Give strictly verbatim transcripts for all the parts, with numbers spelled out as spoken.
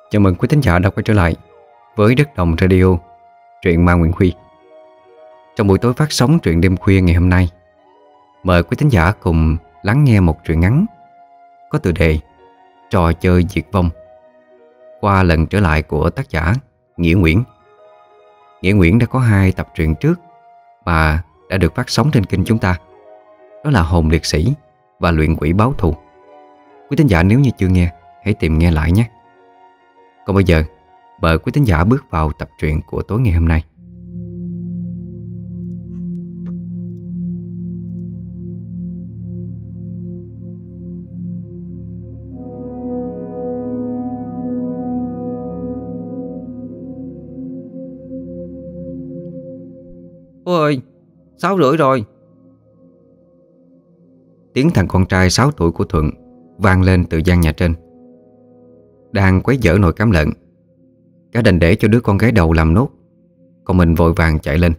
Chào mừng quý thính giả đã quay trở lại với Đất Đồng Radio, truyện ma Nguyễn Huy. Trong buổi tối phát sóng truyện đêm khuya ngày hôm nay, mời quý thính giả cùng lắng nghe một truyện ngắn có tựa đề Trò chơi diệt vong, qua lần trở lại của tác giả Nghĩa Nguyễn. Nghĩa Nguyễn đã có hai tập truyện trước mà đã được phát sóng trên kênh chúng ta, đó là Hồn Liệt Sĩ và Luyện Quỷ Báo Thù. Quý thính giả nếu như chưa nghe, hãy tìm nghe lại nhé. Còn bây giờ, mời quý thính giả bước vào tập truyện của tối ngày hôm nay. Ôi, sáu rưỡi rồi. Tiếng thằng con trai sáu tuổi của Thuận vang lên từ gian nhà trên. Đang quấy dở nồi cám lợn, cả đành để cho đứa con gái đầu làm nốt, còn mình vội vàng chạy lên.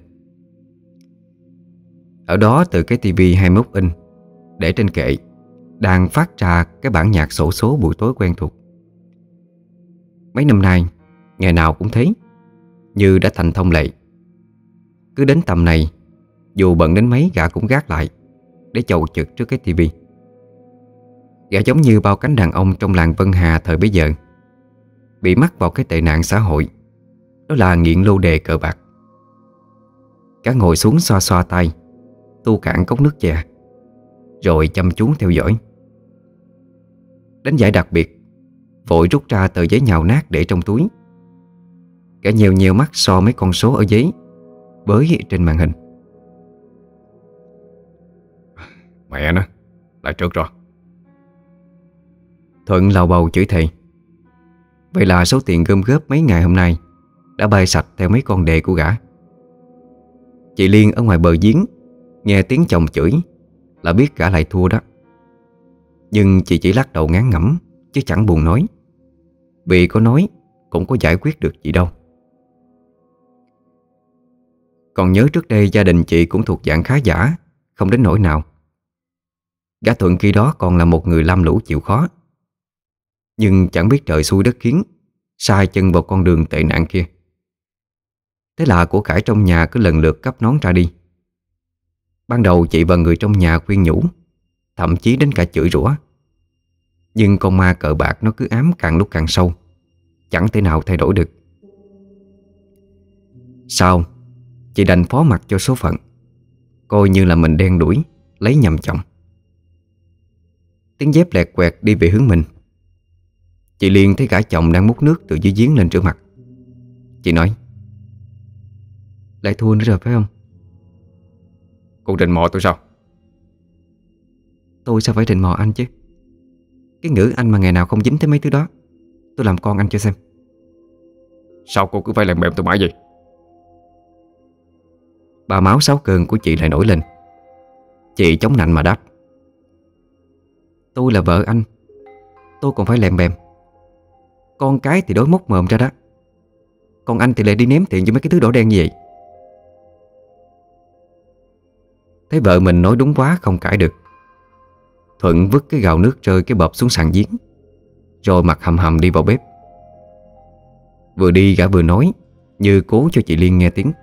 Ở đó từ cái tivi hai mươi mốt inch để trên kệ đang phát ra cái bản nhạc xổ số buổi tối quen thuộc. Mấy năm nay, ngày nào cũng thế, như đã thành thông lệ. Cứ đến tầm này, dù bận đến mấy gã cũng gác lại để chầu chực trước cái tivi. Gã giống như bao cánh đàn ông trong làng Vân Hà thời bấy giờ, bị mắc vào cái tệ nạn xã hội, đó là nghiện lô đề cờ bạc. Gã ngồi xuống xoa xoa tay, tu cạn cốc nước chè, rồi chăm chú theo dõi. Đến giải đặc biệt, vội rút ra tờ giấy nhào nát để trong túi. Gã nhèo nhèo mắt so mấy con số ở giấy bới trên màn hình. Mẹ nó, lại trượt rồi. Thuận lầu bầu chửi thề. Vậy là số tiền gom góp mấy ngày hôm nay đã bay sạch theo mấy con đề của gã. Chị Liên ở ngoài bờ giếng nghe tiếng chồng chửi là biết gã lại thua đó. Nhưng chị chỉ lắc đầu ngán ngẩm chứ chẳng buồn nói, vì có nói cũng có giải quyết được gì đâu. Còn nhớ trước đây gia đình chị cũng thuộc dạng khá giả, không đến nỗi nào. Gã Thuận khi đó còn là một người lam lũ chịu khó, nhưng chẳng biết trời xui đất khiến, sai chân vào con đường tệ nạn kia. Thế là của cải trong nhà cứ lần lượt cắp nón ra đi. Ban đầu chị và người trong nhà khuyên nhủ, thậm chí đến cả chửi rủa, nhưng con ma cờ bạc nó cứ ám càng lúc càng sâu, chẳng thể nào thay đổi được. Sau, chị đành phó mặc cho số phận, coi như là mình đen đuổi, lấy nhầm chồng. Tiếng dép lẹt quẹt đi về hướng mình. Chị Liên thấy gã chồng đang múc nước từ dưới giếng lên rửa mặt. Chị nói: lại thua nữa rồi phải không? Cô rình mò tôi sao? Tôi sao phải rình mò anh chứ? Cái ngữ anh mà ngày nào không dính tới mấy thứ đó, tôi làm con anh cho xem. Sao cô cứ phải làm mềm tôi mãi vậy? Bà máu sáu cơn của chị lại nổi lên. Chị chống nạnh mà đáp: tôi là vợ anh, tôi còn phải lèm bèm. Con cái thì đối móc mồm ra đó, còn anh thì lại đi ném tiền cho mấy cái thứ đỏ đen như vậy. Thấy vợ mình nói đúng quá không cãi được, Thuận vứt cái gạo nước rơi cái bọp xuống sàn giếng, rồi mặt hầm hầm đi vào bếp. Vừa đi gã vừa nói, như cố cho chị Liên nghe tiếng: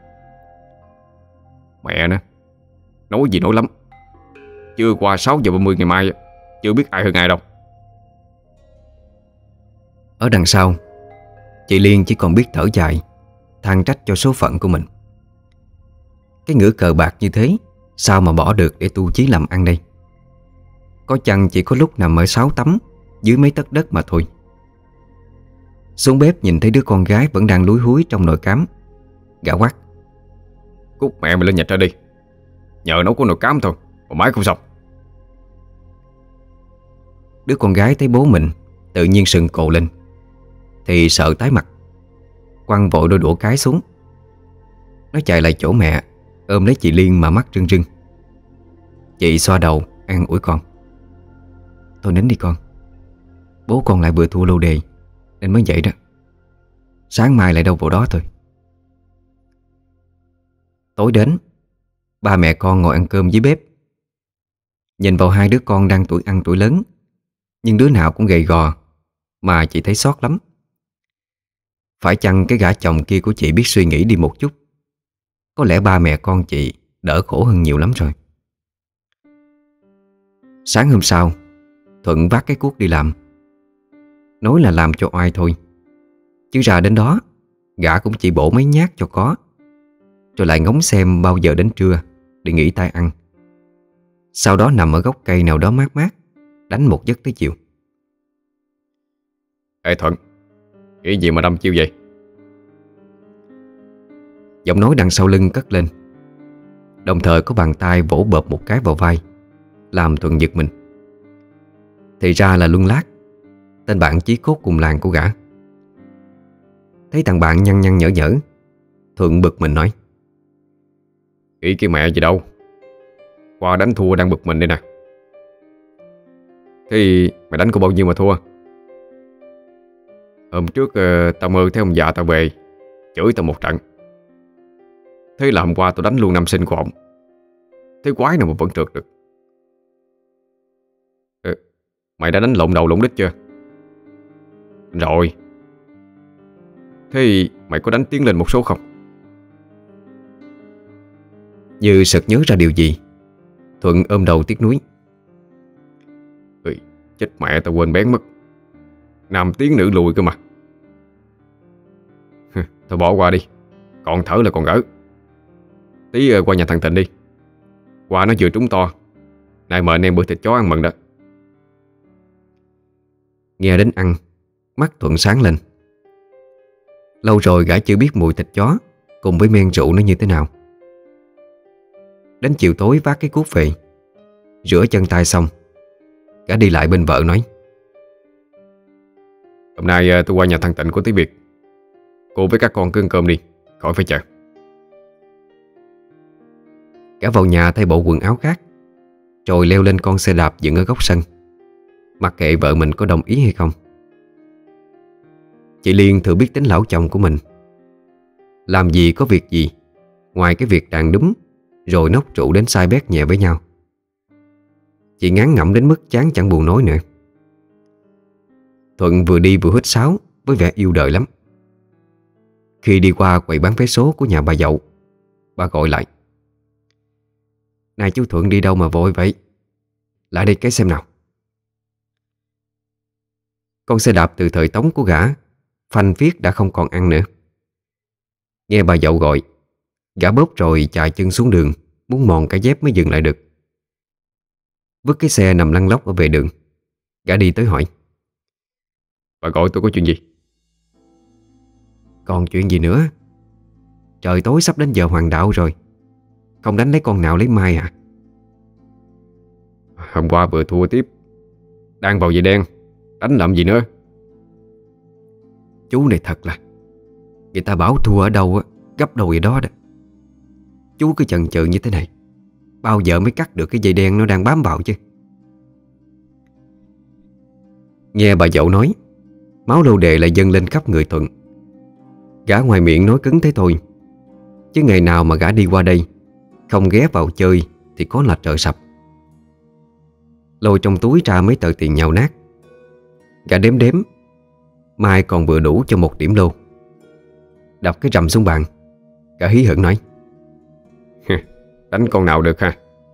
Mẹ nó, nói gì nói lắm. Chưa qua sáu giờ ba mươi ngày mai, chưa biết ai hơn ai đâu. Ở đằng sau, chị Liên chỉ còn biết thở dài, than trách cho số phận của mình. Cái ngữ cờ bạc như thế, sao mà bỏ được để tu chí làm ăn đây? Có chăng chỉ có lúc nằm ở sáu tấm dưới mấy tấc đất mà thôi. Xuống bếp nhìn thấy đứa con gái vẫn đang lúi húi trong nồi cám, gã quát: Cút mẹ mày lên nhà trên đi. Nhờ nấu có nồi cám thôi mà mãi không xong. Đứa con gái thấy bố mình tự nhiên sừng cồ lên thì sợ tái mặt, quăng vội đôi đũa cái xuống. Nó chạy lại chỗ mẹ, ôm lấy chị Liên mà mắt rưng rưng. Chị xoa đầu an ủi con: thôi nín đi con, bố con lại vừa thua lô đề nên mới vậy đó. Sáng mai lại đâu vào đó thôi. Tối đến, ba mẹ con ngồi ăn cơm dưới bếp. Nhìn vào hai đứa con đang tuổi ăn tuổi lớn, nhưng đứa nào cũng gầy gò, mà chị thấy xót lắm. Phải chăng cái gã chồng kia của chị biết suy nghĩ đi một chút, có lẽ ba mẹ con chị đỡ khổ hơn nhiều lắm rồi. Sáng hôm sau, Thuận vác cái cuốc đi làm. Nói là làm cho oai thôi, chứ ra đến đó gã cũng chỉ bổ mấy nhát cho có, rồi lại ngóng xem bao giờ đến trưa để nghỉ tay ăn. Sau đó nằm ở gốc cây nào đó mát mát, đánh một giấc tới chiều. Ê Thuận, nghĩ gì mà đâm chiêu vậy? Giọng nói đằng sau lưng cất lên, đồng thời có bàn tay vỗ bợp một cái vào vai, làm Thuận giật mình. Thì ra là Luân Lát, tên bạn chí cốt cùng làng của gã. Thấy thằng bạn nhăn nhăn nhở nhở, Thuận bực mình nói: Nghĩ cái mẹ gì đâu, qua đánh thua đang bực mình đây nè. Thế mày đánh có bao nhiêu mà thua? Hôm trước uh, tao mơ thấy ông già tao về, chửi tao một trận. Thế là hôm qua tao đánh luôn năm sinh của ổng. Thế quái nào mà vẫn trượt được. ừ, Mày đã đánh lộn đầu lộn đít chưa? Rồi. Thế mày có đánh tiến lên một số không? Như sực nhớ ra điều gì, Thuận ôm đầu tiếc nuối: ừ, Chết mẹ, tao quên bén mất. Nam tiến nữ lùi cơ mà. Thôi bỏ qua đi, còn thở là còn gỡ. Tí uh, qua nhà thằng Thịnh đi. Qua nó vừa trúng to, nay mời anh em bữa thịt chó ăn mừng đó. Nghe đến ăn, mắt Thuận sáng lên. Lâu rồi gã chưa biết mùi thịt chó cùng với men rượu nó như thế nào. Đến chiều tối vác cái cuốc về, rửa chân tay xong, gã đi lại bên vợ nói: Hôm nay uh, tôi qua nhà thằng Tịnh có tí việc. Cô với các con cứ ăn cơm đi, khỏi phải chờ. Gã vào nhà thay bộ quần áo khác, rồi leo lên con xe đạp dựng ở góc sân, mặc kệ vợ mình có đồng ý hay không. Chị Liên thừa biết tính lão chồng của mình, làm gì có việc gì ngoài cái việc đàn đúng rồi nốc rượu đến sai bét nhẹ với nhau. Chị ngán ngẩm đến mức chán chẳng buồn nói nữa. Thuận vừa đi vừa hít sáo với vẻ yêu đời lắm. Khi đi qua quầy bán vé số của nhà bà Dậu, bà gọi lại: Này chú Thuận, đi đâu mà vội vậy? Lại đây cái xem nào. Con xe đạp từ thời Tống của gã phanh phiết đã không còn ăn nữa. Nghe bà Dậu gọi, gã bóp rồi chạy chân xuống đường, muốn mòn cái dép mới dừng lại được. Vứt cái xe nằm lăn lóc ở vệ đường, gã đi tới hỏi: Bà gọi tôi có chuyện gì? Còn chuyện gì nữa? Trời tối sắp đến giờ hoàng đạo rồi, không đánh lấy con nào lấy mai à? Hôm qua vừa thua tiếp, đang vào dây đen, đánh làm gì nữa? Chú này thật là, người ta bảo thua ở đâu á, gấp đôi ở đó đó. Chú cứ chần chừ như thế này, bao giờ mới cắt được cái dây đen nó đang bám vào chứ? Nghe bà Dậu nói, máu lô đề lại dâng lên khắp người Thuận. Gã ngoài miệng nói cứng thế thôi, chứ ngày nào mà gã đi qua đây không ghé vào chơi thì có là trời sập. Lôi trong túi ra mấy tờ tiền nhào nát, gã đếm đếm, mai còn vừa đủ cho một điểm lô. Đập cái rầm xuống bàn, gã hí hửng nói: Đánh con nào được ha?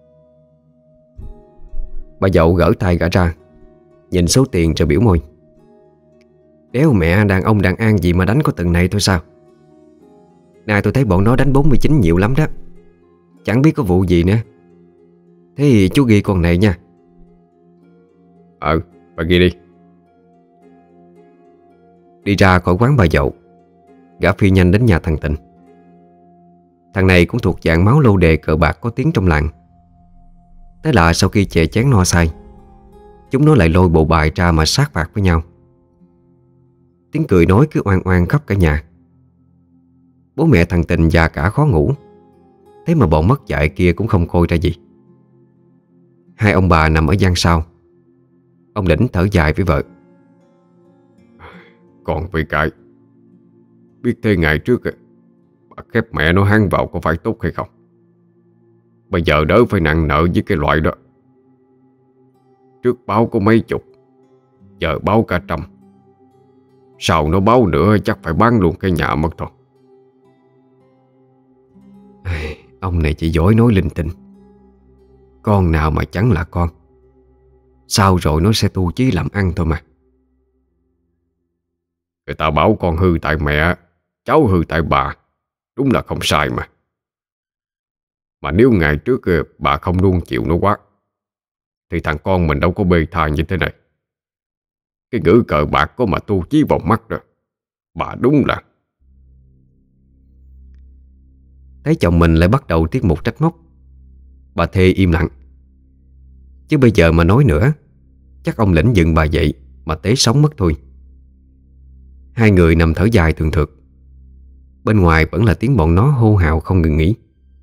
Bà Dậu gỡ tay gã ra, nhìn số tiền rồi biểu môi: Đéo mẹ, đàn ông đàn an gì mà đánh có từng này thôi sao? Nay tôi thấy bọn nó đánh bốn mươi chín nhiều lắm đó, chẳng biết có vụ gì nữa. Thế thì chú ghi con này nha. Ờ, bà ghi đi. Đi ra khỏi quán bà Dậu, gã phi nhanh đến nhà thằng Tịnh. Thằng này cũng thuộc dạng máu lô đề cờ bạc có tiếng trong làng. Thế là sau khi chè chén no say, chúng nó lại lôi bộ bài ra mà sát phạt với nhau. Tiếng cười nói cứ oan oan khắp cả nhà. Bố mẹ thằng Tịnh già cả khó ngủ, thế mà bọn mất dạy kia cũng không coi ra gì. Hai ông bà nằm ở gian sau. Ông Đỉnh thở dài với vợ: Còn vì cãi, biết thế ngày trước bà khép mẹ nó hăng vào có phải tốt hay không? Bây giờ đỡ phải nặng nợ với cái loại đó. Trước báo có mấy chục, giờ báo cả trăm. Sau nó báo nữa chắc phải bán luôn cái nhà mất thôi. Ông này chỉ giỏi nói linh tinh. Con nào mà chẳng là con. Sau rồi nó sẽ tu chí làm ăn thôi mà. Người ta bảo con hư tại mẹ, cháu hư tại bà. Đúng là không sai mà. Mà nếu ngày trước bà không nuông chịu nó quá thì thằng con mình đâu có bê tha như thế này. Cái ngữ cờ bạc có mà tu chí vào mắt rồi. Bà đúng là. Thấy chồng mình lại bắt đầu tiết mục trách móc, bà Thê im lặng. Chứ bây giờ mà nói nữa chắc ông lĩnh dựng bà dậy mà tế sống mất thôi. Hai người nằm thở dài thường thượt. Bên ngoài vẫn là tiếng bọn nó hô hào không ngừng nghỉ.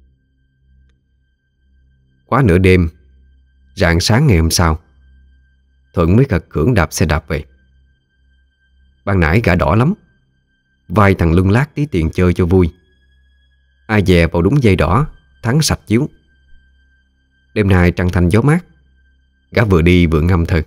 Quá nửa đêm, rạng sáng ngày hôm sau, Thuận mới gật cưỡng đạp xe đạp về. Ban nãy gã đỏ lắm, vai thằng lưng lát tí tiền chơi cho vui. Ai dè vào đúng dây đỏ, thắng sạch chiếu. Đêm nay trăng thanh gió mát, gã vừa đi vừa ngâm thơ.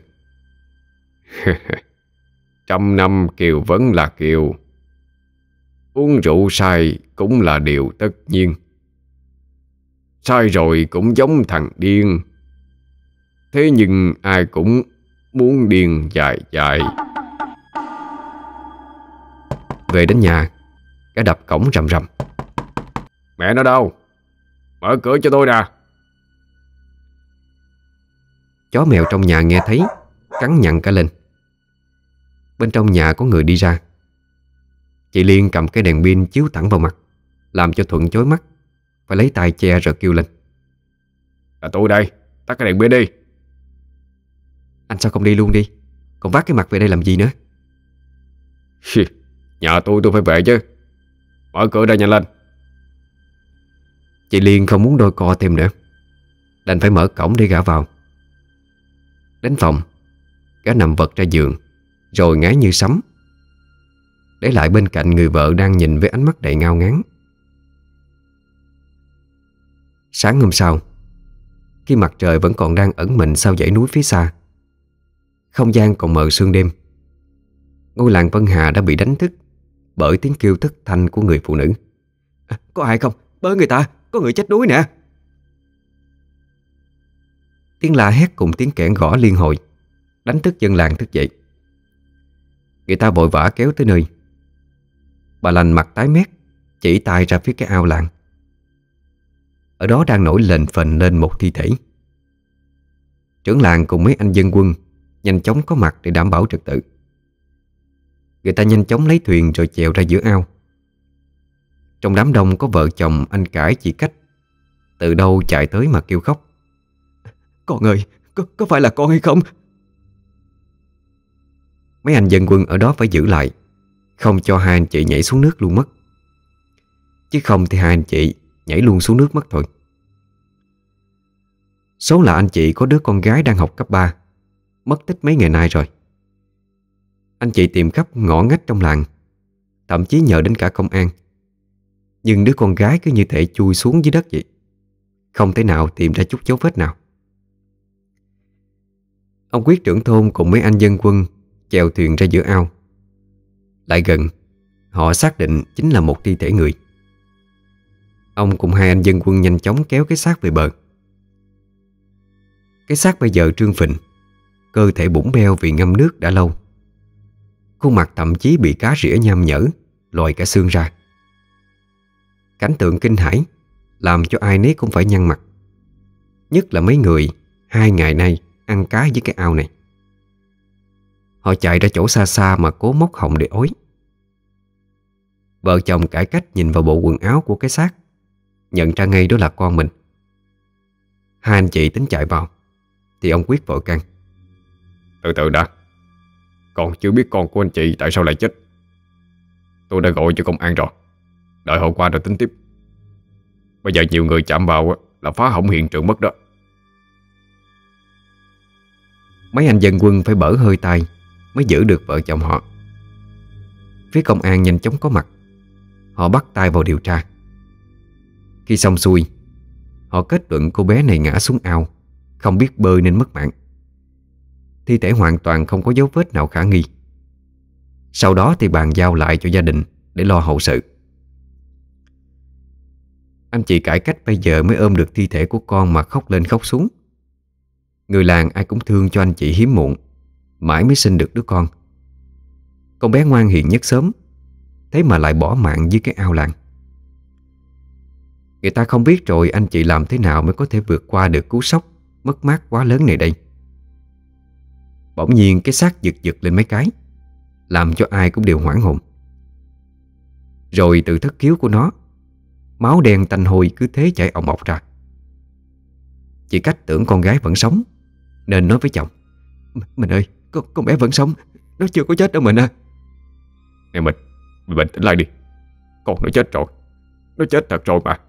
Trăm năm kiều vẫn là kiều, uống rượu say cũng là điều tất nhiên. Sai rồi cũng giống thằng điên, thế nhưng ai cũng muốn điên dài dài. Về đến nhà, gã đập cổng rầm rầm. Mẹ nó đâu? Mở cửa cho tôi nè. Chó mèo trong nhà nghe thấy, cắn nhặn cả lên. Bên trong nhà có người đi ra. Chị Liên cầm cái đèn pin chiếu thẳng vào mặt, làm cho Thuận chói mắt, phải lấy tay che rồi kêu lên. Là tôi đây, tắt cái đèn pin đi. Anh sao không đi luôn đi, còn vác cái mặt về đây làm gì nữa? Nhà tôi tôi phải về chứ. Mở cửa ra nhanh lên. Chị Liên không muốn đôi co thêm nữa, đành phải mở cổng để gã vào. Đến phòng, gã nằm vật ra giường, rồi ngáy như sấm, để lại bên cạnh người vợ đang nhìn với ánh mắt đầy ngao ngán. Sáng hôm sau, khi mặt trời vẫn còn đang ẩn mình sau dãy núi phía xa, không gian còn mờ sương đêm, ngôi làng Vân Hà đã bị đánh thức bởi tiếng kêu thất thanh của người phụ nữ. À, có ai không? Bớ người ta, có người chết đuối nè. Tiếng la hét cùng tiếng kẽn gõ liên hồi đánh thức dân làng thức dậy. Người ta vội vã kéo tới nơi. Bà lành mặt tái mét, chỉ tay ra phía cái ao làng. Ở đó đang nổi lềnh phềnh lên một thi thể. Trưởng làng cùng mấy anh dân quân nhanh chóng có mặt để đảm bảo trật tự. Người ta nhanh chóng lấy thuyền rồi chèo ra giữa ao. Trong đám đông có vợ chồng anh Cải chị Cách, từ đâu chạy tới mà kêu khóc. Con ơi, có, có phải là con hay không? Mấy anh dân quân ở đó phải giữ lại, không cho hai anh chị nhảy xuống nước luôn mất. Chứ không thì hai anh chị nhảy luôn xuống nước mất thôi. Số là anh chị có đứa con gái đang học cấp ba, mất tích mấy ngày nay rồi. Anh chị tìm khắp ngõ ngách trong làng, thậm chí nhờ đến cả công an. Nhưng đứa con gái cứ như thể chui xuống dưới đất vậy, không thể nào tìm ra chút dấu vết nào. Ông Quyết trưởng thôn cùng mấy anh dân quân chèo thuyền ra giữa ao. Lại gần, họ xác định chính là một thi thể người. Ông cùng hai anh dân quân nhanh chóng kéo cái xác về bờ. Cái xác bây giờ trương phình, cơ thể bủng beo vì ngâm nước đã lâu. Khuôn mặt thậm chí bị cá rỉa nham nhở, lòi cả xương ra. Cảnh tượng kinh hãi làm cho ai nấy cũng phải nhăn mặt, nhất là mấy người hai ngày nay ăn cá với cái ao này. Họ chạy ra chỗ xa xa mà cố móc họng để ối. Vợ chồng Cải Cách nhìn vào bộ quần áo của cái xác, nhận ra ngay đó là con mình. Hai anh chị tính chạy vào thì ông Quyết vội can. Từ từ đã, con chưa biết con của anh chị tại sao lại chết. Tôi đã gọi cho công an rồi, đợi họ qua rồi tính tiếp. Bây giờ nhiều người chạm vào là phá hỏng hiện trường mất đó. Mấy anh dân quân phải bở hơi tay mới giữ được vợ chồng họ. Phía công an nhanh chóng có mặt. Họ bắt tay vào điều tra. Khi xong xuôi, họ kết luận cô bé này ngã xuống ao, không biết bơi nên mất mạng. Thi thể hoàn toàn không có dấu vết nào khả nghi. Sau đó thì bàn giao lại cho gia đình để lo hậu sự. Anh chị cải cách bây giờ mới ôm được thi thể của con mà khóc lên khóc xuống. Người làng ai cũng thương cho anh chị hiếm muộn, mãi mới sinh được đứa con. Con bé ngoan hiền nhất xóm, thế mà lại bỏ mạng dưới cái ao làng. Người ta không biết rồi anh chị làm thế nào mới có thể vượt qua được cú sốc mất mát quá lớn này đây. Bỗng nhiên cái xác giật giật lên mấy cái, làm cho ai cũng đều hoảng hồn. Rồi từ thất khiếu của nó, máu đen tanh hôi cứ thế chảy òng ọc ra. Chị Cách tưởng con gái vẫn sống nên nói với chồng: Mình ơi, con, con bé vẫn sống, nó chưa có chết đâu mình à. Nè mình, mình bình tĩnh lại đi. Con nó chết rồi, nó chết thật rồi mà.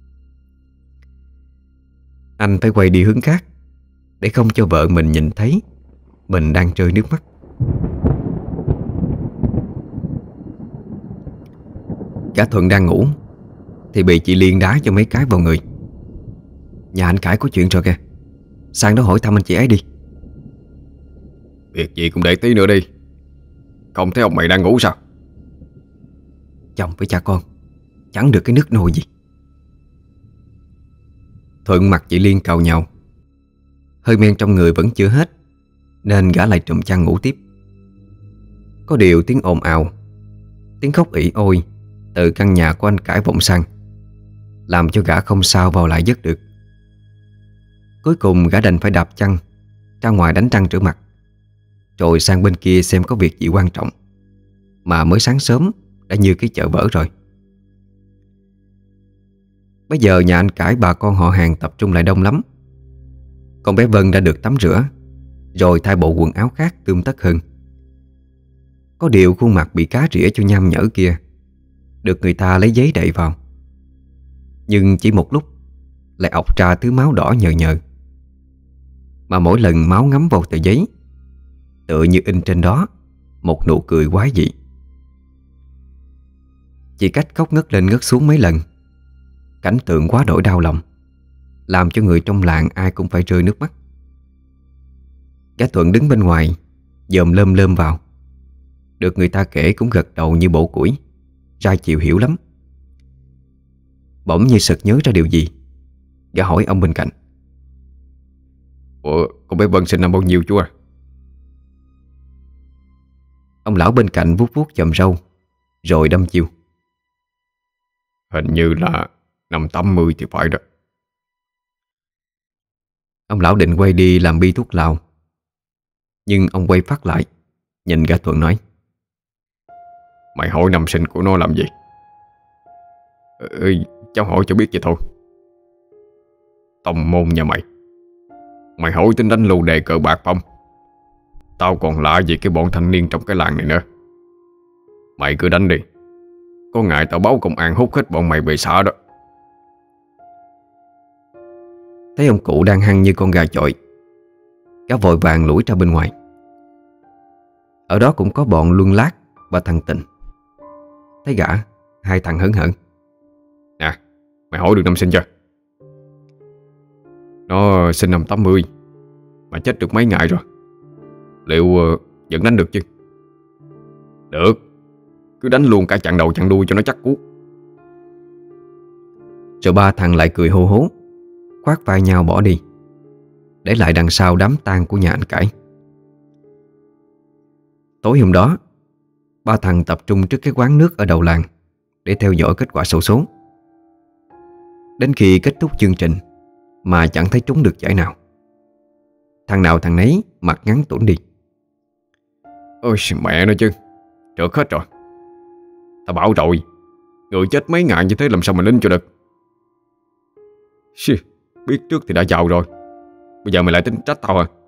Anh phải quay đi hướng khác để không cho vợ mình nhìn thấy mình đang rơi nước mắt. Cả Thuận đang ngủ thì bị chị Liên đá cho mấy cái vào người. Nhà anh Cải có chuyện rồi kìa, sang đó hỏi thăm anh chị ấy đi. Việc gì cũng để tí nữa đi. Không thấy ông mày đang ngủ sao? Chồng với cha con chẳng được cái nước nồi gì. Thuận mặt chị Liên cào nhào. Hơi men trong người vẫn chưa hết nên gã lại trùm chăn ngủ tiếp. Có điều tiếng ồn ào, tiếng khóc ỉ ôi từ căn nhà của anh Cải vọng sang, làm cho gã không sao vào lại giấc được. Cuối cùng gã đành phải đạp chăn ra ngoài đánh răng rửa mặt, rồi sang bên kia xem có việc gì quan trọng. Mà mới sáng sớm đã như cái chợ vỡ rồi. Bây giờ nhà anh Cải bà con họ hàng tập trung lại đông lắm. Con bé Vân đã được tắm rửa rồi thay bộ quần áo khác tươm tất hơn. Có điều khuôn mặt bị cá rỉa cho nham nhở kia được người ta lấy giấy đậy vào. Nhưng chỉ một lúc lại ọc ra thứ máu đỏ nhờ nhờ. Mà mỗi lần máu ngấm vào tờ giấy, tựa như in trên đó một nụ cười quái dị. Chị Cách khóc ngất lên ngất xuống mấy lần. Cảnh tượng quá đổi đau lòng, làm cho người trong làng ai cũng phải rơi nước mắt. Gã Thuận đứng bên ngoài dòm lơm lơm vào. Được người ta kể cũng gật đầu như bổ củi, ra chịu hiểu lắm. Bỗng như sực nhớ ra điều gì, gã hỏi ông bên cạnh: Ủa, con bé Vân sinh năm bao nhiêu chú à? Ông lão bên cạnh vuốt vuốt chòm râu rồi đâm chiêu: Hình như là năm tám mươi thì phải đó. Ông lão định quay đi làm bi thuốc lào, nhưng ông quay phát lại, nhìn gã Thuận nói: Mày hỏi năm sinh của nó làm gì? Ừ, cháu hỏi cho biết vậy thôi. Tông môn nhà mày, mày hỏi tính đánh lù đề cờ bạc không? Tao còn lạ gì cái bọn thanh niên trong cái làng này nữa. Mày cứ đánh đi, có ngại tao báo công an hút hết bọn mày về xã đó. Thấy ông cụ đang hăng như con gà chọi, gã vội vàng lủi ra bên ngoài. Ở đó cũng có bọn Luân Lát và thằng Tình. Thấy gã, hai thằng hớn hở: Nè, mày hỏi được năm sinh chưa? Nó sinh năm tám mươi mà chết được mấy ngày rồi. Liệu uh, vẫn đánh được chứ? Được, cứ đánh luôn cả chặng đầu chặng đuôi cho nó chắc cú. Rồi ba thằng lại cười hô hố, khoác vai nhau bỏ đi, để lại đằng sau đám tang của nhà anh Cải. Tối hôm đó, ba thằng tập trung trước cái quán nước ở đầu làng để theo dõi kết quả xổ số. Đến khi kết thúc chương trình mà chẳng thấy trúng được giải nào. Thằng nào thằng nấy mặt ngắn tủn đi. Ôi mẹ nó chứ, trượt hết rồi. Tao bảo rồi, người chết mấy ngày như thế làm sao mà linh cho được. Xì, biết trước thì đã giàu rồi, bây giờ mày lại tính trách tao à?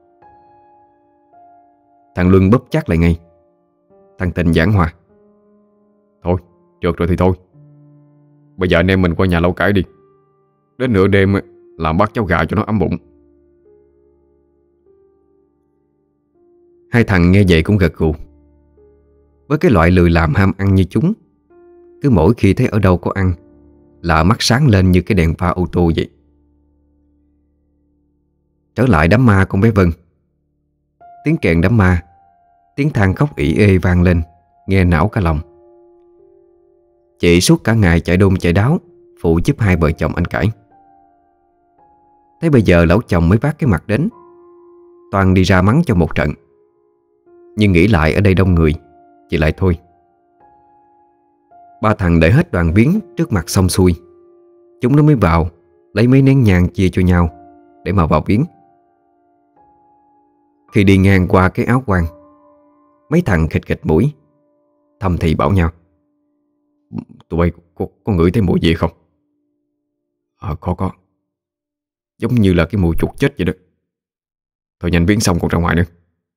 Thằng Luân bóp chắc lại ngay. Thằng Tình giảng hòa: Thôi, trượt rồi thì thôi. Bây giờ anh em mình qua nhà Lão Cải đi. Đến nửa đêm làm bát cháo gà cho nó ấm bụng. Hai thằng nghe vậy cũng gật gù. Với cái loại lười làm ham ăn như chúng, cứ mỗi khi thấy ở đâu có ăn là mắt sáng lên như cái đèn pha ô tô vậy. Trở lại đám ma con bé Vân. Tiếng kèn đám ma, tiếng than khóc ỉ ê vang lên nghe não cả lòng. Chị suốt cả ngày chạy đôn chạy đáo phụ giúp hai vợ chồng anh Cải. Thế bây giờ lão chồng mới vác cái mặt đến, toàn đi ra mắng cho một trận. Nhưng nghĩ lại ở đây đông người, chị lại thôi. Ba thằng đợi hết đoàn viếng trước mặt xong xuôi, chúng nó mới vào lấy mấy nén nhang chia cho nhau để mà vào viếng. Khi đi ngang qua cái áo quan, mấy thằng khịt khịt mũi, thầm thì bảo nhau: Tụi bay có, có ngửi thấy mùi gì không? À, có có Giống như là cái mùi chuột chết vậy đó. Thôi nhanh viếng xong còn ra ngoài nữa.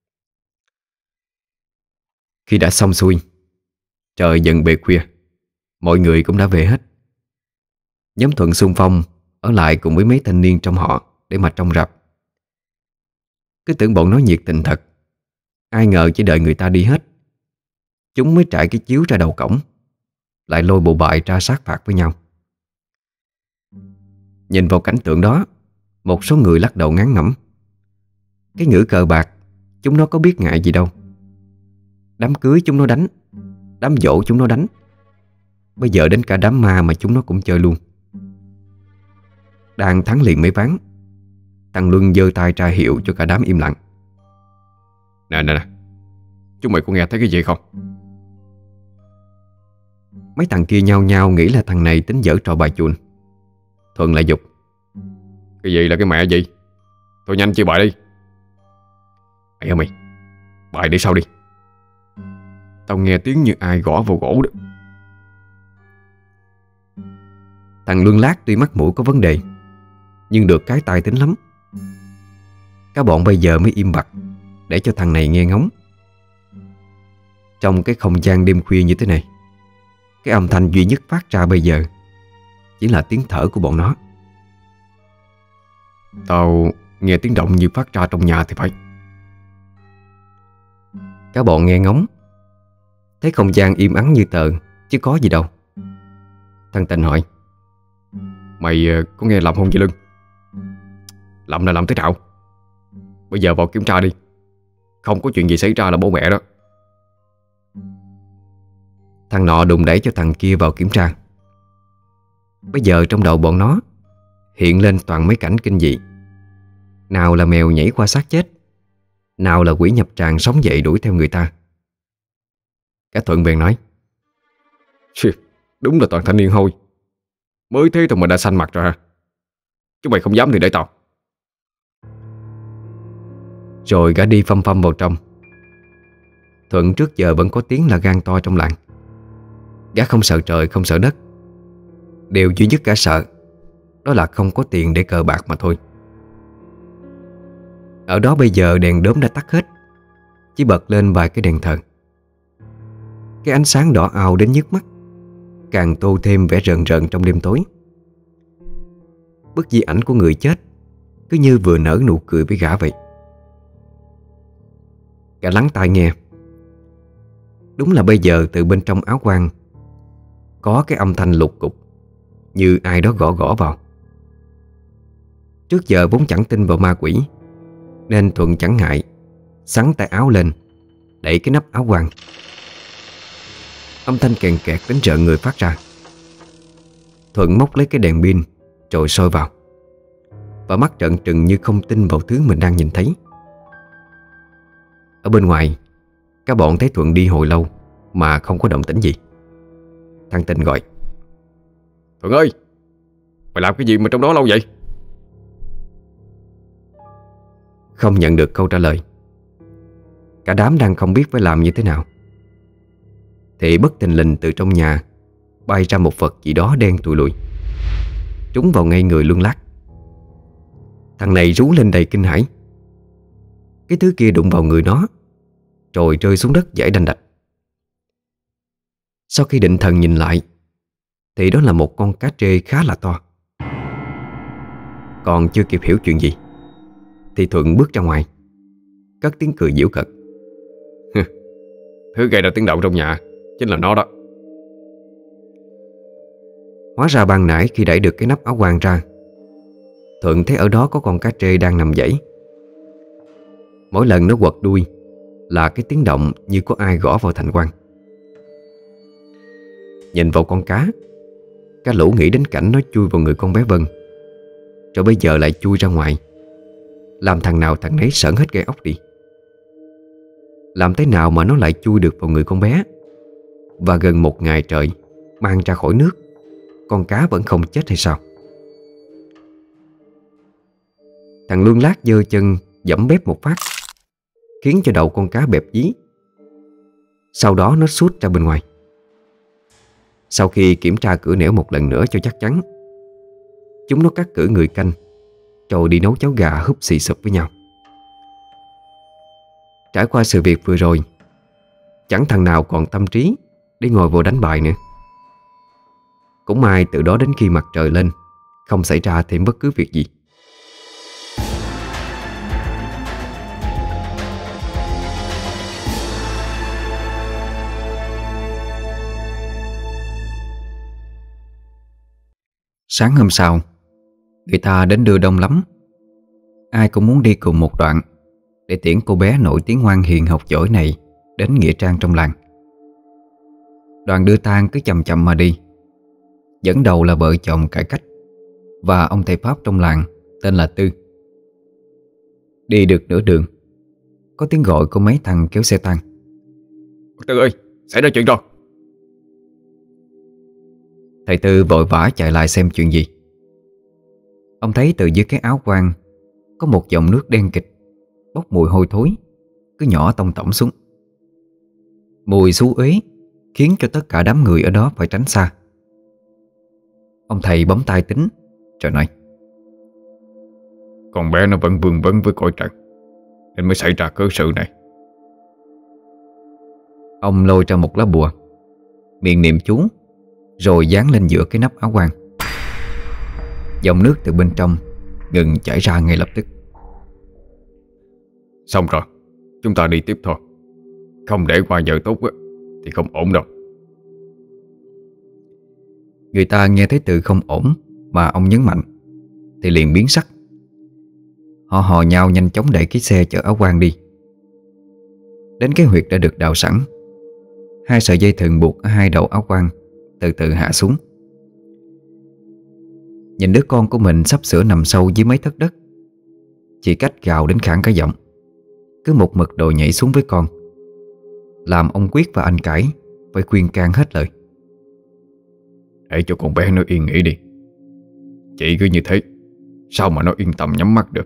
Khi đã xong xuôi, trời dần về khuya, mọi người cũng đã về hết. Nhóm Thuận xung phong ở lại cùng với mấy thanh niên trong họ để mà trông rạp. Cứ tưởng bọn nó nhiệt tình thật, ai ngờ chỉ đợi người ta đi hết, chúng mới trải cái chiếu ra đầu cổng, lại lôi bộ bại ra sát phạt với nhau. Nhìn vào cảnh tượng đó, một số người lắc đầu ngán ngẩm. Cái ngữ cờ bạc chúng nó có biết ngại gì đâu. Đám cưới chúng nó đánh, đám giỗ chúng nó đánh, bây giờ đến cả đám ma mà chúng nó cũng chơi luôn. Đang thắng liền mấy ván, thằng Luân giơ tay ra hiệu cho cả đám im lặng. Nè nè nè, chúng mày có nghe thấy cái gì không? Mấy thằng kia nhao nhao nghĩ là thằng này tính giở trò bài chuồn. Thuận lại giục: Cái gì là cái mẹ gì? Thôi nhanh chia bài đi. Mày ơi mày, bài để sau đi. Tao nghe tiếng như ai gõ vào gỗ đó. Thằng Luân Lát tuy mắt mũi có vấn đề, nhưng được cái tài tính lắm. Các bọn bây giờ mới im bặt để cho thằng này nghe ngóng. Trong cái không gian đêm khuya như thế này, cái âm thanh duy nhất phát ra bây giờ chỉ là tiếng thở của bọn nó. Tao nghe tiếng động như phát ra trong nhà thì phải. Các bọn nghe ngóng, thấy không gian im ắng như tờ, chứ có gì đâu. Thằng Tình hỏi: Mày có nghe lầm không chị Lưng? Lầm là làm thế nào? Bây giờ vào kiểm tra đi. Không có chuyện gì xảy ra là bố mẹ đó. Thằng nọ đùng đẩy cho thằng kia vào kiểm tra. Bây giờ trong đầu bọn nó hiện lên toàn mấy cảnh kinh dị. Nào là mèo nhảy qua xác chết, nào là quỷ nhập tràng sống dậy đuổi theo người ta. Cả Thuận bèn nói: Đúng là toàn thanh niên hôi. Mới thế thôi mà đã xanh mặt rồi hả? Chúng mày không dám thì để tao. Rồi gã đi phăm phăm vào trong. Thuận trước giờ vẫn có tiếng là gan to trong làng. Gã không sợ trời không sợ đất. Điều duy nhất gã sợ đó là không có tiền để cờ bạc mà thôi. Ở đó bây giờ đèn đốm đã tắt hết, chỉ bật lên vài cái đèn thờ. Cái ánh sáng đỏ ao đến nhức mắt, càng tô thêm vẻ rợn rợn trong đêm tối. Bức di ảnh của người chết cứ như vừa nở nụ cười với gã vậy. Gã lắng tai nghe. Đúng là bây giờ từ bên trong áo quan có cái âm thanh lục cục, như ai đó gõ gõ vào. Trước giờ vốn chẳng tin vào ma quỷ, nên Thuận chẳng ngại xắn tay áo lên, đẩy cái nắp áo quan. Âm thanh kèn kẹt đến rợn người phát ra. Thuận móc lấy cái đèn pin rồi soi vào, và mắt trợn trừng như không tin vào thứ mình đang nhìn thấy. Ở bên ngoài, các bọn thấy Thuận đi hồi lâu mà không có động tĩnh gì. Thằng Tình gọi: Thuận ơi, mày làm cái gì mà trong đó lâu vậy? Không nhận được câu trả lời. Cả đám đang không biết phải làm như thế nào, thì bất thình lình từ trong nhà bay ra một vật gì đó đen tùi lùi, trúng vào ngay người Luân Lát. Thằng này rú lên đầy kinh hãi. Cái thứ kia đụng vào người nó rồi rơi xuống đất dãy đành đạch. Sau khi định thần nhìn lại thì đó là một con cá trê khá là to. Còn chưa kịp hiểu chuyện gì thì Thuận bước ra ngoài, cất tiếng cười giễu cợt: Thứ gây ra tiếng động trong nhà chính là nó đó. Hóa ra ban nãy khi đẩy được cái nắp áo quan ra, Thuận thấy ở đó có con cá trê đang nằm dãy. Mỗi lần nó quật đuôi là cái tiếng động như có ai gõ vào thành quan. Nhìn vào con cá, cá lũ nghĩ đến cảnh nó chui vào người con bé Vân, rồi bây giờ lại chui ra ngoài, làm thằng nào thằng nấy sởn hết gai ốc đi. Làm thế nào mà nó lại chui được vào người con bé, và gần một ngày trời mang ra khỏi nước, con cá vẫn không chết hay sao? Thằng Luân Lát giơ chân giẫm bếp một phát, khiến cho đầu con cá bẹp dí. Sau đó nó sút ra bên ngoài. Sau khi kiểm tra cửa nẻo một lần nữa cho chắc chắn, chúng nó cắt cử người canh, rồi đi nấu cháo gà húp xì sụp với nhau. Trải qua sự việc vừa rồi, chẳng thằng nào còn tâm trí để ngồi vào đánh bài nữa. Cũng may từ đó đến khi mặt trời lên, không xảy ra thêm bất cứ việc gì. Sáng hôm sau, người ta đến đưa đông lắm. Ai cũng muốn đi cùng một đoạn để tiễn cô bé nổi tiếng ngoan hiền học giỏi này đến nghĩa trang trong làng. Đoàn đưa tang cứ chậm chậm mà đi. Dẫn đầu là vợ chồng cải cách và ông thầy Pháp trong làng tên là Tư. Đi được nửa đường, có tiếng gọi của mấy thằng kéo xe tang. Tư ơi, xảy ra chuyện rồi. Thầy Tư vội vã chạy lại xem chuyện gì. Ông thấy từ dưới cái áo quan có một dòng nước đen kịch, bốc mùi hôi thối, cứ nhỏ tông tổng xuống. Mùi xú uế khiến cho tất cả đám người ở đó phải tránh xa. Ông thầy bấm tay tính rồi nói: Con bé nó vẫn vương vấn với cõi trần, nên mới xảy ra cớ sự này. Ông lôi ra một lá bùa, miệng niệm chú, rồi dán lên giữa cái nắp áo quan. Dòng nước từ bên trong ngừng chảy ra ngay lập tức. Xong rồi, chúng ta đi tiếp thôi. Không để qua giờ tốt thì không ổn đâu. Người ta nghe thấy từ không ổn mà ông nhấn mạnh thì liền biến sắc. Họ hò nhau nhanh chóng đẩy cái xe chở áo quan đi. Đến cái huyệt đã được đào sẵn, hai sợi dây thừng buộc ở hai đầu áo quan từ từ hạ xuống. Nhìn đứa con của mình sắp sửa nằm sâu dưới mấy tấc đất, chị Cách gào đến khản cả giọng, cứ một mực đòi nhảy xuống với con, làm ông Quyết và anh Cải phải khuyên can hết lời. Để cho con bé nó yên nghỉ đi. Chị cứ như thế, sao mà nó yên tâm nhắm mắt được.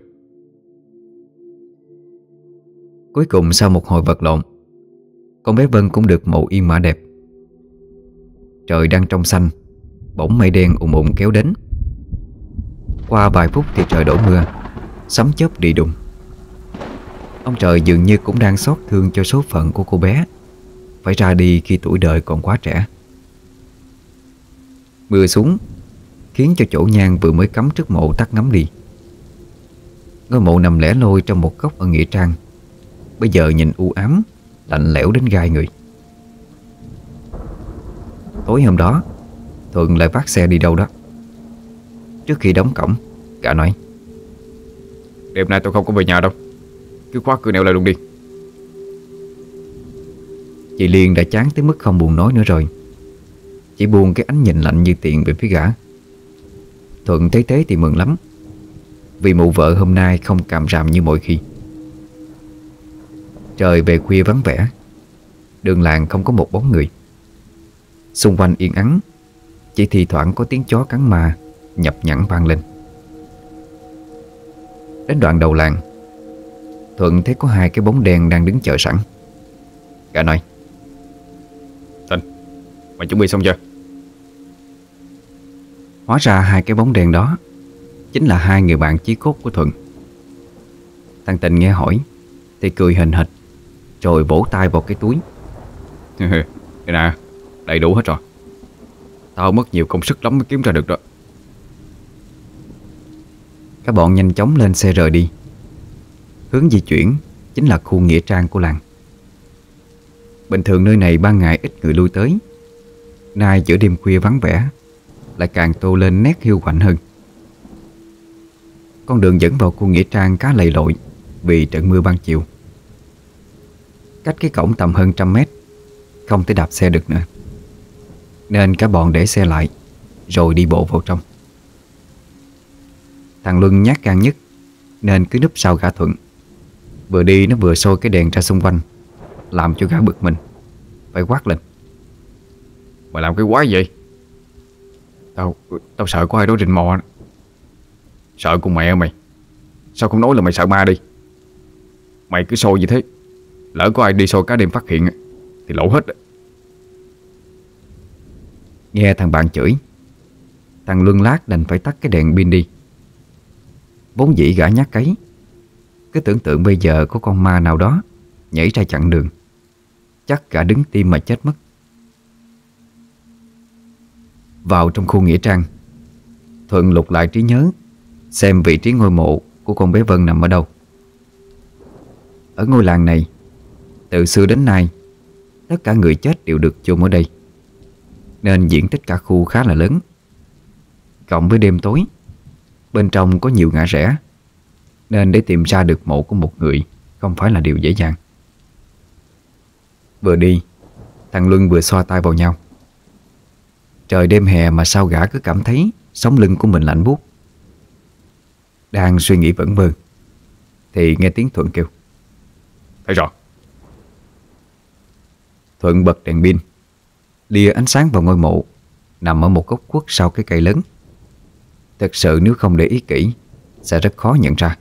Cuối cùng sau một hồi vật lộn, con bé Vân cũng được mộ yên mã đẹp. Trời đang trong xanh, bỗng mây đen ùn ùn kéo đến. Qua vài phút thì trời đổ mưa, sấm chớp đi đùng. Ông trời dường như cũng đang xót thương cho số phận của cô bé, phải ra đi khi tuổi đời còn quá trẻ. Mưa xuống khiến cho chỗ nhang vừa mới cắm trước mộ tắt ngấm đi. Ngôi mộ nằm lẻ loi trong một góc ở nghĩa trang, bây giờ nhìn u ám, lạnh lẽo đến gai người. Tối hôm đó, Thuận lại vác xe đi đâu đó. Trước khi đóng cổng, gã nói: Đêm nay tôi không có về nhà đâu, cứ khóa cửa nẻo lại luôn đi. Chị Liên đã chán tới mức không buồn nói nữa rồi, chỉ buông cái ánh nhìn lạnh như tiền về phía gã. Thuận thấy thế thì mừng lắm, vì mụ vợ hôm nay không càm ràm như mọi khi. Trời về khuya vắng vẻ, đường làng không có một bóng người. Xung quanh yên ắng, chỉ thi thoảng có tiếng chó cắn ma nhập nhẵn vang lên. Đến đoạn đầu làng, Thuận thấy có hai cái bóng đen đang đứng chờ sẵn. Gã nói: Thành, mày chuẩn bị xong chưa? Hóa ra hai cái bóng đen đó chính là hai người bạn chí cốt của Thuận. Thằng Tình nghe hỏi thì cười hình hịch, rồi vỗ tay vào cái túi. Đây nè, đầy đủ hết rồi. Tao mất nhiều công sức lắm mới kiếm ra được đó. Các bọn nhanh chóng lên xe rời đi. Hướng di chuyển chính là khu nghĩa trang của làng. Bình thường nơi này ban ngày ít người lui tới, nay giữa đêm khuya vắng vẻ lại càng tô lên nét hiu quạnh hơn. Con đường dẫn vào khu nghĩa trang khá lầy lội vì trận mưa ban chiều. Cách cái cổng tầm hơn trăm mét, không thể đạp xe được nữa. nên cả bọn để xe lại rồi đi bộ vào trong. Thằng Luân nhát gan nhất nên cứ núp sau gã Thuận. Vừa đi nó vừa soi cái đèn ra xung quanh, làm cho gã bực mình, phải quát lên: Mày làm cái quái gì? Tao Tao sợ có ai đó rình mò. Sợ con mẹ mày. Sao không nói là mày sợ ma đi? Mày cứ soi như thế, lỡ có ai đi soi cá đêm phát hiện thì lỗ hết. Nghe thằng bạn chửi, thằng Luân lát đành phải tắt cái đèn pin đi. Vốn dĩ gã nhát cấy, cứ tưởng tượng bây giờ có con ma nào đó nhảy ra chặn đường, chắc gã đứng tim mà chết mất. Vào trong khu nghĩa trang, Thuận lục lại trí nhớ xem vị trí ngôi mộ của con bé Vân nằm ở đâu. Ở ngôi làng này, từ xưa đến nay, tất cả người chết đều được chôn ở đây, nên diện tích cả khu khá là lớn. Cộng với đêm tối, bên trong có nhiều ngã rẽ, nên để tìm ra được mộ của một người không phải là điều dễ dàng. Vừa đi, thằng Luân vừa xoa tay vào nhau. Trời đêm hè mà sao gã cứ cảm thấy sống lưng của mình lạnh buốt. Đang suy nghĩ vẩn vơ thì nghe tiếng Thuận kêu: Thấy rồi. Thuận bật đèn pin, lia ánh sáng vào ngôi mộ nằm ở một góc khuất sau cái cây lớn. Thật sự nếu không để ý kỹ sẽ rất khó nhận ra.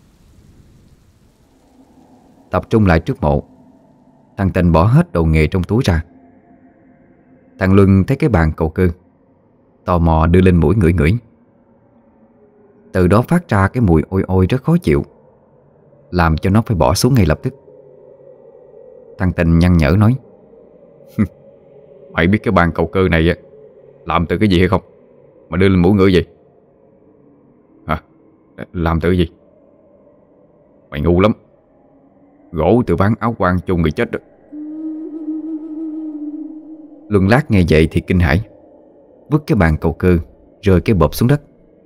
Tập trung lại trước mộ, thằng Tình bỏ hết đồ nghề trong túi ra. Thằng Luân thấy cái bàn cầu cơ, tò mò đưa lên mũi ngửi ngửi. Từ đó phát ra cái mùi ôi ôi rất khó chịu, làm cho nó phải bỏ xuống ngay lập tức. Thằng Tình nhăn nhở nói: Mày biết cái bàn cầu cơ này làm từ cái gì hay không mà đưa lên mũi ngửi gì? Hả? Làm từ cái gì? Mày ngu lắm. Gỗ từ ván áo quan chôn người chết đó. Luân lát nghe vậy thì kinh hãi, vứt cái bàn cầu cơ rơi cái bộp xuống đất.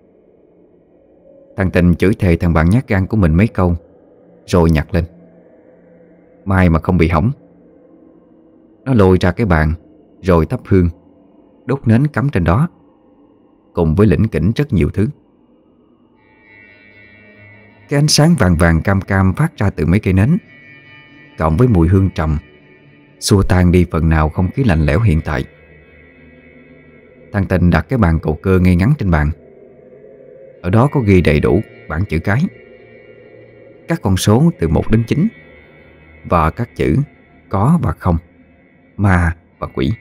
Thằng Tình chửi thề thằng bạn nhát gan của mình mấy câu rồi nhặt lên. May mà không bị hỏng. Nó lôi ra cái bàn rồi thắp hương, đốt nến cắm trên đó, cùng với lỉnh kỉnh rất nhiều thứ. Cái ánh sáng vàng vàng cam cam phát ra từ mấy cây nến, cộng với mùi hương trầm, xua tan đi phần nào không khí lạnh lẽo hiện tại. Thằng Tình đặt cái bàn cầu cơ ngay ngắn trên bàn. Ở đó có ghi đầy đủ bảng chữ cái, các con số từ một đến chín, và các chữ có và không, ma và quỷ.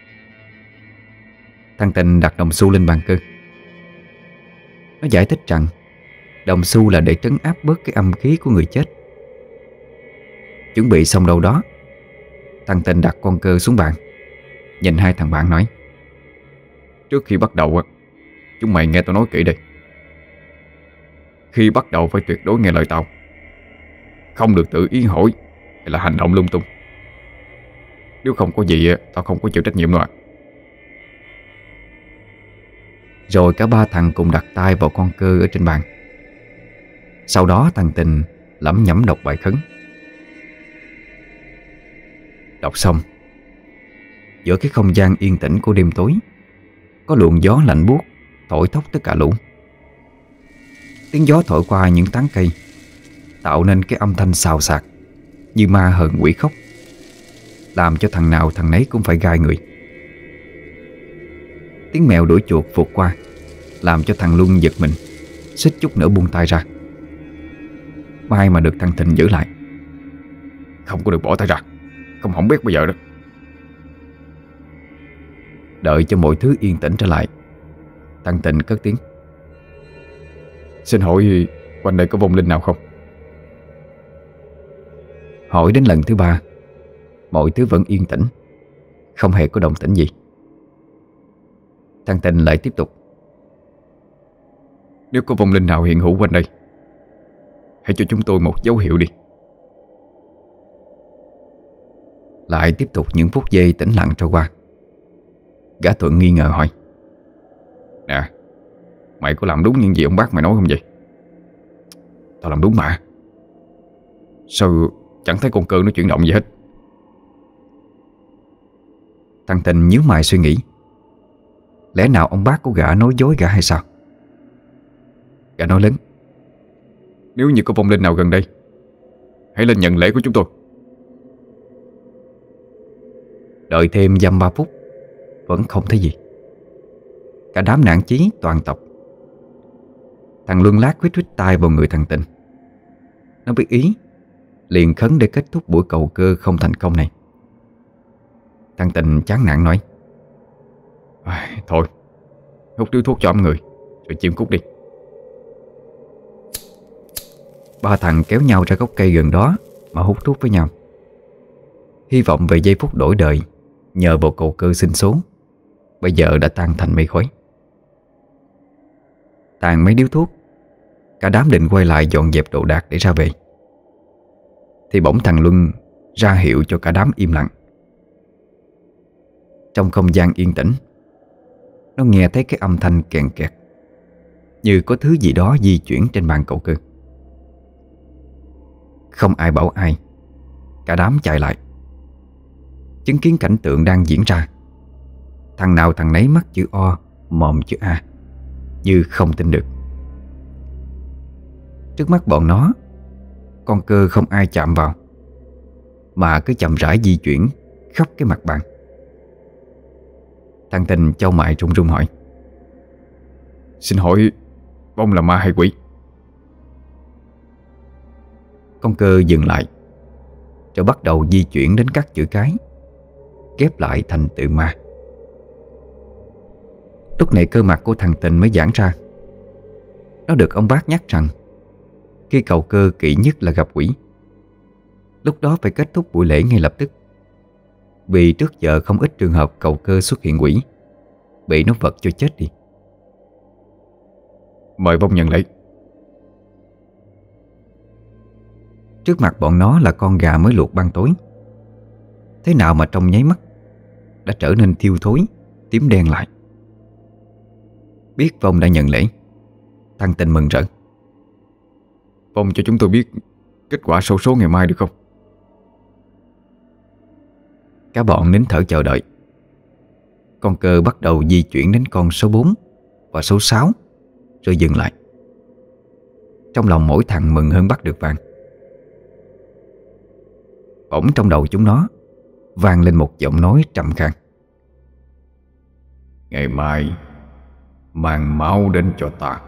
Thằng Tình đặt đồng xu lên bàn cơ. Nó giải thích rằng đồng xu là để trấn áp bớt cái âm khí của người chết. Chuẩn bị xong đâu đó, thằng Tình đặt con cơ xuống bàn, nhìn hai thằng bạn nói: Trước khi bắt đầu, chúng mày nghe tao nói kỹ đây. Khi bắt đầu phải tuyệt đối nghe lời tao, không được tự ý hỏi hay là hành động lung tung. Nếu không có gì, tao không có chịu trách nhiệm nữa. Rồi cả ba thằng cùng đặt tay vào con cơ ở trên bàn. Sau đó thằng Tình lẩm nhẩm đọc bài khấn. Đọc xong, giữa cái không gian yên tĩnh của đêm tối, có luồng gió lạnh buốt thổi thốc tất cả lũ. Tiếng gió thổi qua những tán cây, tạo nên cái âm thanh xào xạc như ma hờn quỷ khóc, làm cho thằng nào thằng nấy cũng phải gai người. Tiếng mèo đuổi chuột vụt qua, làm cho thằng Luân giật mình, suýt chút nữa buông tay ra. May mà được thằng Thịnh giữ lại. Không có được bỏ tay ra, không hỏng bét bây giờ đó. Đợi cho mọi thứ yên tĩnh trở lại, thằng Thịnh cất tiếng: Xin hỏi quanh đây có vong linh nào không? Hỏi đến lần thứ ba, mọi thứ vẫn yên tĩnh, không hề có động tĩnh gì. Thằng Tình lại tiếp tục: Nếu có vong linh nào hiện hữu quanh đây, hãy cho chúng tôi một dấu hiệu đi. Lại tiếp tục những phút giây tĩnh lặng trôi qua. Gã Thuận nghi ngờ hỏi: Nè, mày có làm đúng những gì ông bác mày nói không vậy? Tao làm đúng mà. Sao chẳng thấy con cơ nó chuyển động gì hết? Thằng Tình nhíu mày suy nghĩ, Lẽ nào ông bác của gã nói dối gã hay sao? Gã nói lớn: Nếu như có vong linh nào gần đây, hãy lên nhận lễ của chúng tôi. Đợi thêm dăm ba phút vẫn không thấy gì. Cả đám nản chí toàn tộc. Thằng Luân lát huýt huýt tai vào người thằng Tình. Nó biết ý, liền khấn để kết thúc buổi cầu cơ không thành công này. Thằng Tình chán nản nói: À, thôi, hút điếu thuốc cho ấm người rồi chim cút đi. Ba thằng kéo nhau ra gốc cây gần đó mà hút thuốc với nhau. Hy vọng về giây phút đổi đời nhờ vào cầu cơ sinh số bây giờ đã tan thành mây khói. Tàn mấy điếu thuốc, cả đám định quay lại dọn dẹp đồ đạc để ra về, thì bỗng thằng Luân ra hiệu cho cả đám im lặng. Trong không gian yên tĩnh, nó nghe thấy cái âm thanh kèn kẹt, như có thứ gì đó di chuyển trên bàn cầu cơ. Không ai bảo ai, cả đám chạy lại. Chứng kiến cảnh tượng đang diễn ra, thằng nào thằng nấy mắt chữ O, mồm chữ A, như không tin được. Trước mắt bọn nó, con cơ không ai chạm vào, mà cứ chậm rãi di chuyển khắp cái mặt bàn. Thằng Tình chau mày run run hỏi: Xin hỏi vong là ma hay quỷ? Con cơ dừng lại, rồi bắt đầu di chuyển đến các chữ cái, ghép lại thành từ ma. Lúc này cơ mặt của thằng Tình mới giãn ra. Nó được ông bác nhắc rằng khi cầu cơ kỵ nhất là gặp quỷ. Lúc đó phải kết thúc buổi lễ ngay lập tức, vì trước giờ không ít trường hợp cầu cơ xuất hiện quỷ, bị nó vật cho chết đi. Mời vong nhận lễ. Trước mặt bọn nó là con gà mới luộc ban tối. Thế nào mà trong nháy mắt đã trở nên thiêu thối, tím đen lại. Biết vong đã nhận lễ, thằng Tình mừng rỡ: Vong cho chúng tôi biết kết quả xổ số ngày mai được không? Cả bọn nín thở chờ đợi. Con cơ bắt đầu di chuyển đến con số bốn và số sáu, rồi dừng lại. Trong lòng mỗi thằng mừng hơn bắt được vàng. Bỗng trong đầu chúng nó vang lên một giọng nói trầm khàn: Ngày mai mang máu đến cho ta.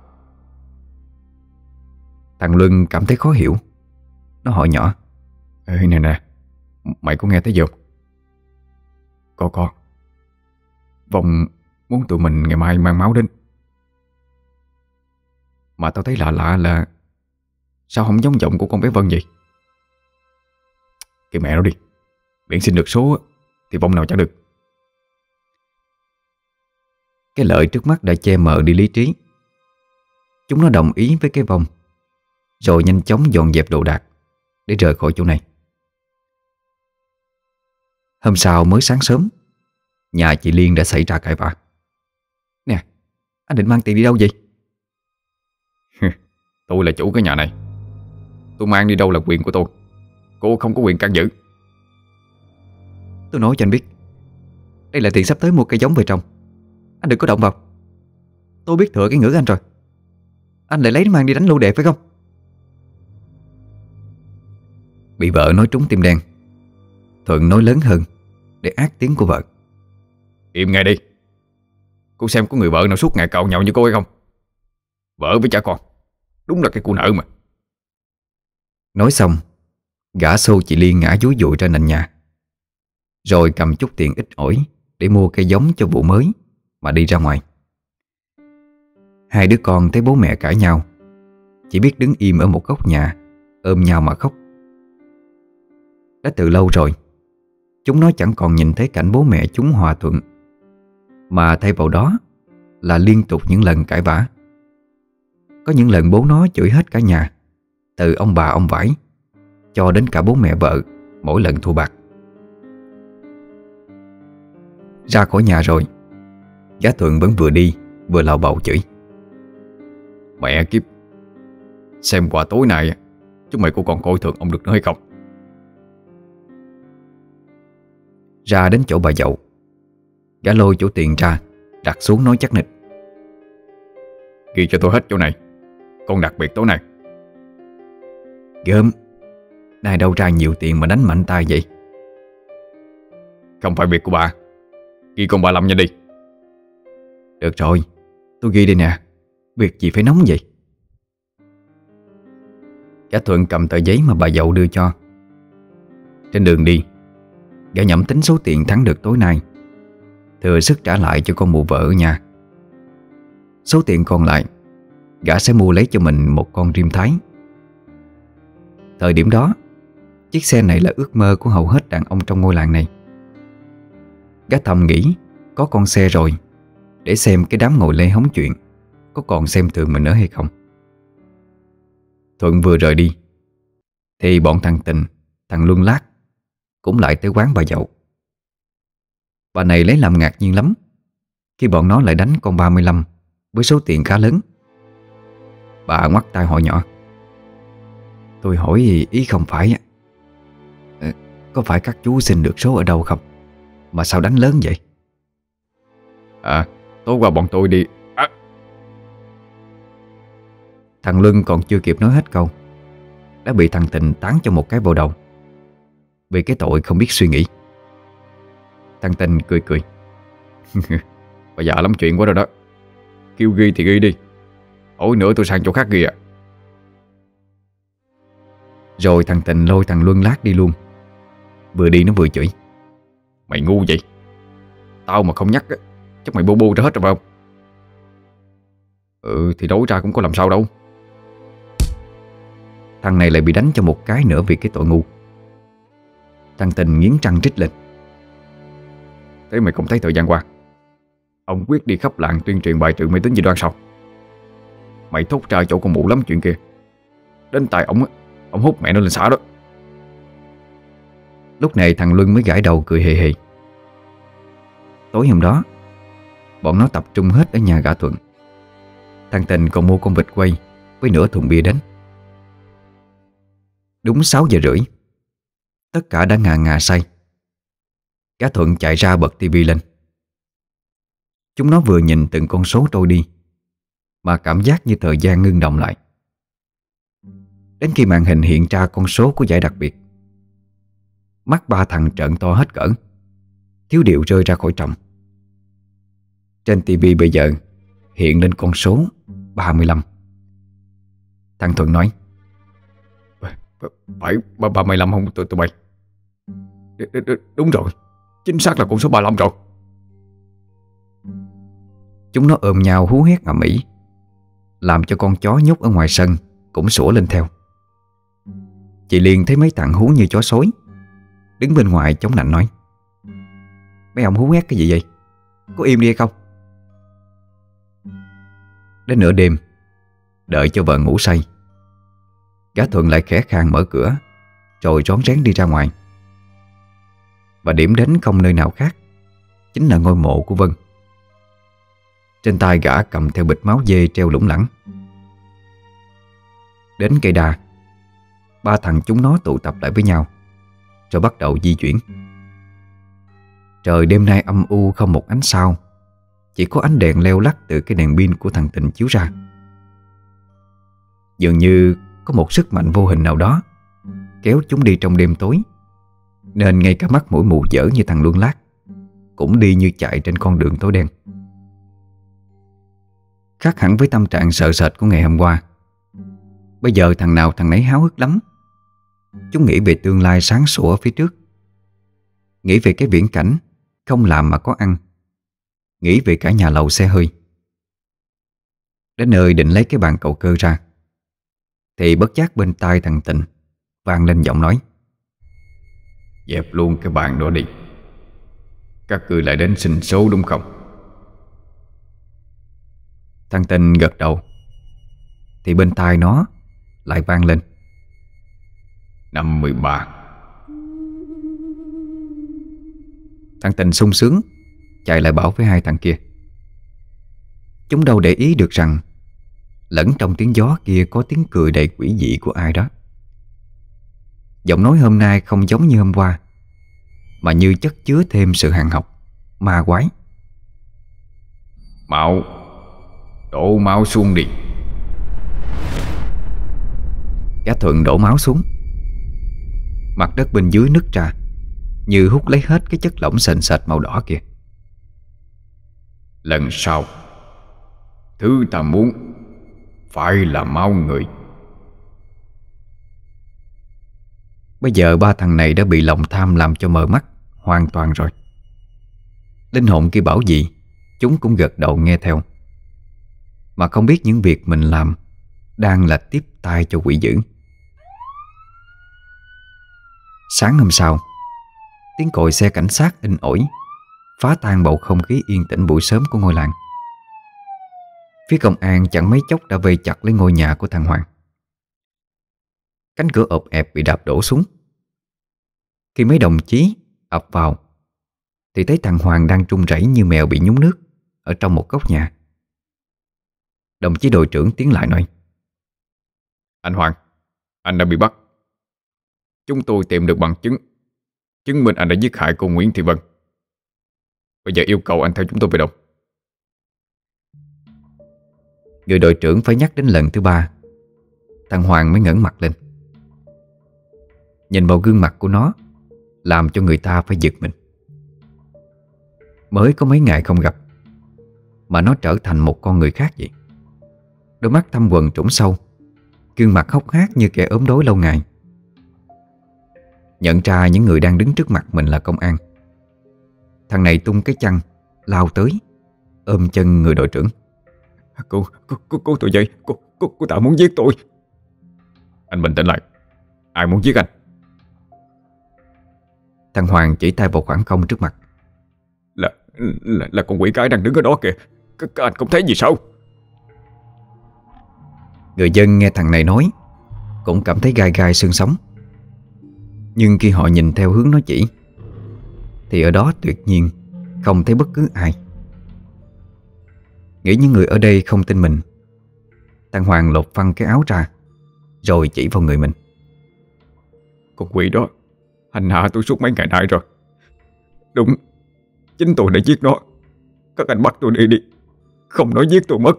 Thằng Luân cảm thấy khó hiểu. Nó hỏi nhỏ: Ê nè nè, mày có nghe thấy gì không? Có có. Vong muốn tụi mình ngày mai mang máu đến. Mà tao thấy lạ lạ là sao không giống giọng của con bé Vân vậy? Kìa mẹ nó đi, miễn xin được số thì vong nào chả được. Cái lợi trước mắt đã che mờ đi lý trí. Chúng nó đồng ý với cái vong, rồi nhanh chóng dọn dẹp đồ đạc để rời khỏi chỗ này. Hôm sau mới sáng sớm, nhà chị Liên đã xảy ra cãi vã. Nè, anh định mang tiền đi đâu vậy? Tôi là chủ cái nhà này, tôi mang đi đâu là quyền của tôi. Cô không có quyền can dự. Tôi nói cho anh biết, đây là tiền sắp tới mua cây giống về trồng. Anh đừng có động vào. Tôi biết thừa cái ngữ anh rồi. Anh lại lấy mang đi đánh lô đề phải không? Bị vợ nói trúng tim đen, Thuận nói lớn hơn để át tiếng của vợ: Im ngay đi. Cô xem có người vợ nào suốt ngày cạo nhậu như cô hay không? Vợ với cha con, đúng là cái cô nợ mà. Nói xong, gã xô chị Liên ngã dúi dụi ra nền nhà, rồi cầm chút tiền ít ỏi để mua cây giống cho vụ mới mà đi ra ngoài. Hai đứa con thấy bố mẹ cãi nhau, chỉ biết đứng im ở một góc nhà, ôm nhau mà khóc. Đã từ lâu rồi, chúng nó chẳng còn nhìn thấy cảnh bố mẹ chúng hòa thuận, mà thay vào đó là liên tục những lần cãi vã. Có những lần bố nó chửi hết cả nhà, từ ông bà ông vải cho đến cả bố mẹ vợ mỗi lần thua bạc. Ra khỏi nhà rồi, gã Thuận vẫn vừa đi vừa lào bầu chửi: Mẹ kiếp, xem qua tối nay chúng mày có còn coi thường ông được nữa hay không? Ra đến chỗ bà dậu, gã lôi chỗ tiền ra đặt xuống nói chắc nịch: Ghi cho tôi hết chỗ này, còn đặc biệt tối nay. Gớm, nay đâu ra nhiều tiền mà đánh mạnh tay vậy? Không phải việc của bà. Ghi con ba Lâm nha đi. Được rồi, tôi ghi đây nè. Việc gì phải nóng vậy? Gã Thuận cầm tờ giấy mà bà dậu đưa cho. Trên đường đi, gã nhẩm tính số tiền thắng được tối nay, thừa sức trả lại cho con mụ vợ ở nhà. Số tiền còn lại, gã sẽ mua lấy cho mình một con rim Thái. Thời điểm đó, chiếc xe này là ước mơ của hầu hết đàn ông trong ngôi làng này. Gã thầm nghĩ có con xe rồi, để xem cái đám ngồi lê hóng chuyện có còn xem thường mình nữa hay không. Thuận vừa rời đi thì bọn thằng Tình, thằng Luân Lát cũng lại tới quán bà dậu. Bà này lấy làm ngạc nhiên lắm khi bọn nó lại đánh con ba mươi lăm với số tiền khá lớn. Bà ngoắt tay hỏi nhỏ: Tôi hỏi gì ý không phải à, có phải các chú xin được số ở đâu không, mà sao đánh lớn vậy? À, tối qua bọn tôi đi à. Thằng Luân còn chưa kịp nói hết câu đã bị thằng Tình tán cho một cái vào đầu vì cái tội không biết suy nghĩ. Thằng Tình cười cười: Bà già lắm chuyện quá rồi đó. Kêu ghi thì ghi đi, hỏi nữa tôi sang chỗ khác ghi à. Rồi thằng Tình lôi thằng Luân Lát đi luôn. Vừa đi nó vừa chửi: Mày ngu vậy? Tao mà không nhắc á, chắc mày bô bô ra hết rồi phải không? Ừ thì đấu ra cũng có làm sao đâu. Thằng này lại bị đánh cho một cái nữa vì cái tội ngu. Thằng Tình nghiến răng trích lên: Thế mày không thấy thời gian qua ông Quyết đi khắp làng tuyên truyền bài trừ mê tín dị đoan sao? Mày thốt ra chỗ con mụ lắm chuyện kia, đến tại ổng á, ông hút mẹ nó lên xã đó. Lúc này thằng Luân mới gãi đầu cười hề hề. Tối hôm đó, bọn nó tập trung hết ở nhà gã Thuận. Thằng Tình còn mua con vịt quay với nửa thùng bia đến. Đúng sáu giờ rưỡi, tất cả đã ngà ngà say. Gã Thuận chạy ra bật tivi lên. Chúng nó vừa nhìn từng con số trôi đi mà cảm giác như thời gian ngưng động lại. Đến khi màn hình hiện ra con số của giải đặc biệt, mắt ba thằng trợn to hết cỡ, thiếu điệu rơi ra khỏi tròng. Trên tivi bây giờ hiện lên con số ba mươi lăm. Thằng Thuận nói: Phải ba mươi lăm không tụi, tụi bay? Đúng rồi, chính xác là con số ba mươi lăm rồi. Chúng nó ôm nhau hú hét ầm ĩ, làm cho con chó nhốt ở ngoài sân cũng sủa lên theo. Chị Liên thấy mấy thằng hú như chó sói, đứng bên ngoài chống nạnh nói: Mấy ông hú hét cái gì vậy? Có im đi hay không? Đến nửa đêm, đợi cho vợ ngủ say, gã Thuận lại khẽ khàng mở cửa rồi rón rén đi ra ngoài. Và điểm đến không nơi nào khác chính là ngôi mộ của Vân. Trên tay gã cầm theo bịch máu dê treo lủng lẳng. Đến cây đa, ba thằng chúng nó tụ tập lại với nhau rồi bắt đầu di chuyển. Trời đêm nay âm u không một ánh sao, chỉ có ánh đèn leo lắc từ cái đèn pin của thằng Tình chiếu ra. Dường như có một sức mạnh vô hình nào đó kéo chúng đi trong đêm tối, nên ngay cả mắt mũi mù dở như thằng Luân Lát cũng đi như chạy trên con đường tối đen. Khác hẳn với tâm trạng sợ sệt của ngày hôm qua, bây giờ thằng nào thằng nấy háo hức lắm. Chúng nghĩ về tương lai sáng sủa ở phía trước, nghĩ về cái viễn cảnh không làm mà có ăn, nghĩ về cả nhà lầu xe hơi. Đến nơi định lấy cái bàn cầu cơ ra thì bất giác bên tai thằng Tình vang lên giọng nói: Dẹp luôn cái bàn đó đi, các ngươi lại đến xin số đúng không? Thằng Tình gật đầu thì bên tai nó lại vang lên: Năm mươi ba. Thằng Tình sung sướng chạy lại bảo với hai thằng kia. Chúng đâu để ý được rằng lẫn trong tiếng gió kia có tiếng cười đầy quỷ dị của ai đó. Giọng nói hôm nay không giống như hôm qua, mà như chất chứa thêm sự hàn học, ma quái. Mạo, đổ máu xuống đi. Gã Thuận đổ máu xuống. Mặt đất bên dưới nứt ra, như hút lấy hết cái chất lỏng sền sệt màu đỏ kia. Lần sau, thứ ta muốn phải là máu người. Bây giờ ba thằng này đã bị lòng tham làm cho mờ mắt hoàn toàn rồi. Linh hồn kia bảo gì, chúng cũng gật đầu nghe theo, mà không biết những việc mình làm đang là tiếp tay cho quỷ dữ. Sáng hôm sau, tiếng còi xe cảnh sát inh ỏi phá tan bầu không khí yên tĩnh buổi sớm của ngôi làng. Phía công an chẳng mấy chốc đã vây chặt lấy ngôi nhà của thằng Hoàng. Cánh cửa ộp ẹp bị đạp đổ xuống. Khi mấy đồng chí ập vào thì thấy thằng Hoàng đang trung rẩy như mèo bị nhúng nước ở trong một góc nhà. Đồng chí đội trưởng tiến lại nói: Anh Hoàng, anh đã bị bắt. Chúng tôi tìm được bằng chứng chứng minh anh đã giết hại cô Nguyễn Thị Vân. Bây giờ yêu cầu anh theo chúng tôi về đâu? Người đội trưởng phải nhắc đến lần thứ ba, thằng Hoàng mới ngẩng mặt lên. Nhìn vào gương mặt của nó làm cho người ta phải giật mình. Mới có mấy ngày không gặp mà nó trở thành một con người khác vậy. Đôi mắt thâm quầng trũng sâu, gương mặt hốc hác như kẻ ốm đói lâu ngày. Nhận ra những người đang đứng trước mặt mình là công an, thằng này tung cái chăn lao tới ôm chân người đội trưởng. Cô, cô, cô, cô tôi vậy. Cô, cô, cô ta muốn giết tôi. Anh bình tĩnh lại. Ai muốn giết anh? Thằng Hoàng chỉ tay vào khoảng không trước mặt. Là, là, là con quỷ cái đang đứng ở đó kìa. Các, các anh không thấy gì sao? Người dân nghe thằng này nói cũng cảm thấy gai gai xương sống. Nhưng khi họ nhìn theo hướng nó chỉ thì ở đó tuyệt nhiên không thấy bất cứ ai. Nghĩ những người ở đây không tin mình, thằng Hoàng lột phăng cái áo ra rồi chỉ vào người mình. Con quỷ đó hành hạ tôi suốt mấy ngày nay rồi. Đúng, chính tôi đã giết nó. Các anh bắt tôi đi đi, không nói giết tôi mất.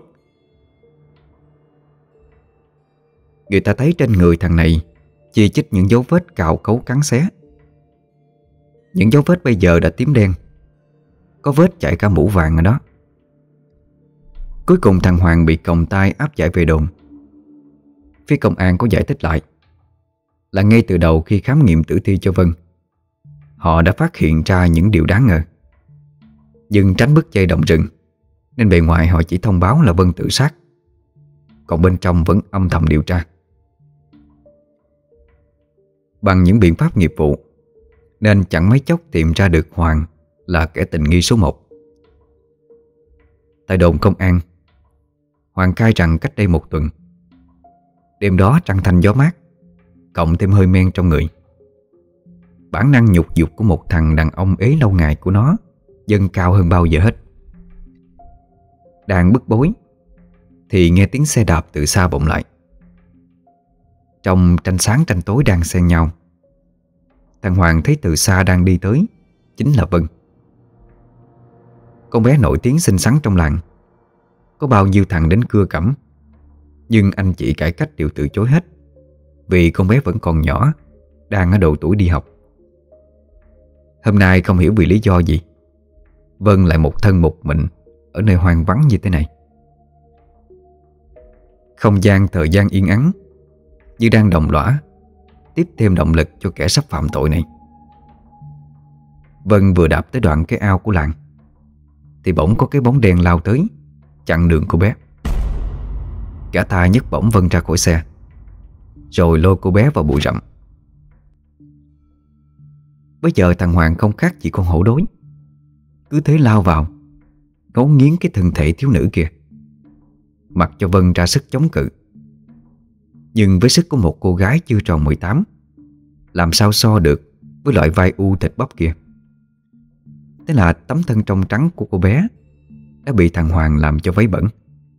Người ta thấy trên người thằng này chi chít những dấu vết cào cấu cắn xé. Những dấu vết bây giờ đã tím đen, có vết chảy cả mũ vàng ở đó. Cuối cùng thằng Hoàng bị còng tay áp giải về đồn. Phía công an có giải thích lại là ngay từ đầu khi khám nghiệm tử thi cho Vân, họ đã phát hiện ra những điều đáng ngờ. Nhưng tránh bức dây động rừng nên bề ngoài họ chỉ thông báo là Vân tự sát, còn bên trong vẫn âm thầm điều tra. Bằng những biện pháp nghiệp vụ nên chẳng mấy chốc tìm ra được Hoàng là kẻ tình nghi số một. Tại đồn công an, Hoàng khai rằng cách đây một tuần, đêm đó trăng thanh gió mát, cộng thêm hơi men trong người, bản năng nhục dục của một thằng đàn ông ế lâu ngày của nó dâng cao hơn bao giờ hết. Đang bức bối thì nghe tiếng xe đạp từ xa vọng lại. Trong tranh sáng tranh tối đang xen nhau, thằng Hoàng thấy từ xa đang đi tới chính là Vân. Con bé nổi tiếng xinh xắn trong làng, có bao nhiêu thằng đến cưa cẩm, nhưng anh chị cải cách đều từ chối hết, vì con bé vẫn còn nhỏ, đang ở độ tuổi đi học. Hôm nay không hiểu vì lý do gì, Vân lại một thân một mình ở nơi hoang vắng như thế này. Không gian thời gian yên ắng như đang đồng lõa, tiếp thêm động lực cho kẻ sắp phạm tội này. Vân vừa đạp tới đoạn cái ao của làng thì bỗng có cái bóng đen lao tới, chặn đường cô bé. Cả ta nhấc bổng Vân ra khỏi xe, rồi lôi cô bé vào bụi rậm. Bây giờ thằng Hoàng không khác gì con hổ đói, cứ thế lao vào, ngấu nghiến cái thân thể thiếu nữ kia, mặc cho Vân ra sức chống cự. Nhưng với sức của một cô gái chưa tròn mười tám, làm sao so được với loại vai u thịt bắp kia. Thế là tấm thân trong trắng của cô bé đã bị thằng Hoàng làm cho vấy bẩn.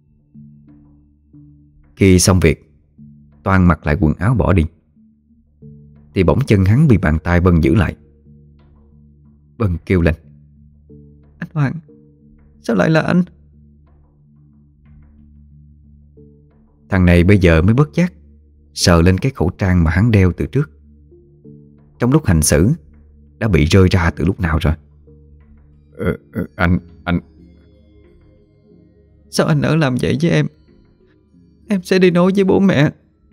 Khi xong việc, Toàn mặc lại quần áo bỏ đi, thì bỗng chân hắn bị bàn tay Vân giữ lại. Vân kêu lên: Anh Hoàng, sao lại là anh? Thằng này bây giờ mới bất giác sờ lên cái khẩu trang mà hắn đeo từ trước. Trong lúc hành xử đã bị rơi ra từ lúc nào rồi. ờ, ờ, Anh, anh Sao anh nỡ làm vậy với em? Em sẽ đi nói với bố mẹ.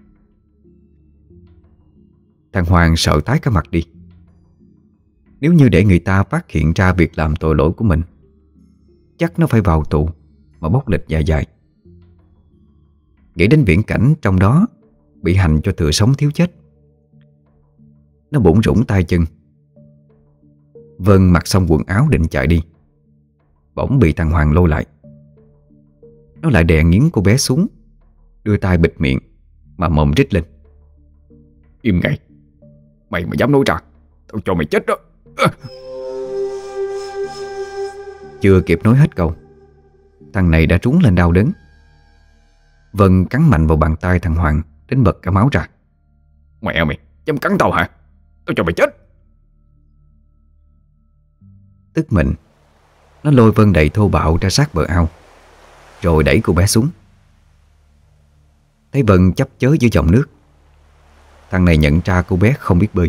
Thằng Hoàng sợ tái cả mặt đi. Nếu như để người ta phát hiện ra việc làm tội lỗi của mình, chắc nó phải vào tù mà bóc lịch dài dài. Nghĩ đến viễn cảnh trong đó bị hành cho thừa sống thiếu chết, nó bủn rủn tay chân. Vân mặc xong quần áo định chạy đi, bỗng bị thằng Hoàng lôi lại. Nó lại đè nghiến cô bé xuống, đưa tay bịt miệng mà mồm rít lên: Im ngay. Mày mà dám nói ra, tao cho mày chết đó. À. Chưa kịp nói hết câu, thằng này đã trúng lên đau đớn. Vân cắn mạnh vào bàn tay thằng Hoàng đến bật cả máu ra. Mẹ mày, dám cắn tao hả? Tao cho mày chết. Tức mình, nó lôi Vân đầy thô bạo ra sát bờ ao, rồi đẩy cô bé xuống. Thấy Vân chấp chới giữa dòng nước, thằng này nhận ra cô bé không biết bơi.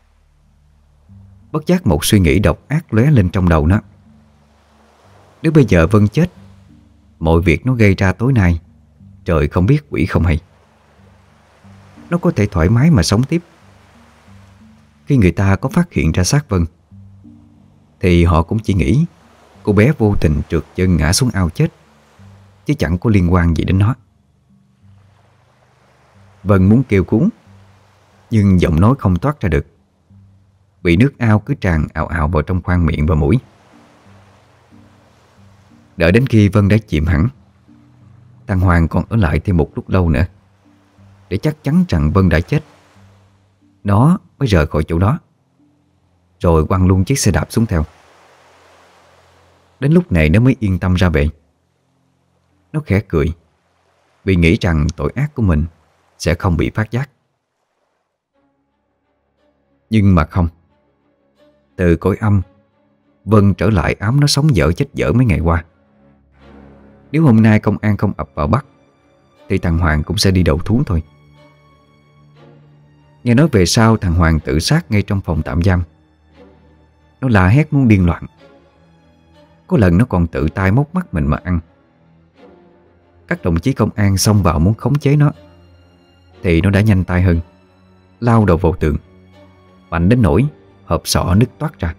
Bất giác một suy nghĩ độc ác lóe lên trong đầu nó. Nếu bây giờ Vân chết, mọi việc nó gây ra tối nay trời không biết quỷ không hay. Nó có thể thoải mái mà sống tiếp. Khi người ta có phát hiện ra xác Vân thì họ cũng chỉ nghĩ cô bé vô tình trượt chân ngã xuống ao chết, chứ chẳng có liên quan gì đến nó. Vân muốn kêu cứu, nhưng giọng nói không toát ra được, bị nước ao cứ tràn ào ào vào trong khoang miệng và mũi. Đợi đến khi Vân đã chìm hẳn, thằng Hoàng còn ở lại thêm một lúc lâu nữa để chắc chắn rằng Vân đã chết. Nó mới rời khỏi chỗ đó, rồi quăng luôn chiếc xe đạp xuống theo. Đến lúc này nó mới yên tâm ra về. Nó khẽ cười vì nghĩ rằng tội ác của mình sẽ không bị phát giác. Nhưng mà không. Từ cõi âm, Vân trở lại ám nó sống dở chết dở mấy ngày qua. Nếu hôm nay công an không ập vào bắt thì thằng Hoàng cũng sẽ đi đầu thú thôi. Nghe nói về sau thằng Hoàng tự sát ngay trong phòng tạm giam. Nó la hét muốn điên loạn. Có lần nó còn tự tay móc mắt mình mà ăn. Các đồng chí công an xông vào muốn khống chế nó thì nó đã nhanh tay hơn, lao đầu vào tường, mạnh đến nỗi hộp sọ nứt toát ra.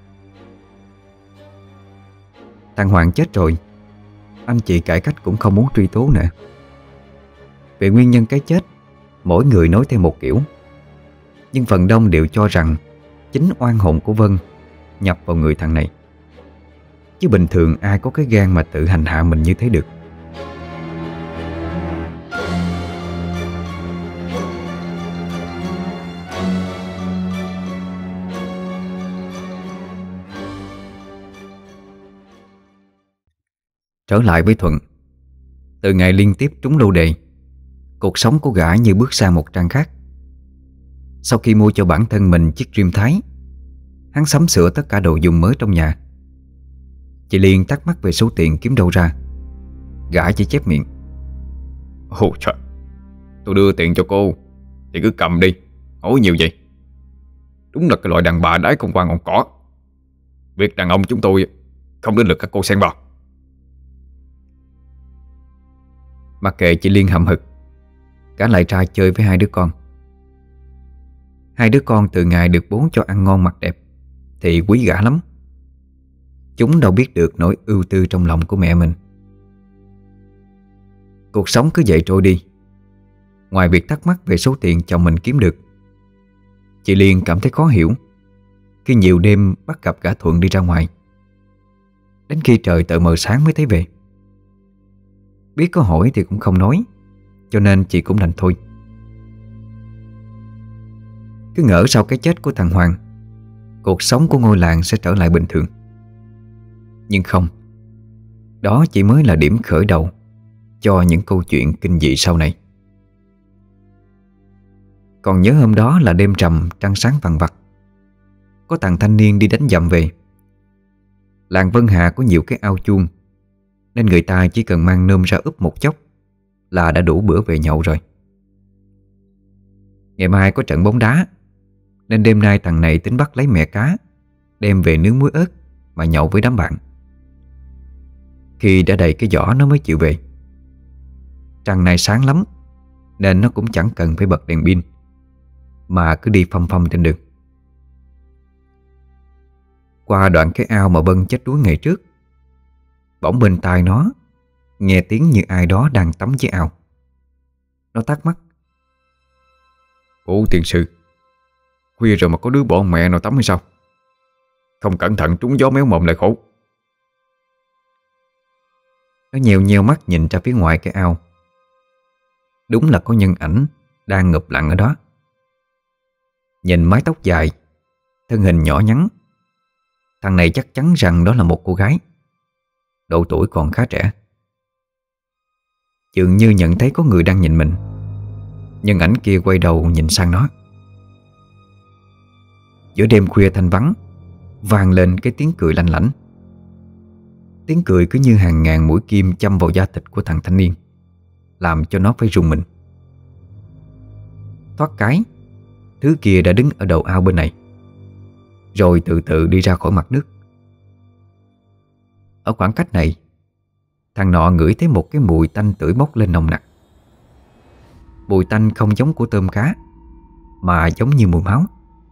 Thằng Hoàng chết rồi, anh chị cải cách cũng không muốn truy tố nữa. Về nguyên nhân cái chết, mỗi người nói theo một kiểu, nhưng phần đông đều cho rằng chính oan hồn của Vân nhập vào người thằng này. Chứ bình thường ai có cái gan mà tự hành hạ mình như thế được. Trở lại với Thuận. Từ ngày liên tiếp trúng lô đề, cuộc sống của gã như bước sang một trang khác. Sau khi mua cho bản thân mình chiếc Dream Thái, hắn sắm sửa tất cả đồ dùng mới trong nhà. Chị Liên thắc mắc về số tiền kiếm đâu ra. Gã chỉ chép miệng: Ồ trời, tôi đưa tiền cho cô thì cứ cầm đi, hỏi nhiều vậy. Đúng là cái loại đàn bà đái không qua ngọn cỏ. Việc đàn ông chúng tôi không đến lượt các cô xen vào. Mặc kệ chị Liên hậm hực, gã lại ra chơi với hai đứa con. Hai đứa con từ ngày được bố cho ăn ngon mặc đẹp thì quý gã lắm. Chúng đâu biết được nỗi ưu tư trong lòng của mẹ mình. Cuộc sống cứ vậy trôi đi. Ngoài việc thắc mắc về số tiền chồng mình kiếm được, chị Liên cảm thấy khó hiểu khi nhiều đêm bắt gặp gã Thuận đi ra ngoài. Đến khi trời tờ mờ sáng mới thấy về. Biết có hỏi thì cũng không nói, cho nên chị cũng đành thôi. Cứ ngỡ sau cái chết của thằng Hoàng, cuộc sống của ngôi làng sẽ trở lại bình thường. Nhưng không. Đó chỉ mới là điểm khởi đầu cho những câu chuyện kinh dị sau này. Còn nhớ hôm đó là đêm trầm, trăng sáng vằng vặc. Có thằng thanh niên đi đánh dặm về. Làng Vân Hà có nhiều cái ao chuông, nên người ta chỉ cần mang nôm ra úp một chốc là đã đủ bữa về nhậu rồi. Ngày mai có trận bóng đá, nên đêm nay thằng này tính bắt lấy mẹ cá, đem về nướng muối ớt mà nhậu với đám bạn. Khi đã đầy cái giỏ nó mới chịu về. Trăng này sáng lắm, nên nó cũng chẳng cần phải bật đèn pin, mà cứ đi phăm phăm trên đường. Qua đoạn cái ao mà Vân chết đuối ngày trước, bỗng bên tai nó nghe tiếng như ai đó đang tắm dưới ao. Nó thắc mắc: Ủa tiền sư, khuya rồi mà có đứa bọn mẹ nào tắm hay sao? Không cẩn thận trúng gió méo mồm lại khổ. Nó nheo nheo mắt nhìn ra phía ngoài cái ao. Đúng là có nhân ảnh đang ngụp lặn ở đó. Nhìn mái tóc dài, thân hình nhỏ nhắn, thằng này chắc chắn rằng đó là một cô gái, độ tuổi còn khá trẻ. Dường như nhận thấy có người đang nhìn mình, nhân ảnh kia quay đầu nhìn sang nó. Giữa đêm khuya thanh vắng, vang lên cái tiếng cười lanh lảnh. Tiếng cười cứ như hàng ngàn mũi kim châm vào da thịt của thằng thanh niên, làm cho nó phải rùng mình. Thoát cái, thứ kia đã đứng ở đầu ao bên này, rồi từ từ đi ra khỏi mặt nước. Ở khoảng cách này, thằng nọ ngửi thấy một cái mùi tanh tưởi bốc lên nồng nặc. Mùi tanh không giống của tôm cá, mà giống như mùi máu.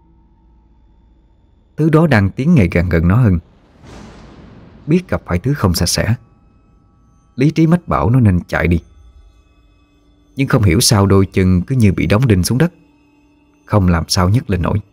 Thứ đó đang tiến ngày càng gần nó hơn. Biết gặp phải thứ không sạch sẽ, lý trí mách bảo nó nên chạy đi. Nhưng không hiểu sao đôi chân cứ như bị đóng đinh xuống đất, không làm sao nhấc lên nổi.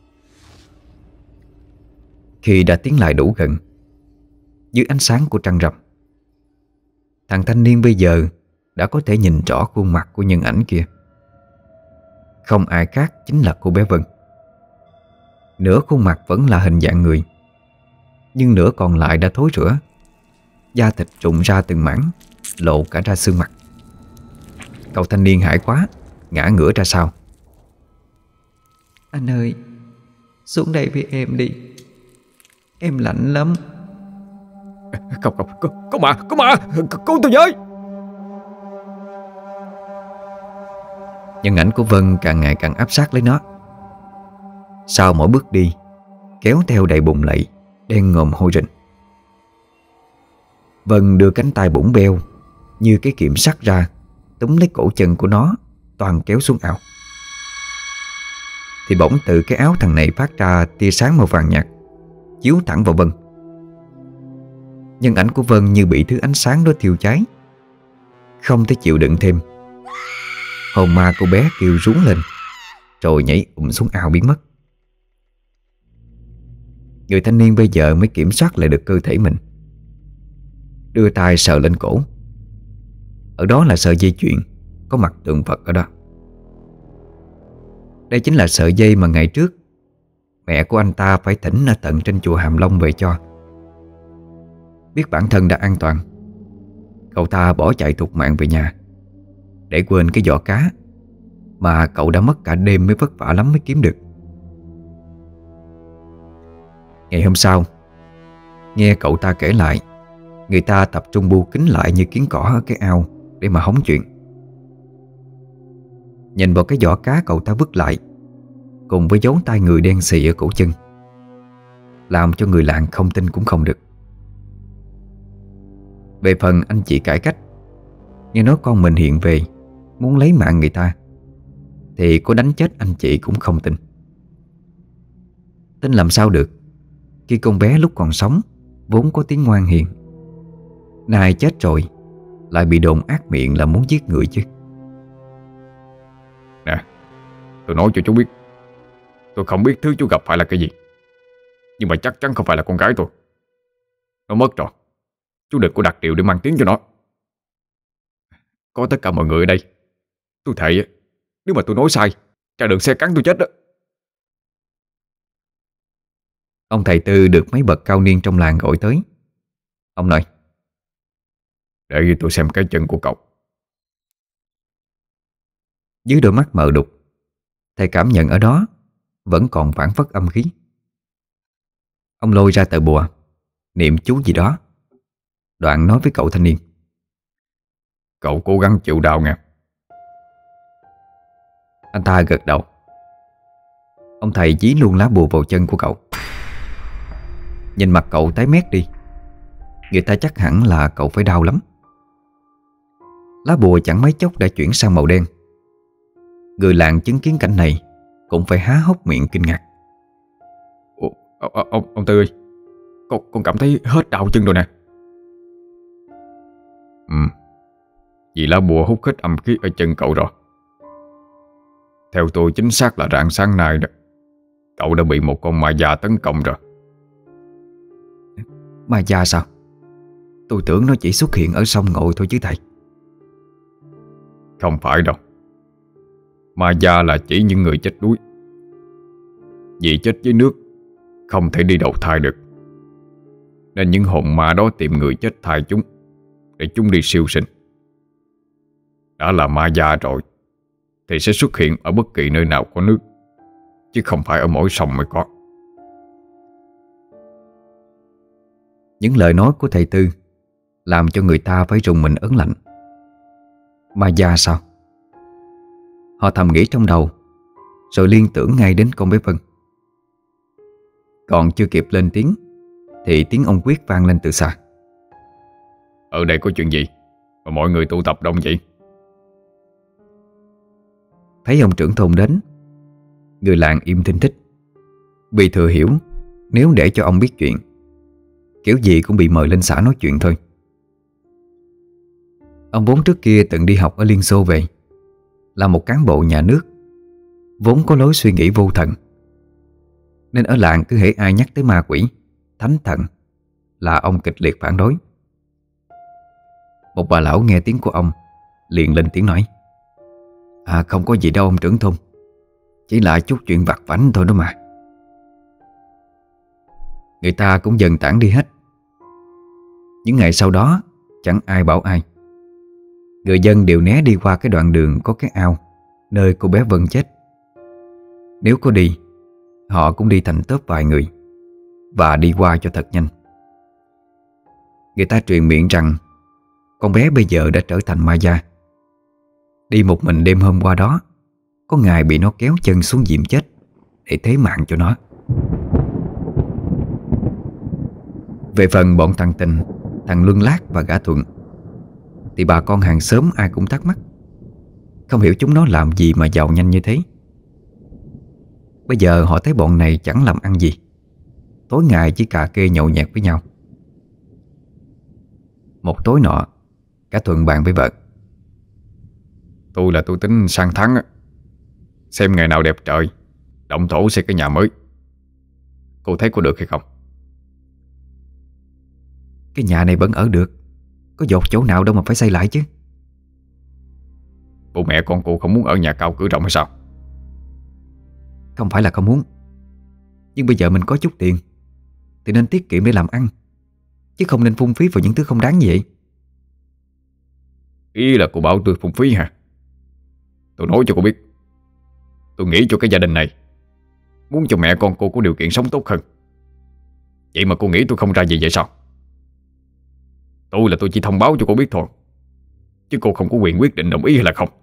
Khi đã tiến lại đủ gần, dưới ánh sáng của trăng rằm, thằng thanh niên bây giờ đã có thể nhìn rõ khuôn mặt của nhân ảnh kia. Không ai khác chính là cô bé Vân. Nửa khuôn mặt vẫn là hình dạng người, nhưng nửa còn lại đã thối rữa, da thịt rụng ra từng mảng, lộ cả ra xương mặt. Cậu thanh niên hãi quá, ngã ngửa ra sau. Anh ơi, xuống đây với em đi, em lạnh lắm. Không không, có, có mà, có mà, cứu tôi với. Nhân ảnh của Vân càng ngày càng áp sát lấy nó. Sau mỗi bước đi, kéo theo đầy bùn lầy đen ngòm hôi rình. Vân đưa cánh tay bủng beo như cái kiệm sắt ra, túm lấy cổ chân của nó, toàn kéo xuống ao. Thì bỗng từ cái áo thằng này phát ra tia sáng màu vàng nhạt, chiếu thẳng vào Vân. Nhân ảnh của Vân như bị thứ ánh sáng đó thiêu cháy, không thể chịu đựng thêm. Hồn ma cô bé kêu rú lên, rồi nhảy ùm xuống ao biến mất. Người thanh niên bây giờ mới kiểm soát lại được cơ thể mình, đưa tay sờ lên cổ. Ở đó là sợi dây chuyền có mặt tượng Phật ở đó. Đây chính là sợi dây mà ngày trước mẹ của anh ta phải thỉnh ở tận trên chùa Hàm Long về cho. Biết bản thân đã an toàn, cậu ta bỏ chạy thục mạng về nhà, để quên cái giỏ cá mà cậu đã mất cả đêm mới vất vả lắm mới kiếm được. Ngày hôm sau, nghe cậu ta kể lại, người ta tập trung bu kín lại như kiến cỏ ở cái ao để mà hóng chuyện. Nhìn vào cái giỏ cá cậu ta vứt lại, cùng với dấu tay người đen xì ở cổ chân, làm cho người làng không tin cũng không được. Về phần anh chị cải cách, nghe nói con mình hiện về muốn lấy mạng người ta, thì có đánh chết anh chị cũng không tin. Tin làm sao được, khi con bé lúc còn sống vốn có tiếng ngoan hiền, nay chết rồi lại bị đồn ác miệng là muốn giết người chứ. Nè, tôi nói cho chú biết, tôi không biết thứ chú gặp phải là cái gì, nhưng mà chắc chắn không phải là con gái tôi. Nó mất rồi, chú đừng có đặt điều để mang tiếng cho nó. Có tất cả mọi người ở đây, tôi thề nếu mà tôi nói sai, cha đừng xe cắn tôi chết đó. Ông thầy Tư được mấy bậc cao niên trong làng gọi tới. Ông nói: Để tôi xem cái chân của cậu. Dưới đôi mắt mờ đục, thầy cảm nhận ở đó vẫn còn phảng phất âm khí. Ông lôi ra tờ bùa, niệm chú gì đó, đoạn nói với cậu thanh niên: Cậu cố gắng chịu đau nha, Anh ta gật đầu. Ông thầy dí luôn lá bùa vào chân của cậu. Nhìn mặt cậu tái mét đi, người ta chắc hẳn là cậu phải đau lắm. Lá bùa chẳng mấy chốc đã chuyển sang màu đen. Người làng chứng kiến cảnh này cũng phải há hốc miệng kinh ngạc. Ủa, ông, ông, ông Tư ơi, con, con cảm thấy hết đau chân rồi nè. Ừ, vì lá bùa hút hết âm khí ở chân cậu rồi. Theo tôi chính xác là rạng sáng nay đó, cậu đã bị một con ma già tấn công rồi. Ma già sao? Tôi tưởng nó chỉ xuất hiện ở sông Ngội thôi chứ thầy. Không phải đâu. Ma già là chỉ những người chết đuối. Vì chết dưới nước không thể đi đầu thai được, nên những hồn ma đó tìm người chết thai chúng để chúng đi siêu sinh. Đã là ma già rồi thì sẽ xuất hiện ở bất kỳ nơi nào có nước, chứ không phải ở mỗi sông mới có. Những lời nói của thầy Tư làm cho người ta phải rùng mình ớn lạnh. Ma già sao? Họ thầm nghĩ trong đầu, rồi liên tưởng ngay đến con bé Vân. Còn chưa kịp lên tiếng thì tiếng ông Quyết vang lên từ xa. Ở đây có chuyện gì mà mọi người tụ tập đông vậy? Thấy ông trưởng thôn đến, người làng im thinh thích, vì thừa hiểu nếu để cho ông biết chuyện, kiểu gì cũng bị mời lên xã nói chuyện thôi. Ông vốn trước kia từng đi học ở Liên Xô về, là một cán bộ nhà nước, vốn có lối suy nghĩ vô thần, nên ở làng cứ hễ ai nhắc tới ma quỷ, thánh thần là ông kịch liệt phản đối. Một bà lão nghe tiếng của ông liền lên tiếng nói: À không có gì đâu ông trưởng thôn, chỉ là chút chuyện vặt vãnh thôi đó mà. Người ta cũng dần tản đi hết. Những ngày sau đó chẳng ai bảo ai. Người dân đều né đi qua cái đoạn đường có cái ao nơi cô bé Vân chết. Nếu có đi, họ cũng đi thành tớp vài người và đi qua cho thật nhanh. Người ta truyền miệng rằng con bé bây giờ đã trở thành ma già. Đi một mình đêm hôm qua đó, có ngày bị nó kéo chân xuống diệm chết để thế mạng cho nó. Về phần bọn thằng Tình, thằng Luân Lát và gã Thuận thì bà con hàng xóm ai cũng thắc mắc, không hiểu chúng nó làm gì mà giàu nhanh như thế. Bây giờ họ thấy bọn này chẳng làm ăn gì, tối ngày chỉ cà kê nhậu nhẹt với nhau. Một tối nọ, cả Thuận bàn với vợ: Tôi là tôi tính sang tháng á, xem ngày nào đẹp trời động thổ xây cái nhà mới. Cô thấy có được hay không? Cái nhà này vẫn ở được, có dột chỗ nào đâu mà phải xây lại chứ. Bố mẹ con cô không muốn ở nhà cao cửa rộng hay sao? Không phải là không muốn, nhưng bây giờ mình có chút tiền thì nên tiết kiệm để làm ăn, chứ không nên phung phí vào những thứ không đáng gì vậy. Ý là cô bảo tôi phung phí hả? Tôi nói cho cô biết, tôi nghĩ cho cái gia đình này, muốn cho mẹ con cô có điều kiện sống tốt hơn. Vậy mà cô nghĩ tôi không ra gì vậy sao? Tôi là tôi chỉ thông báo cho cô biết thôi, chứ cô không có quyền quyết định đồng ý hay là không.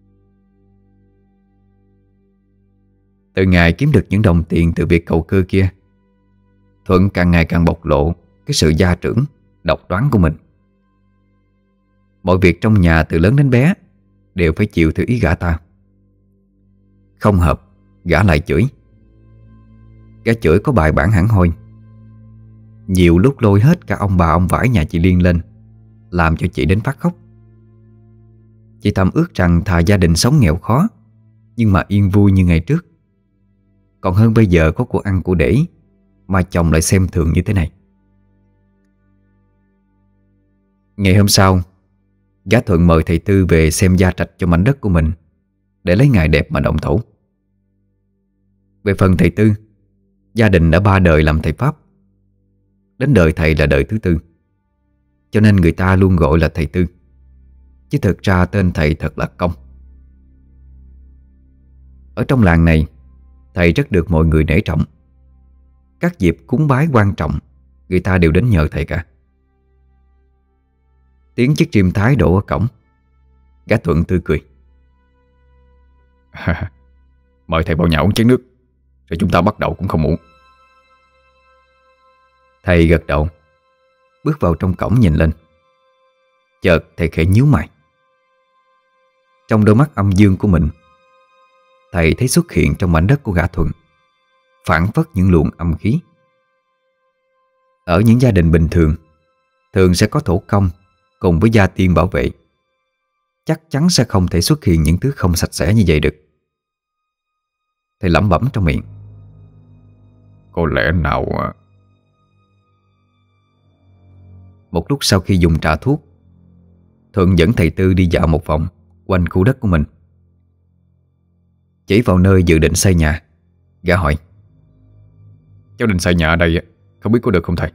Từ ngày kiếm được những đồng tiền từ việc cầu cơ kia, Thuận càng ngày càng bộc lộ cái sự gia trưởng, độc đoán của mình. Mọi việc trong nhà từ lớn đến bé đều phải chịu theo ý gã ta. Không hợp, gã lại chửi. Gã chửi có bài bản hẳn hoi, nhiều lúc lôi hết cả ông bà ông vải nhà chị Liên lên, làm cho chị đến phát khóc. Chị thầm ước rằng thà gia đình sống nghèo khó nhưng mà yên vui như ngày trước, còn hơn bây giờ có của ăn của để mà chồng lại xem thường như thế này. Ngày hôm sau, gã Thuận mời thầy Tư về xem gia trạch cho mảnh đất của mình, để lấy ngày đẹp mà động thổ. Về phần thầy Tư, gia đình đã ba đời làm thầy Pháp, đến đời thầy là đời thứ tư, cho nên người ta luôn gọi là thầy Tư, chứ thực ra tên thầy thật là Công. Ở trong làng này, thầy rất được mọi người nể trọng. Các dịp cúng bái quan trọng, người ta đều đến nhờ thầy cả. Tiếng chiếc chim thái đổ ở cổng, gã Thuận tươi cười: Mời thầy vào nhà uống chén nước, rồi chúng ta bắt đầu cũng không muộn. Thầy gật đầu, bước vào trong cổng nhìn lên. Chợt thầy khẽ nhíu mày. Trong đôi mắt âm dương của mình, thầy thấy xuất hiện trong mảnh đất của gã Thuận phảng phất những luồng âm khí. Ở những gia đình bình thường, thường sẽ có thổ công cùng với gia tiên bảo vệ. Chắc chắn sẽ không thể xuất hiện những thứ không sạch sẽ như vậy được. Thầy lẩm bẩm trong miệng. Có lẽ nào... Một lúc sau khi dùng trà thuốc, Thuận dẫn thầy Tư đi dạo một vòng quanh khu đất của mình. Chỉ vào nơi dự định xây nhà, gã hỏi: Cháu định xây nhà ở đây, không biết có được không thầy?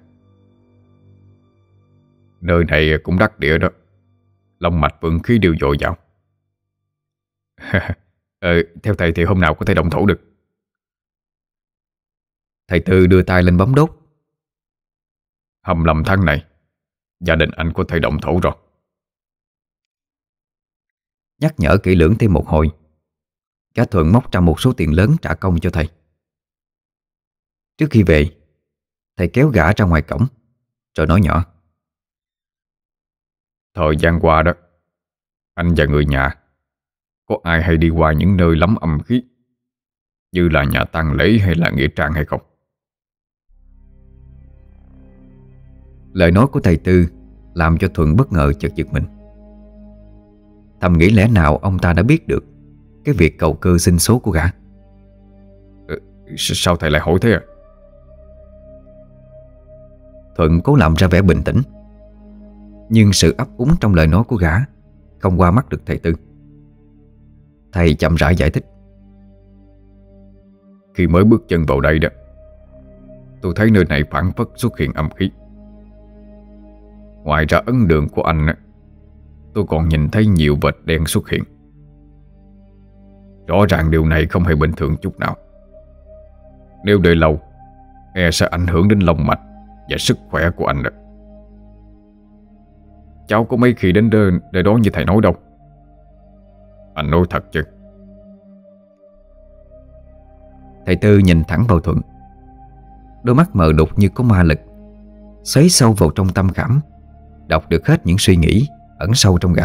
Nơi này cũng đắc địa đó, long mạch vượng khí đều dồi dào. ờ, Theo thầy thì hôm nào có thể động thổ được? Thầy Tư đưa tay lên bấm đốt. Hầm lầm tháng này, gia đình anh có thể động thổ rồi. Nhắc nhở kỹ lưỡng thêm một hồi, gã Thuận móc ra một số tiền lớn trả công cho thầy. Trước khi về, thầy kéo gã ra ngoài cổng, rồi nói nhỏ: Thời gian qua đó, anh và người nhà có ai hay đi qua những nơi lắm âm khí, như là nhà tang lễ hay là nghĩa trang hay không? Lời nói của thầy Tư làm cho Thuận bất ngờ chợt giật mình. Thầm nghĩ lẽ nào ông ta đã biết được cái việc cầu cơ xin số của gã. ừ, Sao thầy lại hỏi thế à? Thuận cố làm ra vẻ bình tĩnh, nhưng sự ấp úng trong lời nói của gã không qua mắt được thầy Tư. Thầy chậm rãi giải thích: Khi mới bước chân vào đây đó, tôi thấy nơi này phảng phất xuất hiện âm khí. Ngoài ra ấn đường của anh, tôi còn nhìn thấy nhiều vệt đen xuất hiện. Rõ ràng điều này không hề bình thường chút nào. Nếu để lâu, e sẽ ảnh hưởng đến lòng mạch và sức khỏe của anh đó. Cháu có mấy khi đến đây, để đó như thầy nói đâu. Anh nói thật chứ? Thầy Tư nhìn thẳng vào Thuận, đôi mắt mờ đục như có ma lực, xoáy sâu vào trong tâm khảm, đọc được hết những suy nghĩ ẩn sâu trong gã.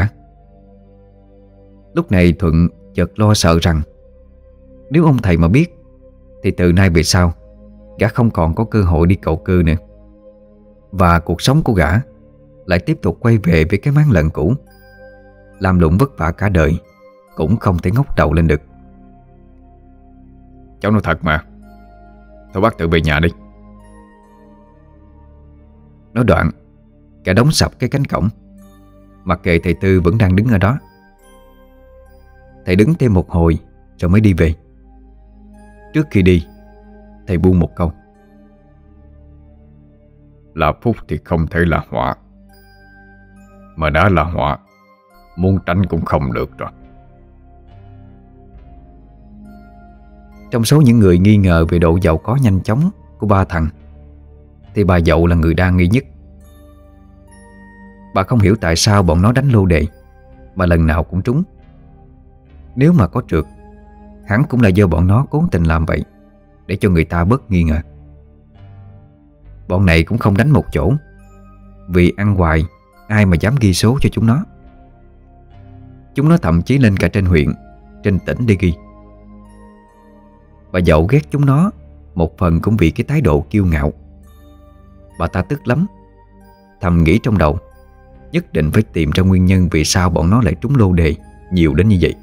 Lúc này Thuận chợt lo sợ rằng nếu ông thầy mà biết thì từ nay về sau gã không còn có cơ hội đi cầu cơ nữa, và cuộc sống của gã lại tiếp tục quay về với cái máng lợn cũ, làm lụng vất vả cả đời cũng không thể ngóc đầu lên được. Cháu nói thật mà. Thôi bác tự về nhà đi. Nói đoạn, gã đóng sập cái cánh cổng, mặc kệ thầy Tư vẫn đang đứng ở đó. Thầy đứng thêm một hồi rồi mới đi về. Trước khi đi, thầy buông một câu: Là phúc thì không thể là họa, mà đã là họa, muốn tránh cũng không được rồi. Trong số những người nghi ngờ về độ giàu có nhanh chóng của ba thằng, thì bà Dậu là người đa nghi nhất. Bà không hiểu tại sao bọn nó đánh lô đề mà lần nào cũng trúng. Nếu mà có trượt, hẳn cũng là do bọn nó cố tình làm vậy, để cho người ta bớt nghi ngờ. Bọn này cũng không đánh một chỗ, vì ăn hoài ai mà dám ghi số cho chúng nó. Chúng nó thậm chí lên cả trên huyện, trên tỉnh để ghi. Bà Dậu ghét chúng nó một phần cũng vì cái thái độ kiêu ngạo. Bà ta tức lắm, thầm nghĩ trong đầu nhất định phải tìm ra nguyên nhân vì sao bọn nó lại trúng lô đề nhiều đến như vậy.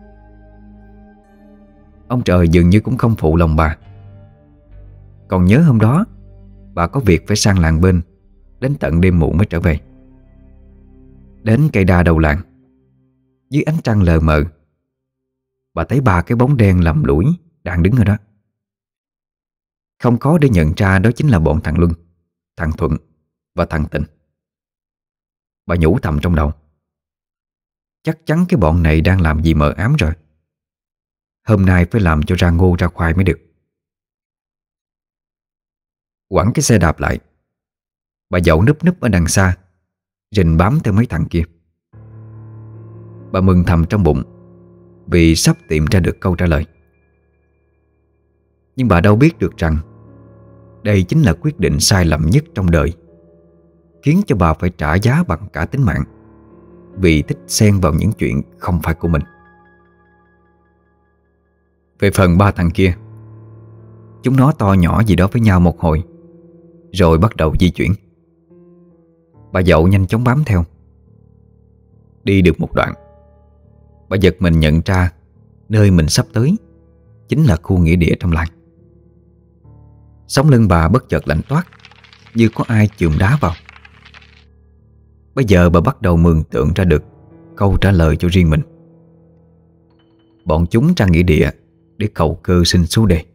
Ông trời dường như cũng không phụ lòng bà. Còn nhớ hôm đó bà có việc phải sang làng bên, đến tận đêm muộn mới trở về. Đến cây đa đầu làng, dưới ánh trăng lờ mờ, bà thấy ba cái bóng đen lầm lũi đang đứng ở đó. Không khó để nhận ra đó chính là bọn thằng Luân, thằng Thuận và thằng Tịnh. Bà nhủ thầm trong đầu: chắc chắn cái bọn này đang làm gì mờ ám rồi. Hôm nay phải làm cho ra ngô ra khoai mới được. Quẳng cái xe đạp lại, bà Dậu núp núp ở đằng xa, rình bám theo mấy thằng kia. Bà mừng thầm trong bụng, vì sắp tìm ra được câu trả lời. Nhưng bà đâu biết được rằng đây chính là quyết định sai lầm nhất trong đời, khiến cho bà phải trả giá bằng cả tính mạng vì thích xen vào những chuyện không phải của mình. Về phần ba thằng kia, chúng nó to nhỏ gì đó với nhau một hồi, rồi bắt đầu di chuyển. Bà Dậu nhanh chóng bám theo. Đi được một đoạn, bà giật mình nhận ra nơi mình sắp tới chính là khu nghĩa địa trong làng. Sống lưng bà bất chợt lạnh toát, như có ai chườm đá vào. Bây giờ bà bắt đầu mường tượng ra được câu trả lời cho riêng mình. Bọn chúng ra nghĩa địa để cầu cơ xin số đề.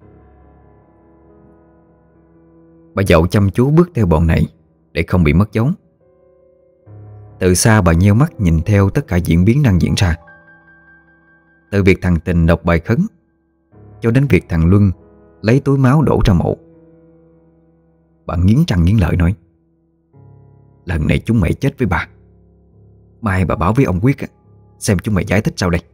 Bà Dậu chăm chú bước theo bọn này để không bị mất dấu. Từ xa bà nheo mắt nhìn theo tất cả diễn biến đang diễn ra, từ việc thằng Tình đọc bài khấn cho đến việc thằng Luân lấy túi máu đổ ra mộ. Bà nghiến răng nghiến lợi nói: lần này chúng mày chết với bà, mai bà báo với ông Quyết xem chúng mày giải thích sao đây.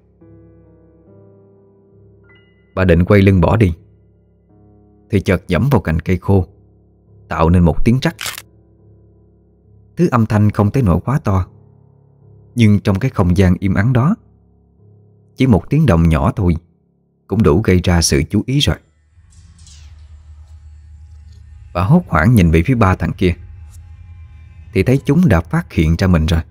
Bà định quay lưng bỏ đi thì chợt giẫm vào cành cây khô, tạo nên một tiếng rắc. Thứ âm thanh không tới nỗi quá to, nhưng trong cái không gian im ắng đó, chỉ một tiếng động nhỏ thôi cũng đủ gây ra sự chú ý rồi. Bà hốt hoảng nhìn về phía ba thằng kia thì thấy chúng đã phát hiện ra mình rồi.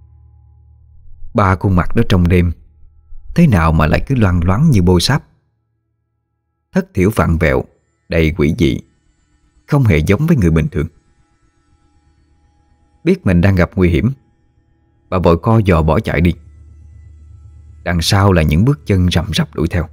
Ba khuôn mặt đó trong đêm thế nào mà lại cứ loang loáng như bôi sáp, thất thiểu vặn vẹo, đầy quỷ dị, không hề giống với người bình thường. Biết mình đang gặp nguy hiểm, bà vội co giò bỏ chạy đi. Đằng sau là những bước chân rầm rập đuổi theo.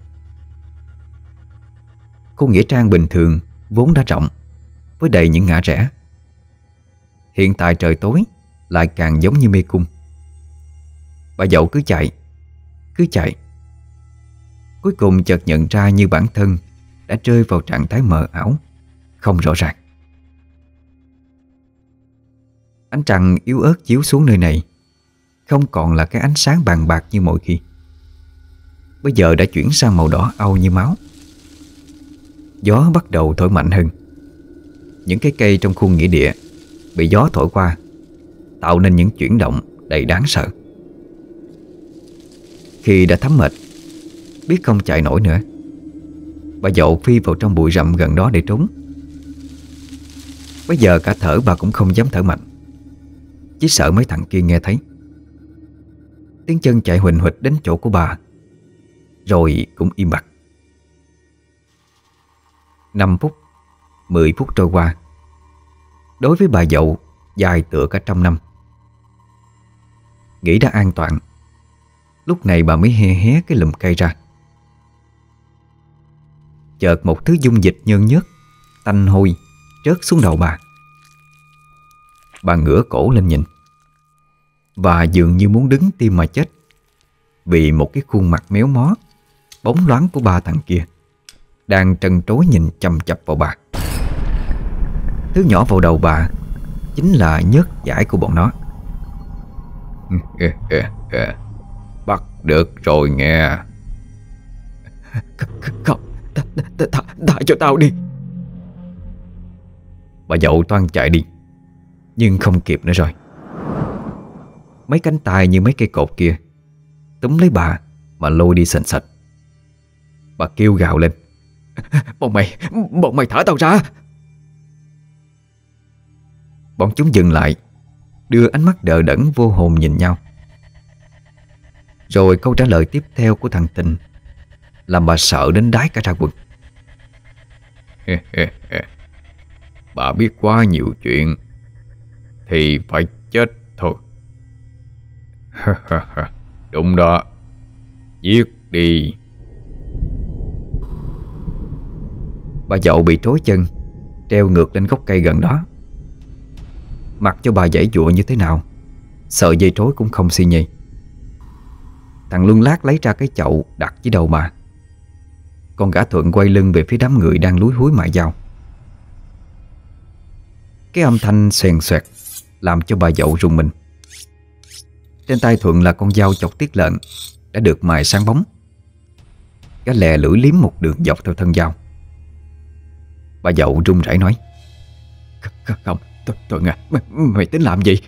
Khu nghĩa trang bình thường vốn đã rộng, với đầy những ngã rẽ. Hiện tại trời tối lại càng giống như mê cung. Bà Dậu cứ chạy, cứ chạy. Cuối cùng chợt nhận ra như bản thân đã rơi vào trạng thái mờ ảo, không rõ ràng. Ánh trăng yếu ớt chiếu xuống nơi này không còn là cái ánh sáng bàn bạc như mọi khi. Bây giờ đã chuyển sang màu đỏ au như máu. Gió bắt đầu thổi mạnh hơn. Những cái cây trong khu nghĩa địa bị gió thổi qua, tạo nên những chuyển động đầy đáng sợ. Khi đã thấm mệt, biết không chạy nổi nữa, bà Dậu phi vào trong bụi rậm gần đó để trốn. Bây giờ cả thở bà cũng không dám thở mạnh, chỉ sợ mấy thằng kia nghe thấy. Tiếng chân chạy huỳnh huỵch đến chỗ của bà, rồi cũng im bặt. Năm phút, mười phút trôi qua, đối với bà Dậu dài tựa cả trăm năm. Nghĩ đã an toàn, lúc này bà mới hé hé cái lùm cây ra. Chợt một thứ dung dịch nhơn nhớt, tanh hôi rớt xuống đầu bà. Bà ngửa cổ lên nhìn, và dường như muốn đứng tim mà chết, vì một cái khuôn mặt méo mó, bóng loáng của ba thằng kia đang trân trối nhìn chằm chằm vào bà. Thứ nhỏ vào đầu bà chính là nhớt dãi của bọn nó. Bắt được rồi nghe. Không, thả cho tao đi. Bà Dậu toan chạy đi, nhưng không kịp nữa rồi. Mấy cánh tay như mấy cây cột kia túm lấy bà mà lôi đi sành sạch. Bà kêu gào lên: Bọn mày, bọn mày thả tao ra. Bọn chúng dừng lại, đưa ánh mắt đờ đẫn vô hồn nhìn nhau. Rồi câu trả lời tiếp theo của thằng Tình làm bà sợ đến đái cả ra quần. Bà biết quá nhiều chuyện thì phải chết thôi. Đúng đó, giết đi. Bà Dậu bị trói chân, treo ngược lên gốc cây gần đó. Mặc cho bà giãy giụa như thế nào, sợi dây trối cũng không xi nhì. Thằng Luân Lát lấy ra cái chậu đặt dưới đầu bà. Còn gã Thuận quay lưng về phía đám người đang lúi húi mài dao. Cái âm thanh xoèn xoẹt làm cho bà Dậu rùng mình. Trên tay Thuận là con dao chọc tiết lợn đã được mài sáng bóng. Gã lè lưỡi liếm một đường dọc theo thân dao. Bà Dậu run rẩy nói: Không, tôi, tôi à, mày, mày tính làm gì?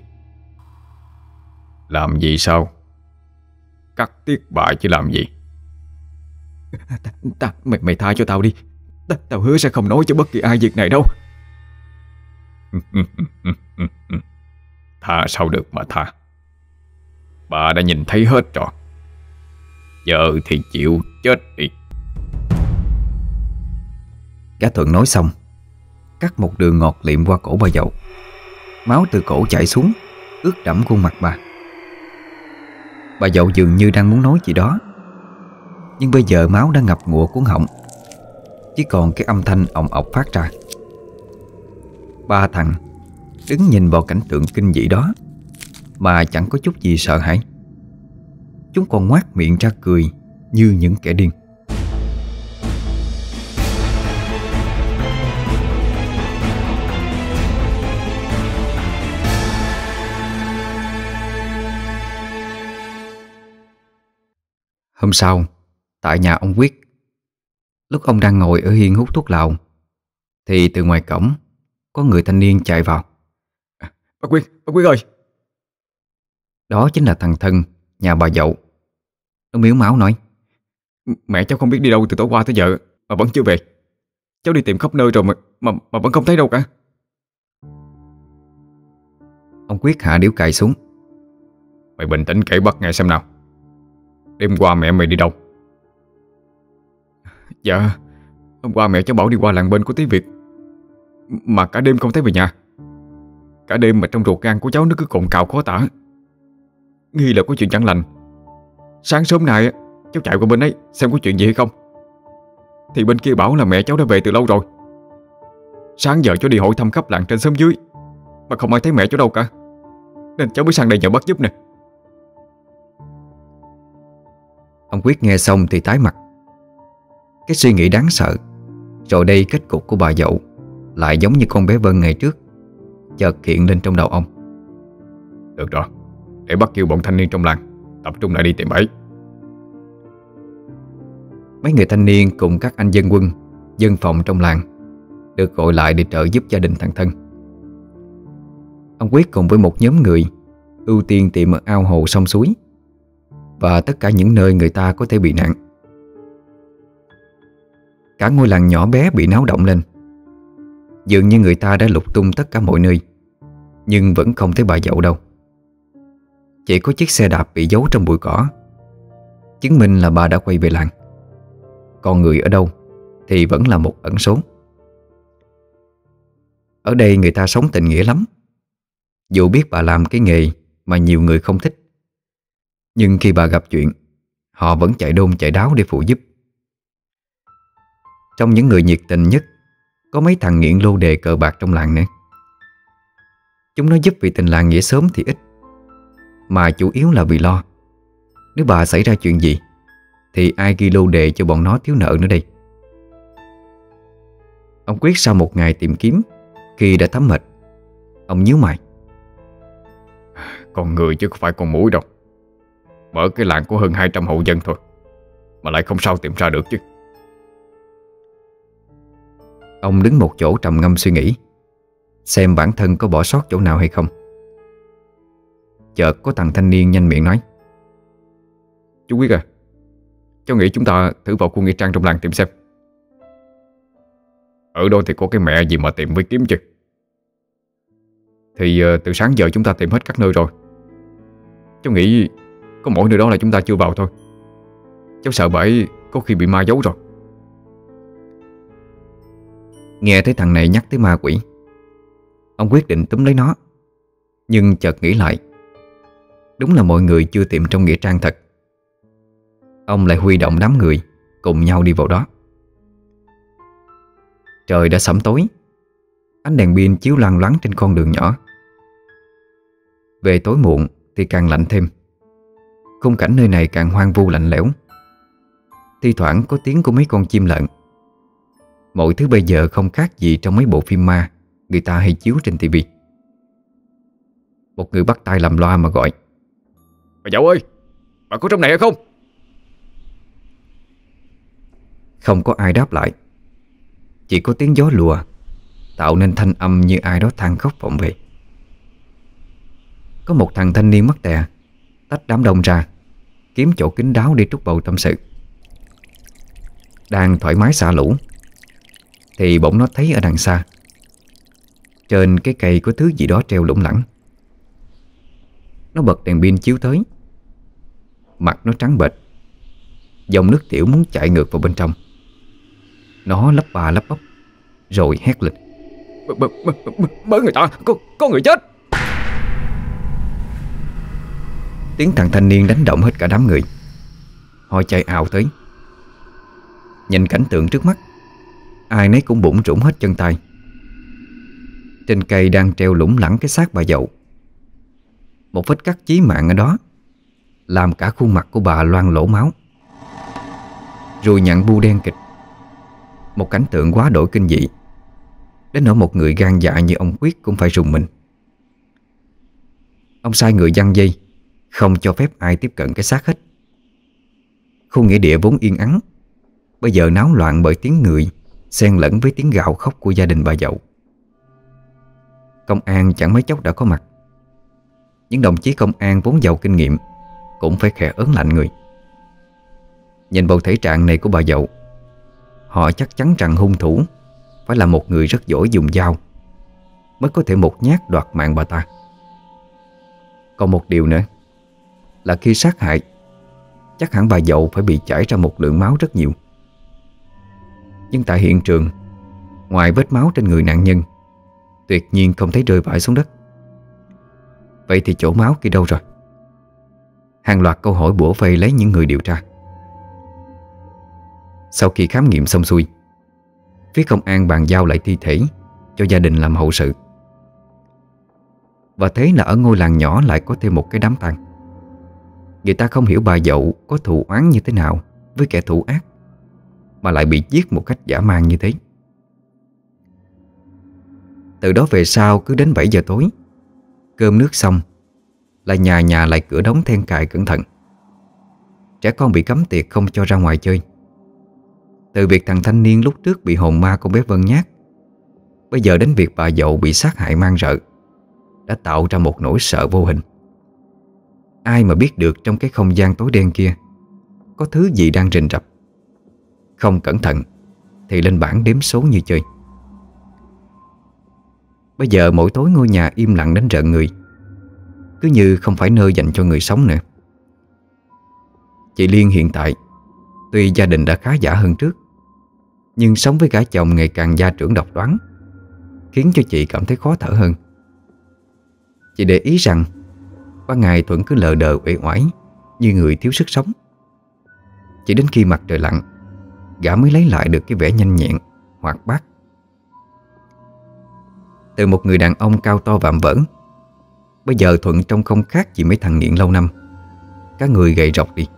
Làm gì sao? Cắt tiết bà chứ làm gì? ta, ta, mày, mày tha cho tao đi. ta, Tao hứa sẽ không nói cho bất kỳ ai việc này đâu. Tha sao được mà tha. Bà đã nhìn thấy hết rồi. Giờ thì chịu chết đi. Gã Thuận nói xong, cắt một đường ngọt liệm qua cổ bà Dậu. Máu từ cổ chảy xuống, ướt đẫm khuôn mặt bà. Bà Dậu dường như đang muốn nói gì đó, nhưng bây giờ máu đã ngập ngụa cuốn họng, chỉ còn cái âm thanh ỏng ọc phát ra. Ba thằng đứng nhìn vào cảnh tượng kinh dị đó mà chẳng có chút gì sợ hãi. Chúng còn ngoác miệng ra cười như những kẻ điên. Hôm sau, tại nhà ông Quyết, lúc ông đang ngồi ở hiên hút thuốc lào, thì từ ngoài cổng có người thanh niên chạy vào. Bác Quyết, bác Quyết ơi! Đó chính là thằng Thân, nhà bà Dậu. Nó miếu máu nói: Mẹ cháu không biết đi đâu từ tối qua tới giờ mà vẫn chưa về. Cháu đi tìm khắp nơi rồi mà mà, mà vẫn không thấy đâu cả. Ông Quyết hạ điếu cày xuống. Mày bình tĩnh kể bác nghe xem nào. Đêm qua mẹ mày đi đâu? Dạ, hôm qua mẹ cháu bảo đi qua làng bên của tí Việt, mà cả đêm không thấy về nhà. Cả đêm mà trong ruột gan của cháu nó cứ cồn cào khó tả, nghi là có chuyện chẳng lành. Sáng sớm nay cháu chạy qua bên ấy xem có chuyện gì hay không, thì bên kia bảo là mẹ cháu đã về từ lâu rồi. Sáng giờ cháu đi hỏi thăm khắp làng trên xóm dưới mà không ai thấy mẹ cháu đâu cả, nên cháu mới sang đây nhờ bác giúp nè. Ông Quyết nghe xong thì tái mặt. Cái suy nghĩ đáng sợ rồi đây kết cục của bà Dậu lại giống như con bé Vân ngày trước chợt hiện lên trong đầu ông. Được rồi, để bắt kêu bọn thanh niên trong làng tập trung lại đi tìm ấy. Mấy người thanh niên cùng các anh dân quân, dân phòng trong làng được gọi lại để trợ giúp gia đình thằng Thân. Ông Quyết cùng với một nhóm người ưu tiên tìm ở ao hồ sông suối và tất cả những nơi người ta có thể bị nạn. Cả ngôi làng nhỏ bé bị náo động lên. Dường như người ta đã lục tung tất cả mọi nơi, nhưng vẫn không thấy bà Dậu đâu. Chỉ có chiếc xe đạp bị giấu trong bụi cỏ, chứng minh là bà đã quay về làng. Còn người ở đâu thì vẫn là một ẩn số. Ở đây người ta sống tình nghĩa lắm. Dù biết bà làm cái nghề mà nhiều người không thích, nhưng khi bà gặp chuyện, họ vẫn chạy đôn chạy đáo để phụ giúp. Trong những người nhiệt tình nhất có mấy thằng nghiện lô đề cờ bạc trong làng nữa. Chúng nó giúp vì tình làng nghĩa xóm thì ít, mà chủ yếu là vì lo nếu bà xảy ra chuyện gì thì ai ghi lô đề cho bọn nó thiếu nợ nữa đây. Ông Quyết sau một ngày tìm kiếm, khi đã thấm mệt, ông nhíu mày. Con người chứ không phải con muỗi đâu. Mở cái làng có hơn hai trăm hộ dân thôi mà lại không sao tìm ra được chứ. Ông đứng một chỗ trầm ngâm suy nghĩ, xem bản thân có bỏ sót chỗ nào hay không. Chợt có thằng thanh niên nhanh miệng nói: Chú Quyết à, cháu nghĩ chúng ta thử vào khu nghĩa trang trong làng tìm xem. Ở đó thì có cái mẹ gì mà tìm với kiếm chứ. Thì uh, từ sáng giờ chúng ta tìm hết các nơi rồi. Cháu nghĩ có mỗi nơi đó là chúng ta chưa vào thôi. Cháu sợ bởi có khi bị ma giấu rồi. Nghe thấy thằng này nhắc tới ma quỷ, ông quyết định túm lấy nó, nhưng chợt nghĩ lại, đúng là mọi người chưa tìm trong nghĩa trang thật. Ông lại huy động đám người cùng nhau đi vào đó. Trời đã sẫm tối, ánh đèn pin chiếu loang loáng trên con đường nhỏ. Về tối muộn thì càng lạnh thêm. Khung cảnh nơi này càng hoang vu lạnh lẽo. Thi thoảng có tiếng của mấy con chim lợn. Mọi thứ bây giờ không khác gì trong mấy bộ phim ma người ta hay chiếu trên tivi. Một người bắt tay làm loa mà gọi: Bà Dậu ơi, bà có trong này hay không? Không có ai đáp lại. Chỉ có tiếng gió lùa tạo nên thanh âm như ai đó than khóc vọng về. Có một thằng thanh niên mắt tè tách đám đông ra, kiếm chỗ kín đáo để trút bầu tâm sự. Đang thoải mái xả lũ thì bỗng nó thấy ở đằng xa, trên cái cây có thứ gì đó treo lủng lẳng. Nó bật đèn pin chiếu tới. Mặt nó trắng bệch, dòng nước tiểu muốn chạy ngược vào bên trong. Nó lắp ba lắp bắp rồi hét lên: Bớ người ta, có, có người chết. Tiếng thằng thanh niên đánh động hết cả đám người. Họ chạy ào tới. Nhìn cảnh tượng trước mắt, ai nấy cũng bủn rủn hết chân tay. Trên cây đang treo lủng lẳng cái xác bà dậu. Một vết cắt chí mạng ở đó làm cả khuôn mặt của bà loang lỗ máu, ruồi nhặn bu đen kịch. Một cảnh tượng quá đổi kinh dị, đến nỗi một người gan dạ như ông Quyết cũng phải rùng mình. Ông sai người giăng dây, không cho phép ai tiếp cận cái xác hết. Khu nghĩa địa vốn yên ắng bây giờ náo loạn bởi tiếng người xen lẫn với tiếng gào khóc của gia đình bà dậu. Công an chẳng mấy chốc đã có mặt. Những đồng chí công an vốn giàu kinh nghiệm cũng phải khẽ ớn lạnh người. Nhìn bầu thể trạng này của bà dậu, họ chắc chắn rằng hung thủ phải là một người rất giỏi dùng dao mới có thể một nhát đoạt mạng bà ta. Còn một điều nữa là khi sát hại, chắc hẳn bà dậu phải bị chảy ra một lượng máu rất nhiều. Nhưng tại hiện trường, ngoài vết máu trên người nạn nhân, tuyệt nhiên không thấy rơi vãi xuống đất. Vậy thì chỗ máu kia đâu rồi? Hàng loạt câu hỏi bủa vây lấy những người điều tra. Sau khi khám nghiệm xong xuôi, phía công an bàn giao lại thi thể cho gia đình làm hậu sự. Và thế là ở ngôi làng nhỏ lại có thêm một cái đám tang. Người ta không hiểu bà dậu có thù oán như thế nào với kẻ thủ ác mà lại bị giết một cách dã man như thế. Từ đó về sau, cứ đến bảy giờ tối, cơm nước xong là nhà nhà lại cửa đóng then cài cẩn thận. Trẻ con bị cấm tiệc không cho ra ngoài chơi. Từ việc thằng thanh niên lúc trước bị hồn ma con bé Vân nhát, bây giờ đến việc bà dậu bị sát hại man rợ, đã tạo ra một nỗi sợ vô hình. Ai mà biết được trong cái không gian tối đen kia có thứ gì đang rình rập. Không cẩn thận thì lên bảng đếm số như chơi. Bây giờ mỗi tối ngôi nhà im lặng đến rợn người, cứ như không phải nơi dành cho người sống nữa. Chị Liên hiện tại tuy gia đình đã khá giả hơn trước, nhưng sống với cả chồng ngày càng gia trưởng độc đoán khiến cho chị cảm thấy khó thở hơn. Chị để ý rằng ban ngày Thuận cứ lờ đờ uể oải như người thiếu sức sống. Chỉ đến khi mặt trời lặn, gã mới lấy lại được cái vẻ nhanh nhẹn, hoạt bát. Từ một người đàn ông cao to vạm vỡ, bây giờ Thuận trông không khác gì mấy thằng nghiện lâu năm, cả người gầy rộc đi.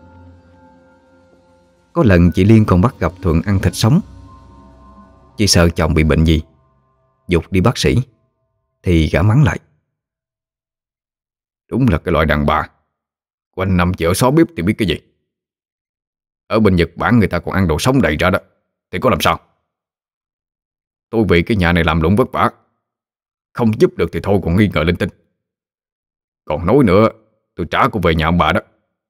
Có lần chị Liên còn bắt gặp Thuận ăn thịt sống. Chị sợ chồng bị bệnh gì, giục đi bác sĩ, thì gã mắng lại: Đúng là cái loại đàn bà quanh năm chỉ ở xó bếp thì biết cái gì. Ở bên Nhật Bản người ta còn ăn đồ sống đầy ra đó, thì có làm sao. Tôi vì cái nhà này làm lụng vất vả, không giúp được thì thôi còn nghi ngờ linh tinh. Còn nói nữa, tôi trả cô về nhà ông bà đó.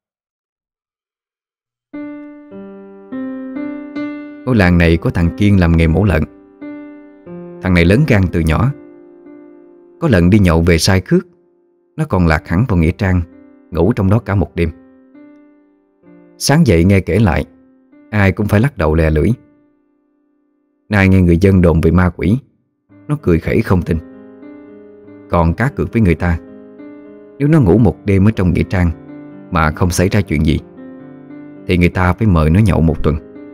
Ngôi làng này có thằng Kiên làm nghề mổ lợn. Thằng này lớn gan từ nhỏ. Có lần đi nhậu về say khước, nó còn lạc hẳn vào nghĩa trang, ngủ trong đó cả một đêm. Sáng dậy nghe kể lại, ai cũng phải lắc đầu lè lưỡi. Nay nghe người dân đồn về ma quỷ, nó cười khẩy không tin. Còn cá cược với người ta, nếu nó ngủ một đêm ở trong nghĩa trang mà không xảy ra chuyện gì, thì người ta phải mời nó nhậu một tuần.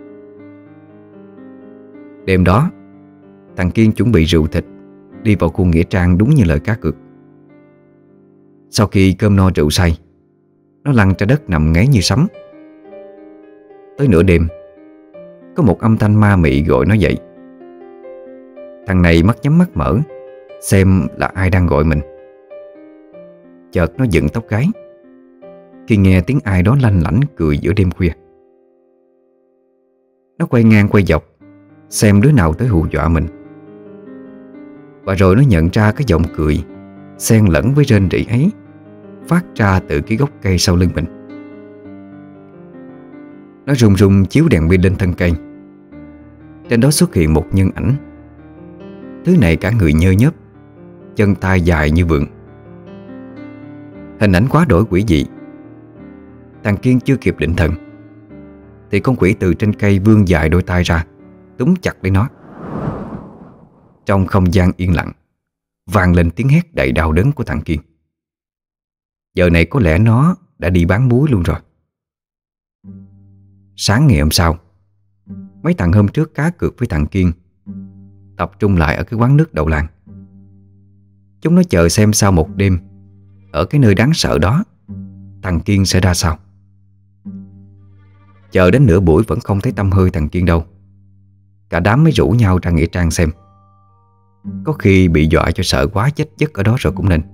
Đêm đó, thằng Kiên chuẩn bị rượu thịt đi vào khu nghĩa trang đúng như lời cá cược. Sau khi cơm no rượu say, nó lăn ra đất nằm ngáy như sấm. Tới nửa đêm, có một âm thanh ma mị gọi nó dậy. Thằng này mắt nhắm mắt mở, xem là ai đang gọi mình. Chợt nó dựng tóc gáy khi nghe tiếng ai đó lanh lảnh cười giữa đêm khuya. Nó quay ngang quay dọc xem đứa nào tới hù dọa mình. Và rồi nó nhận ra cái giọng cười xen lẫn với rên rỉ ấy phát ra từ cái gốc cây sau lưng mình. Nó rung rung chiếu đèn pin lên thân cây. Trên đó xuất hiện một nhân ảnh. Thứ này cả người nhơ nhớp, chân tay dài như vượn. Hình ảnh quá đổi quỷ dị. Thằng Kiên chưa kịp định thần thì con quỷ từ trên cây vươn dài đôi tay ra, túm chặt lấy nó. Trong không gian yên lặng vang lên tiếng hét đầy đau đớn của thằng Kiên. Giờ này có lẽ nó đã đi bán muối luôn rồi. Sáng ngày hôm sau, mấy thằng hôm trước cá cược với thằng Kiên tập trung lại ở cái quán nước đầu làng. Chúng nó chờ xem sau một đêm ở cái nơi đáng sợ đó thằng Kiên sẽ ra sao. Chờ đến nửa buổi vẫn không thấy tăm hơi thằng Kiên đâu. Cả đám mới rủ nhau ra nghĩa trang xem. Có khi bị dọa cho sợ quá chết giấc ở đó rồi cũng nên.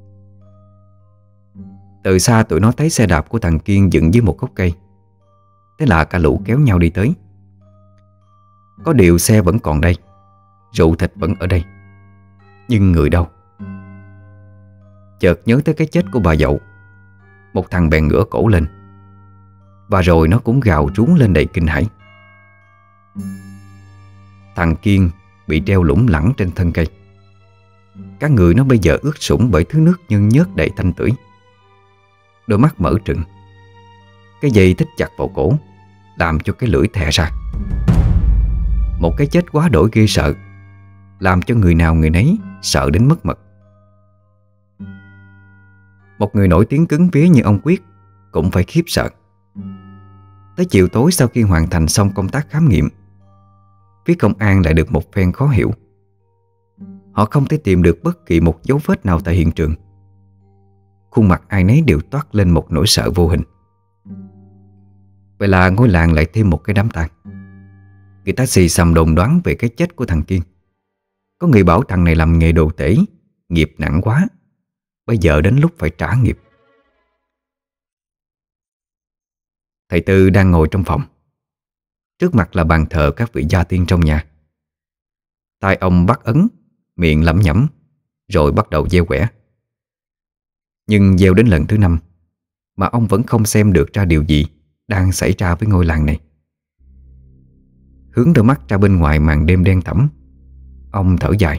Từ xa tụi nó thấy xe đạp của thằng Kiên dựng dưới một gốc cây. Thế là cả lũ kéo nhau đi tới. Có điều xe vẫn còn đây, rượu thịt vẫn ở đây, nhưng người đâu? Chợt nhớ tới cái chết của bà dậu, một thằng bèn ngửa cổ lên. Và rồi nó cũng gào trún lên đầy kinh hãi. Thằng Kiên bị treo lủng lẳng trên thân cây. Cả người nó bây giờ ướt sũng bởi thứ nước nhân nhớt đầy tanh tưởi. Đôi mắt mở trừng. Cái dây thít chặt vào cổ làm cho cái lưỡi thè ra. Một cái chết quá đổi ghê sợ, làm cho người nào người nấy sợ đến mất mật. Một người nổi tiếng cứng vía như ông Quyết cũng phải khiếp sợ. Tới chiều tối sau khi hoàn thành xong công tác khám nghiệm, phía công an lại được một phen khó hiểu. Họ không thể tìm được bất kỳ một dấu vết nào tại hiện trường. Khuôn mặt ai nấy đều toát lên một nỗi sợ vô hình. Vậy là ngôi làng lại thêm một cái đám tang. Người ta xì xầm đồn đoán về cái chết của thằng Kiên. Có người bảo thằng này làm nghề đồ tể, nghiệp nặng quá, bây giờ đến lúc phải trả nghiệp. Thầy Tư đang ngồi trong phòng. Trước mặt là bàn thờ các vị gia tiên trong nhà. Tai ông bắt ấn, miệng lẩm nhẩm, rồi bắt đầu gieo quẻ. Nhưng gieo đến lần thứ năm mà ông vẫn không xem được ra điều gì đang xảy ra với ngôi làng này. Hướng đôi mắt ra bên ngoài màn đêm đen thẳm, ông thở dài.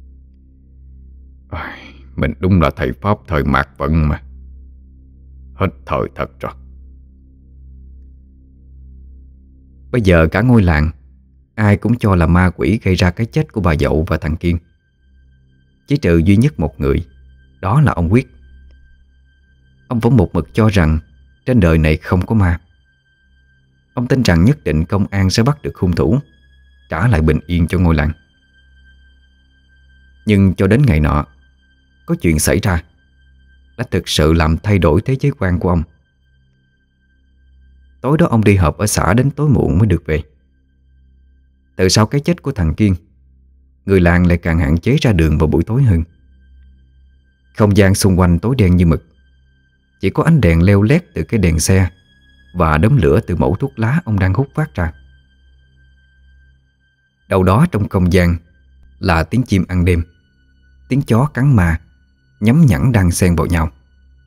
Mình đúng là thầy Pháp thời mạt vận mà. Hết thời thật rồi. Bây giờ cả ngôi làng ai cũng cho là ma quỷ gây ra cái chết của bà dậu và thằng Kiên. Chỉ trừ duy nhất một người, đó là ông Quyết. Ông vẫn một mực cho rằng trên đời này không có ma. Ông tin rằng nhất định công an sẽ bắt được hung thủ, trả lại bình yên cho ngôi làng. Nhưng cho đến ngày nọ, có chuyện xảy ra đã thực sự làm thay đổi thế giới quan của ông. Tối đó ông đi họp ở xã đến tối muộn mới được về. Từ sau cái chết của thằng Kiên, người làng lại càng hạn chế ra đường vào buổi tối hơn. Không gian xung quanh tối đen như mực. Chỉ có ánh đèn leo lét từ cái đèn xe và đốm lửa từ mẩu thuốc lá ông đang hút phát ra. Đâu đó trong không gian là tiếng chim ăn đêm, tiếng chó cắn ma nhắm nhẵn đang xen vào nhau.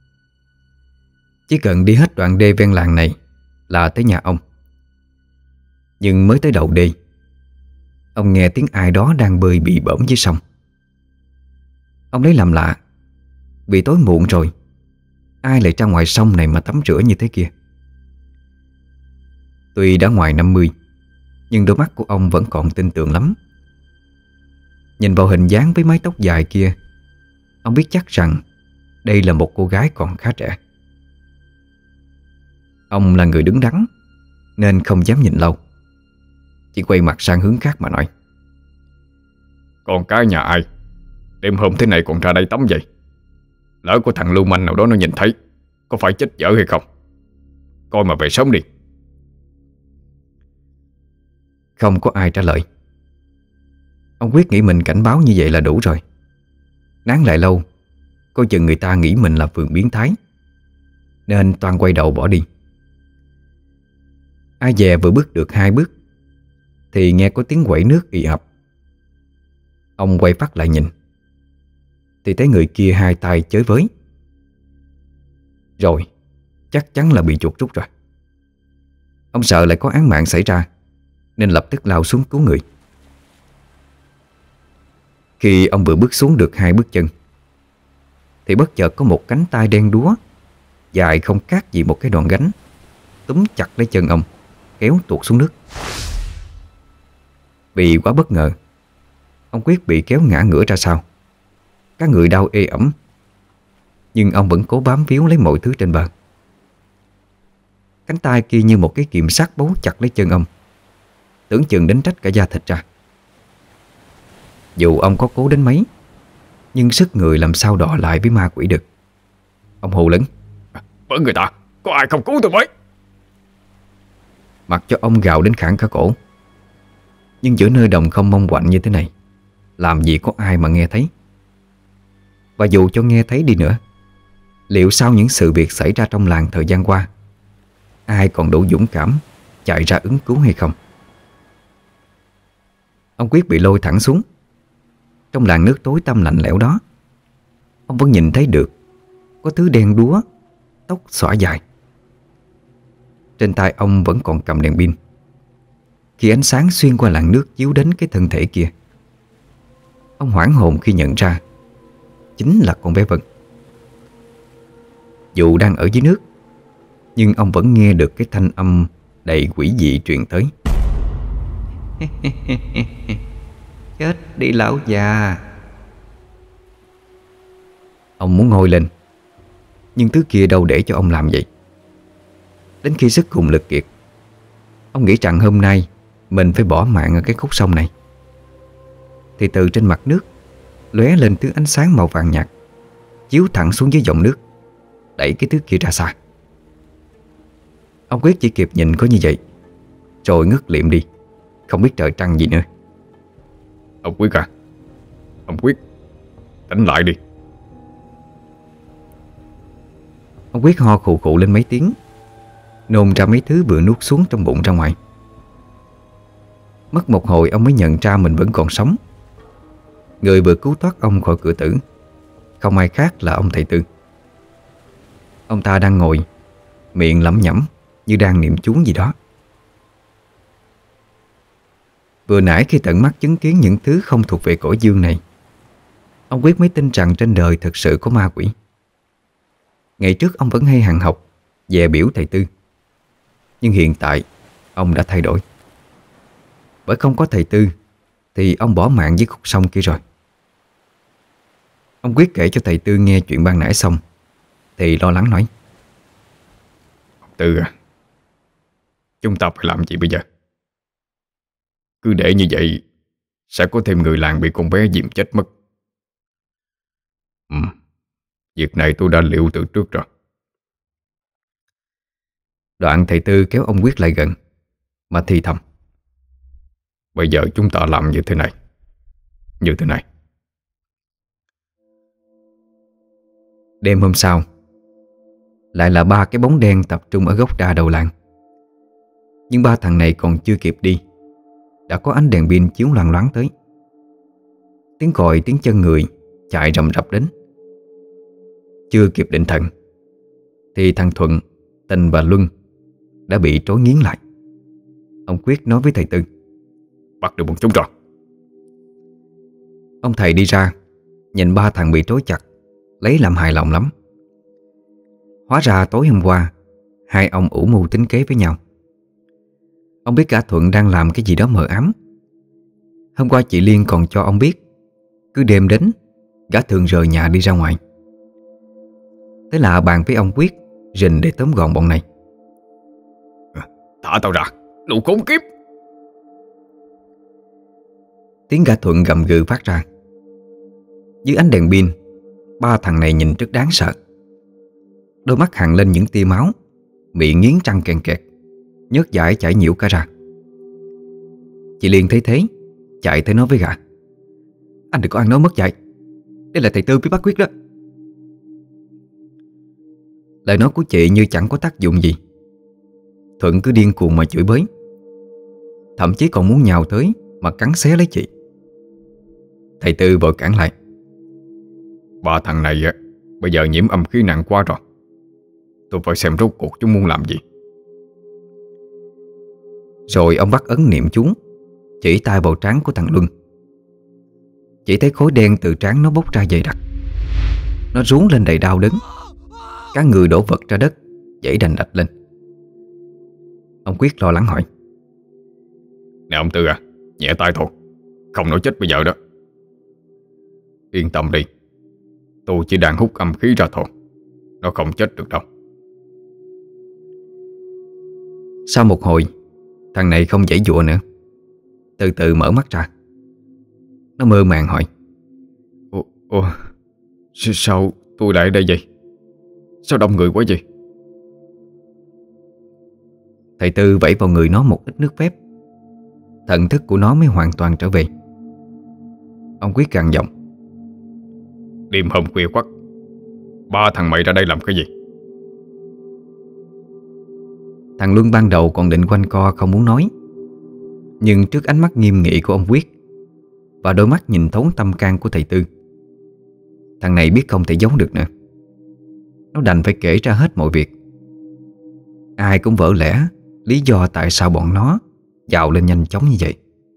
Chỉ cần đi hết đoạn đê ven làng này là tới nhà ông. Nhưng mới tới đầu đê, ông nghe tiếng ai đó đang bơi bị bõm dưới sông. Ông lấy làm lạ, vì tối muộn rồi, ai lại ra ngoài sông này mà tắm rửa như thế kia. Tuy đã ngoài năm mươi, nhưng đôi mắt của ông vẫn còn tin tưởng lắm. Nhìn vào hình dáng với mái tóc dài kia, ông biết chắc rằng đây là một cô gái còn khá trẻ. Ông là người đứng đắn nên không dám nhìn lâu, chỉ quay mặt sang hướng khác mà nói: Con cái nhà ai đêm hôm thế này còn ra đây tắm vậy? Lỡ có thằng lưu manh nào đó nó nhìn thấy, có phải chết dở hay không? Coi mà về sớm đi. Không có ai trả lời. Ông quyết nghĩ mình cảnh báo như vậy là đủ rồi. Nán lại lâu, coi chừng người ta nghĩ mình là phường biến thái, nên toan quay đầu bỏ đi. Ai dè vừa bước được hai bước thì nghe có tiếng quẩy nước ì ập. Ông quay phát lại nhìn thì thấy người kia hai tay chới với. Rồi, chắc chắn là bị chuột rút rồi. Ông sợ lại có án mạng xảy ra nên lập tức lao xuống cứu người. Khi ông vừa bước xuống được hai bước chân thì bất chợt có một cánh tay đen đúa dài không khác gì một cái đòn gánh túm chặt lấy chân ông, kéo tuột xuống nước. Vì quá bất ngờ, ông Quyết bị kéo ngã ngửa ra sau. Các người đau ê ẩm, nhưng ông vẫn cố bám víu lấy mọi thứ trên bờ. Cánh tay kia như một cái kìm sắt bấu chặt lấy chân ông, tưởng chừng đến rách cả da thịt ra. Dù ông có cố đến mấy, nhưng sức người làm sao đọ lại với ma quỷ được. Ông hô lớn: Bởi người ta, có ai không cứu tôi mới? Mặc cho ông gào đến khản cả cổ. Nhưng giữa nơi đồng không mong quạnh như thế này, làm gì có ai mà nghe thấy. Và dù cho nghe thấy đi nữa, liệu sau những sự việc xảy ra trong làng thời gian qua, ai còn đủ dũng cảm chạy ra ứng cứu hay không? Ông Quyết bị lôi thẳng xuống. Trong làn nước tối tăm lạnh lẽo đó, ông vẫn nhìn thấy được có thứ đen đúa, tóc xõa dài. Trên tay ông vẫn còn cầm đèn pin. Khi ánh sáng xuyên qua làn nước chiếu đến cái thân thể kia, ông hoảng hồn khi nhận ra chính là con bé Vân. Dù đang ở dưới nước, nhưng ông vẫn nghe được cái thanh âm đầy quỷ dị truyền tới. Chết đi lão già. Ông muốn ngồi lên, nhưng thứ kia đâu để cho ông làm vậy. Đến khi sức cùng lực kiệt, ông nghĩ rằng hôm nay mình phải bỏ mạng ở cái khúc sông này. Thì từ trên mặt nước lóe lên thứ ánh sáng màu vàng nhạt, chiếu thẳng xuống dưới dòng nước, đẩy cái thứ kia ra xa. Ông Quyết chỉ kịp nhìn có như vậy, rồi ngất liệm đi, không biết trời trăng gì nữa. Ông Quyết à, ông Quyết, tỉnh lại đi. Ông Quyết ho khụ khụ lên mấy tiếng, nôn ra mấy thứ vừa nuốt xuống trong bụng ra ngoài. Mất một hồi ông mới nhận ra mình vẫn còn sống. Người vừa cứu thoát ông khỏi cửa tử không ai khác là ông thầy Tư. Ông ta đang ngồi, miệng lẩm nhẩm như đang niệm chú gì đó. Vừa nãy khi tận mắt chứng kiến những thứ không thuộc về cõi dương này, ông Quyết mới tin rằng trên đời thực sự có ma quỷ. Ngày trước ông vẫn hay hằn học dè biểu thầy Tư, nhưng hiện tại ông đã thay đổi. Bởi không có thầy Tư thì ông bỏ mạng dưới khúc sông kia rồi. Ông Quyết kể cho thầy Tư nghe chuyện ban nãy xong thì lo lắng nói: Ông Tư à, chúng ta phải làm gì bây giờ? Cứ để như vậy sẽ có thêm người làng bị con bé Diệm chết mất. Ừ, việc này tôi đã liệu từ trước rồi. Đoạn thầy Tư kéo ông Quyết lại gần mà thì thầm: Bây giờ chúng ta làm như thế này, như thế này. Đêm hôm sau, lại là ba cái bóng đen tập trung ở gốc đa đầu làng. Nhưng ba thằng này còn chưa kịp đi, đã có ánh đèn pin chiếu loang loáng tới. Tiếng còi, tiếng chân người chạy rầm rập đến. Chưa kịp định thần thì thằng Thuận, Tình và Luân đã bị trói nghiến lại. Ông Quyết nói với thầy Tư: Bắt được bọn chúng rồi. Ông thầy đi ra, nhìn ba thằng bị trói chặt, lấy làm hài lòng lắm. Hóa ra tối hôm qua hai ông ủ mưu tính kế với nhau. Ông biết cả Thuận đang làm cái gì đó mờ ám. Hôm qua chị Liên còn cho ông biết cứ đêm đến gã thường rời nhà đi ra ngoài. Thế là bàn với ông Quyết rình để tóm gọn bọn này. Thả tao ra, lũ khốn kiếp! Tiếng gã Thuận gầm gừ phát ra. Dưới ánh đèn pin, ba thằng này nhìn rất đáng sợ. Đôi mắt hằn lên những tia máu, miệng nghiến răng kèn kẹt, nhớt dãi chảy nhiễu cả ra. Chị Liên thấy thế, chạy tới nói với gã: Anh đừng có ăn nói mất dạy, đây là thầy Tư với bác Quyết đó. Lời nói của chị như chẳng có tác dụng gì. Thuận cứ điên cuồng mà chửi bới. thậm chí còn muốn nhào tới mà cắn xé lấy chị. Thầy Tư vội cản lại. Ba thằng này á, bây giờ nhiễm âm khí nặng quá rồi. Tôi phải xem rốt cuộc chúng muốn làm gì. Rồi ông bắt ấn niệm chú, chỉ tay vào trán của thằng Luân. Chỉ thấy khối đen từ trán nó bốc ra dày đặc. Nó rú lên đầy đau đớn. Cả người đổ vật ra đất, dãy đành đạch lên. Ông Quyết lo lắng hỏi. Nè ông Tư à, nhẹ tay thôi, không nói chết bây giờ đó. Yên tâm đi, tôi chỉ đang hút âm khí ra thôi, nó không chết được đâu. Sau một hồi, thằng này không giãy giụa nữa, từ từ mở mắt ra. Nó mơ màng hỏi. Ồ, ồ sao tôi lại ở đây vậy? Sao đông người quá vậy? Thầy Tư vẩy vào người nó một ít nước phép. Thần thức của nó mới hoàn toàn trở về. Ông Quyết gằn giọng. Đêm hôm khuya khoắt, ba thằng mày ra đây làm cái gì? Thằng Luân ban đầu còn định quanh co không muốn nói, nhưng trước ánh mắt nghiêm nghị của ông Quyết và đôi mắt nhìn thấu tâm can của thầy Tư, thằng này biết không thể giấu được nữa. Nó đành phải kể ra hết mọi việc. Ai cũng vỡ lẽ lý do tại sao bọn nó dạo lên nhanh chóng như vậy.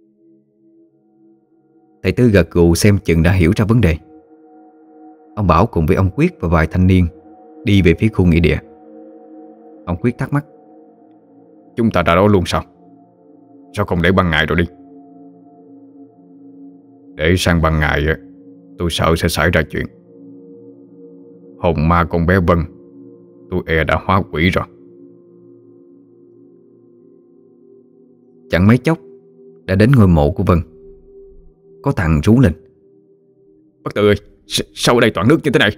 Thầy Tư gật gù xem chừng đã hiểu ra vấn đề. Ông bảo cùng với ông Quyết và vài thanh niên đi về phía khu nghỉ địa. Ông Quyết thắc mắc. Chúng ta ra đó luôn sao? Sao không để ban ngày rồi đi? Để sang ban ngày tôi sợ sẽ xảy ra chuyện. Hồn ma con bé Vân, tôi e đã hóa quỷ rồi. Chẳng mấy chốc đã đến ngôi mộ của Vân. Có thằng rú lên. Bác Tư ơi, sao ở đây toàn nước như thế này?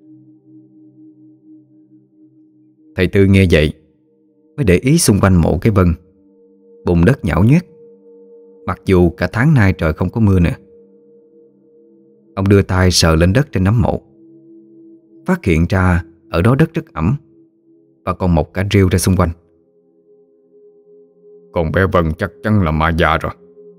Thầy Tư nghe vậy mới để ý xung quanh mộ cái Vân. Bùn đất nhão nhoét, mặc dù cả tháng nay trời không có mưa nữa. Ông đưa tay sờ lên đất trên nấm mộ, phát hiện ra ở đó đất rất ẩm và còn mọc cả rêu ra xung quanh. Còn bé Vân chắc chắn là ma già rồi.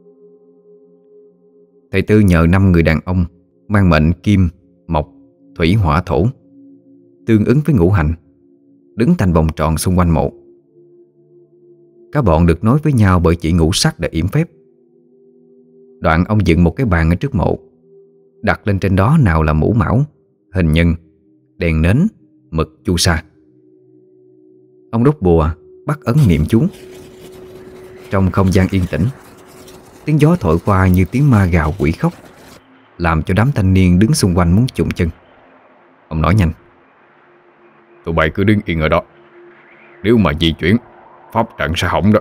Thầy Tư nhờ năm người đàn ông mang mệnh kim, mộc, thủy, hỏa, thổ, tương ứng với ngũ hành, đứng thành vòng tròn xung quanh mộ. Các bọn được nối với nhau bởi chỉ ngũ sắc để yểm phép. Đoạn ông dựng một cái bàn ở trước mộ, đặt lên trên đó nào là mũ mão, hình nhân, đèn nến, mực, chu sa. Ông đốt bùa, bắt ấn niệm chú. Trong không gian yên tĩnh, tiếng gió thổi qua như tiếng ma gào quỷ khóc, làm cho đám thanh niên đứng xung quanh muốn chùng chân. Ông nói nhanh. Tụi bay cứ đứng yên ở đó, nếu mà di chuyển, pháp trận sẽ hỏng đó.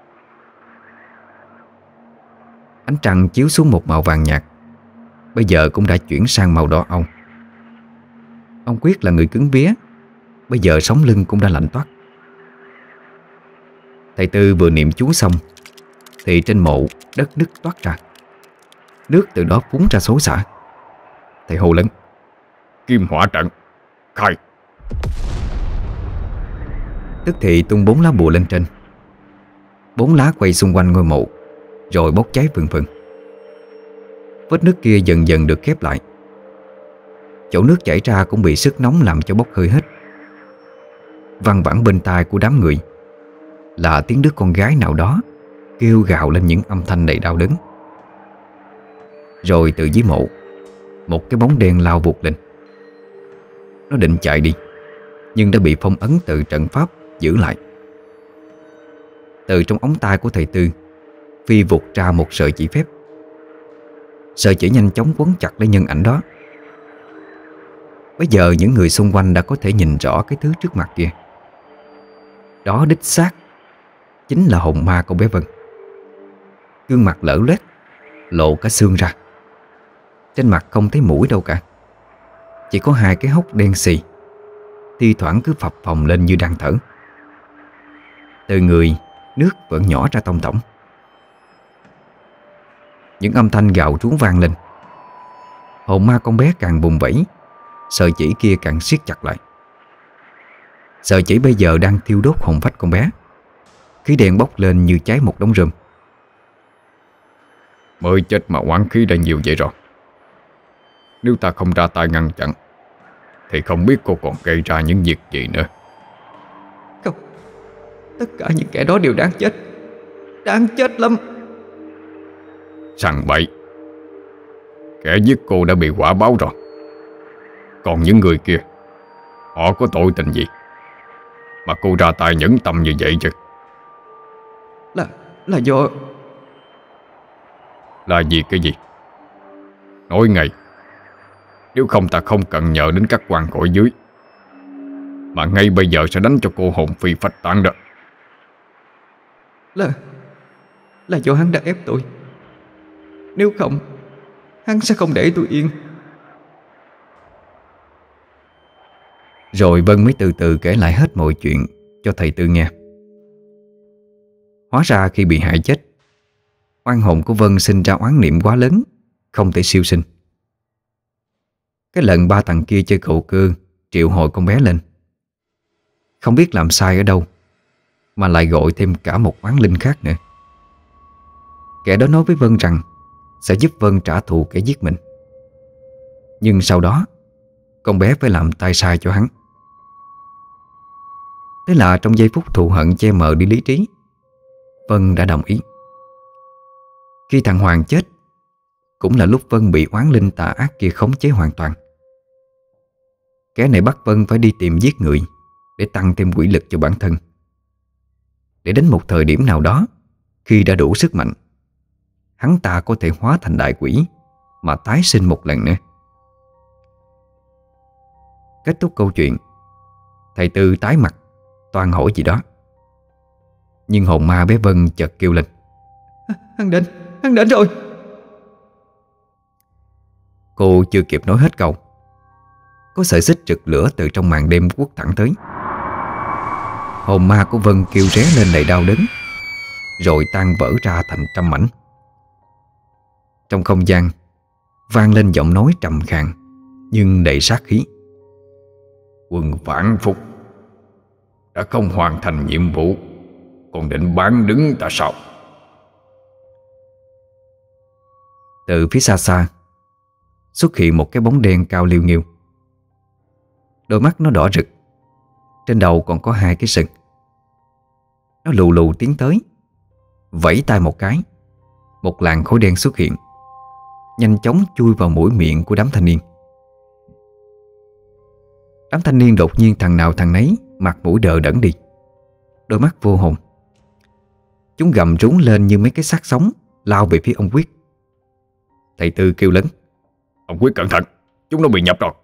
Ánh trăng chiếu xuống một màu vàng nhạt, bây giờ cũng đã chuyển sang màu đỏ ong. Ông Quyết là người cứng vía, bây giờ sống lưng cũng đã lạnh toát. Thầy Tư vừa niệm chú xong thì trên mộ đất nứt toát ra, nước từ đó phúng ra xối xả. Thầy hô lớn. Kim hỏa trận, khai. Tức thì tung bốn lá bùa lên trên. Bốn lá quay xung quanh ngôi mộ, rồi bốc cháy phừng phừng. Vết nước kia dần dần được khép lại. Chỗ nước chảy ra cũng bị sức nóng làm cho bốc hơi hết. Văng vẳng bên tai của đám người là tiếng đứa con gái nào đó kêu gào lên những âm thanh đầy đau đớn. Rồi từ dưới mộ, một cái bóng đen lao vụt lên. Nó định chạy đi, nhưng đã bị phong ấn từ trận pháp giữ lại. Từ trong ống tay của thầy Tư phi vụt ra một sợi chỉ phép. Sợi chỉ nhanh chóng quấn chặt lấy nhân ảnh đó. Bây giờ những người xung quanh đã có thể nhìn rõ cái thứ trước mặt kia. Đó đích xác chính là hồn ma con bé Vân. Gương mặt lở loét, lộ cả xương ra. Trên mặt không thấy mũi đâu cả, chỉ có hai cái hốc đen xì, thi thoảng cứ phập phồng lên như đang thở. Từ người, nước vẫn nhỏ ra tông tổng. Những âm thanh gào rú vang lên. Hồn ma con bé càng vùng vẫy, sợi chỉ kia càng siết chặt lại. Sợi chỉ bây giờ đang thiêu đốt hồn phách con bé. Khí đèn bốc lên như cháy một đống rơm. Mới chết mà oán khí đã nhiều vậy rồi. Nếu ta không ra tay ngăn chặn thì không biết cô còn gây ra những việc gì nữa. Không, tất cả những kẻ đó đều đáng chết. Đáng chết lắm. Sằng bậy. Kẻ giết cô đã bị quả báo rồi. Còn những người kia, họ có tội tình gì mà cô ra tay nhẫn tâm như vậy chứ? Là Là do Là vì cái gì? Nói ngay. Nếu không ta không cần nhờ đến các quan cõi dưới, mà ngay bây giờ sẽ đánh cho cô hồn phi phách tán đó. Là Là do hắn đã ép tôi. Nếu không, hắn sẽ không để tôi yên. Rồi Vân mới từ từ kể lại hết mọi chuyện cho thầy Tư nghe. Hóa ra khi bị hại chết, oan hồn của Vân sinh ra oán niệm quá lớn, không thể siêu sinh. Cái lần ba thằng kia chơi cậu cơ triệu hồi con bé lên, không biết làm sai ở đâu mà lại gọi thêm cả một oán linh khác nữa. Kẻ đó nói với Vân rằng sẽ giúp Vân trả thù kẻ giết mình, nhưng sau đó con bé phải làm tay sai cho hắn. Thế là trong giây phút thù hận che mờ đi lý trí, Vân đã đồng ý. Khi thằng Hoàng chết cũng là lúc Vân bị oán linh tà ác kia khống chế hoàn toàn. Kẻ này bắt Vân phải đi tìm giết người để tăng thêm quỷ lực cho bản thân, để đến một thời điểm nào đó, khi đã đủ sức mạnh, hắn ta có thể hóa thành đại quỷ mà tái sinh một lần nữa. Kết thúc câu chuyện, thầy Tư tái mặt toan hỏi gì đó, nhưng hồn ma bé Vân chợt kêu lên: Hắn đến, hắn đến rồi. Cô chưa kịp nói hết câu, có sợi xích rực lửa từ trong màn đêm quất thẳng tới. Hồn ma của Vân kêu ré lên đầy đau đớn, rồi tan vỡ ra thành trăm mảnh. Trong không gian vang lên giọng nói trầm khàn nhưng đầy sát khí: Quân phản phúc đã không hoàn thành nhiệm vụ, còn định bán đứng ta sao? Từ phía xa xa xuất hiện một cái bóng đen cao liêu nghiêu. Đôi mắt nó đỏ rực, trên đầu còn có hai cái sừng. Nó lù lù tiến tới, vẫy tay một cái, một làn khói đen xuất hiện, nhanh chóng chui vào mũi miệng của đám thanh niên. Đám thanh niên đột nhiên thằng nào thằng nấy mặt mũi đờ đẫn đi, đôi mắt vô hồn. Chúng gầm rú lên như mấy cái xác sống, lao về phía ông Quyết. Thầy Tư kêu lớn: Ông Quyết cẩn thận, chúng nó bị nhập rồi.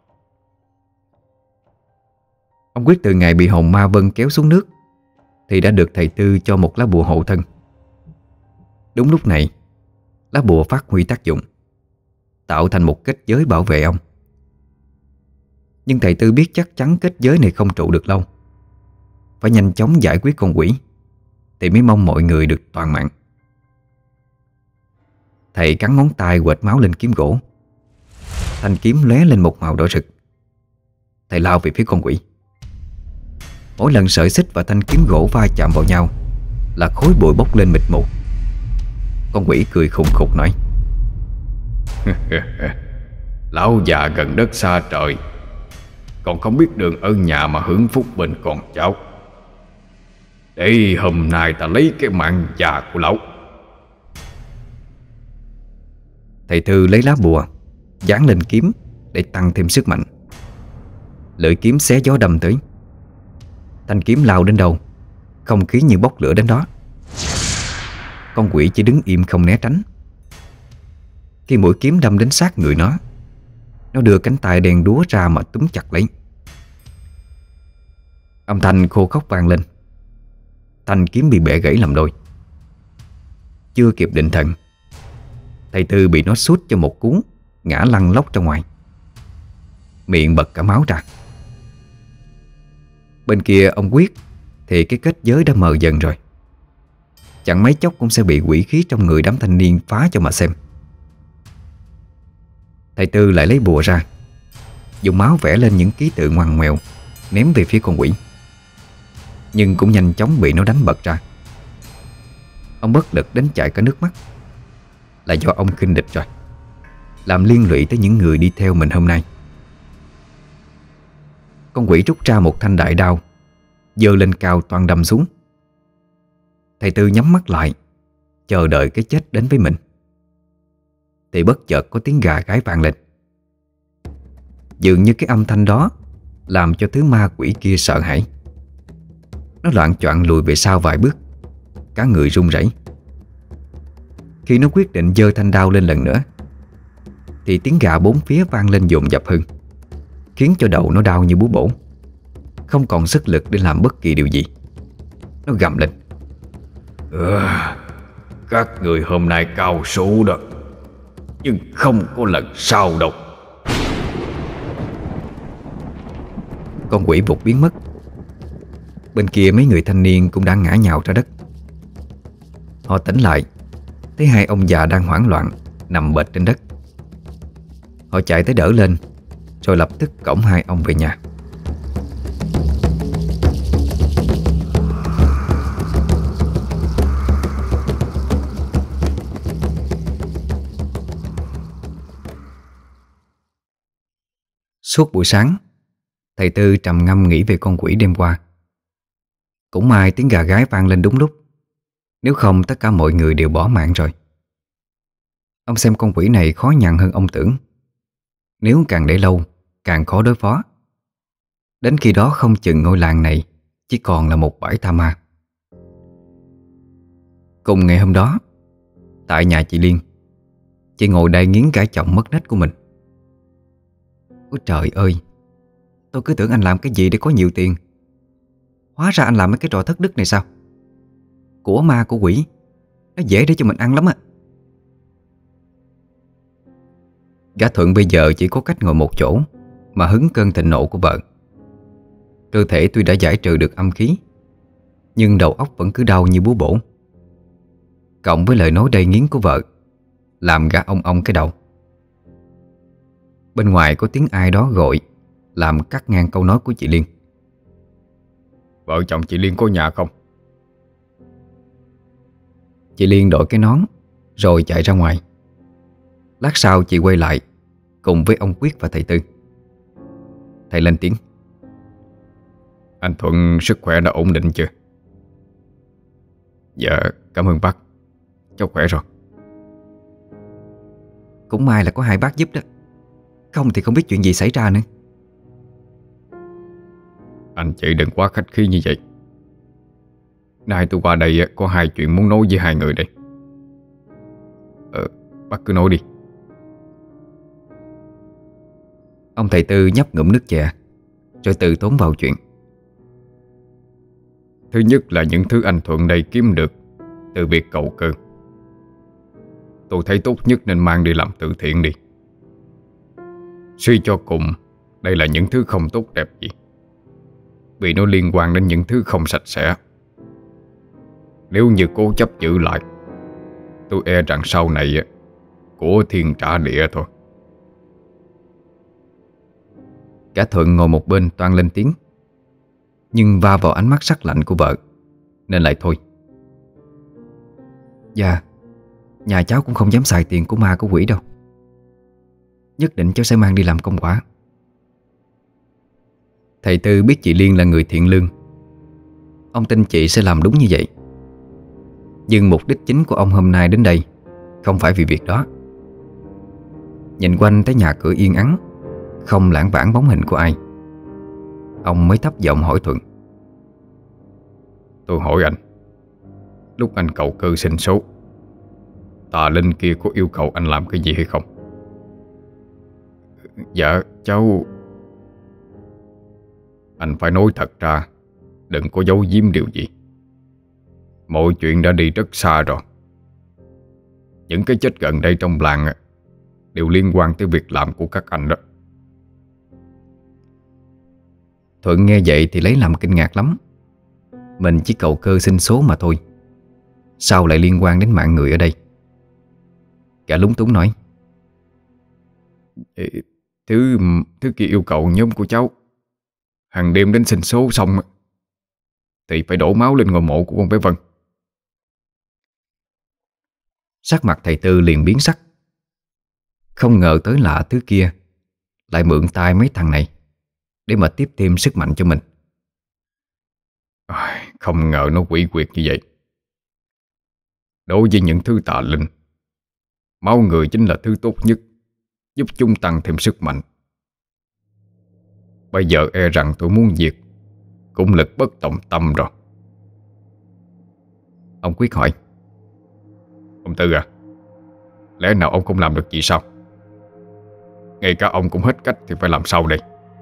Ông Quyết từ ngày bị hồn ma Vân kéo xuống nước thì đã được thầy Tư cho một lá bùa hộ thân. Đúng lúc này, lá bùa phát huy tác dụng, tạo thành một kết giới bảo vệ ông. Nhưng thầy Tư biết chắc chắn kết giới này không trụ được lâu, phải nhanh chóng giải quyết con quỷ thì mới mong mọi người được toàn mạng. Thầy cắn ngón tay quệt máu lên kiếm gỗ. Thanh kiếm lóe lên một màu đỏ rực. Thầy lao về phía con quỷ. Mỗi lần sợi xích và thanh kiếm gỗ va chạm vào nhau là khói bụi bốc lên mịt mù. Con quỷ cười khùng khục nói: Lão già gần đất xa trời, còn không biết đường ở nhà mà hưởng phúc bên con cháu. Để hôm nay ta lấy cái mạng già của lão. Thầy Tư lấy lá bùa dán lên kiếm để tăng thêm sức mạnh. Lưỡi kiếm xé gió đâm tới. Thanh kiếm lao đến đâu, không khí như bốc lửa đến đó. Con quỷ chỉ đứng im không né tránh. Khi mũi kiếm đâm đến sát người nó, nó đưa cánh tay đen đúa ra mà túm chặt lấy. Âm thanh khô khóc vang lên. Thanh kiếm bị bẻ gãy làm đôi. Chưa kịp định thần, thầy Tư bị nó sút cho một cú, ngã lăn lóc ra ngoài, miệng bật cả máu ra. Bên kia ông Quyết thì cái kết giới đã mờ dần rồi, chẳng mấy chốc cũng sẽ bị quỷ khí trong người đám thanh niên phá cho mà xem. Thầy Tư lại lấy bùa ra, dùng máu vẽ lên những ký tự ngoằn ngoèo ném về phía con quỷ, nhưng cũng nhanh chóng bị nó đánh bật ra. Ông bất lực đến chảy cả nước mắt. là do ông khinh địch rồi, làm liên lụy tới những người đi theo mình hôm nay. Con quỷ rút ra một thanh đại đao, giơ lên cao toan đâm xuống. Thầy Tư nhắm mắt lại, chờ đợi cái chết đến với mình. Thì bất chợt có tiếng gà gáy vang lên. Dường như cái âm thanh đó làm cho thứ ma quỷ kia sợ hãi. Nó loạng choạng lùi về sau vài bước, cả người run rẩy. Khi nó quyết định giơ thanh đao lên lần nữa thì tiếng gà bốn phía vang lên dồn dập hơn, khiến cho đầu nó đau như búa bổ, không còn sức lực để làm bất kỳ điều gì. Nó gầm lên: ừ, các người hôm nay cao số đó, nhưng không có lần sau đâu. Con quỷ vụt biến mất. Bên kia mấy người thanh niên cũng đang ngã nhào ra đất. Họ tỉnh lại, thấy hai ông già đang hoảng loạn nằm bệt trên đất. Họ chạy tới đỡ lên, rồi lập tức cõng hai ông về nhà. Suốt buổi sáng, thầy Tư trầm ngâm nghĩ về con quỷ đêm qua. Cũng may tiếng gà gáy vang lên đúng lúc, nếu không tất cả mọi người đều bỏ mạng rồi. Ông xem con quỷ này khó nhằn hơn ông tưởng. Nếu càng để lâu, càng khó đối phó. Đến khi đó không chừng ngôi làng này chỉ còn là một bãi tha ma. Cùng ngày hôm đó, tại nhà chị Liên, chị ngồi đây nghiến cái chồng mất nết của mình. Ôi trời ơi, tôi cứ tưởng anh làm cái gì để có nhiều tiền, hóa ra anh làm mấy cái trò thất đức này sao? Của ma của quỷ, nó dễ để cho mình ăn lắm á. Gã Thuận bây giờ chỉ có cách ngồi một chỗ mà hứng cơn thịnh nộ của vợ. Cơ thể tuy đã giải trừ được âm khí, nhưng đầu óc vẫn cứ đau như búa bổ. Cộng với lời nói đầy nghiến của vợ, làm gã ong ong cái đầu. Bên ngoài có tiếng ai đó gọi, làm cắt ngang câu nói của chị Liên. Vợ chồng chị Liên có nhà không? Chị Liên đội cái nón rồi chạy ra ngoài. Lát sau chị quay lại cùng với ông Quyết và thầy Tư. Thầy lên tiếng: Anh Thuận sức khỏe đã ổn định chưa? Dạ cảm ơn bác, cháu khỏe rồi. Cũng may là có hai bác giúp đó, không thì không biết chuyện gì xảy ra nữa. Anh chị đừng quá khách khí như vậy. Nay tôi qua đây có hai chuyện muốn nói với hai người đây. Ờ, bác cứ nói đi. Ông thầy Tư nhấp ngụm nước chè rồi từ tốn vào chuyện. Thứ nhất là những thứ anh Thuận đây kiếm được từ việc cầu cơ. Tôi thấy tốt nhất nên mang đi làm từ thiện đi. Suy cho cùng, đây là những thứ không tốt đẹp gì, vì nó liên quan đến những thứ không sạch sẽ. Nếu như cố chấp giữ lại, tôi e rằng sau này của thiên trả địa thôi. Cả Thuận ngồi một bên toan lên tiếng, nhưng va vào ánh mắt sắc lạnh của vợ nên lại thôi. Dạ, nhà cháu cũng không dám xài tiền của ma của quỷ đâu. Nhất định cháu sẽ mang đi làm công quả. Thầy Tư biết chị Liên là người thiện lương, ông tin chị sẽ làm đúng như vậy. Nhưng mục đích chính của ông hôm nay đến đây không phải vì việc đó. Nhìn quanh thấy nhà cửa yên ắng, không lãng vãng bóng hình của ai, ông mới thấp giọng hỏi Thuận: Tôi hỏi anh, lúc anh cầu cơ sinh số, tà linh kia có yêu cầu anh làm cái gì hay không? Dạ cháu... Anh phải nói thật ra, đừng có giấu giếm điều gì. Mọi chuyện đã đi rất xa rồi. Những cái chết gần đây trong làng đều liên quan tới việc làm của các anh đó. Thuận nghe vậy thì lấy làm kinh ngạc lắm. Mình chỉ cầu cơ sinh số mà thôi, sao lại liên quan đến mạng người ở đây? Cả lúng túng nói: Thứ thứ kia yêu cầu nhóm của cháu hàng đêm đến sinh số xong thì phải đổ máu lên ngôi mộ của con bé Vân. Sắc mặt thầy Tư liền biến sắc. Không ngờ tới lạ thứ kia lại mượn tay mấy thằng này để mà tiếp thêm sức mạnh cho mình. Không ngờ nó quỷ quyệt như vậy. Đối với những thứ tà linh, máu người chính là thứ tốt nhất, giúp chúng tăng thêm sức mạnh. Bây giờ e rằng tôi muốn diệt cũng lực bất tòng tâm rồi. Ông Quyết hỏi: Ông Tư à, lẽ nào ông không làm được gì sao? Ngay cả ông cũng hết cách thì phải làm sao đây?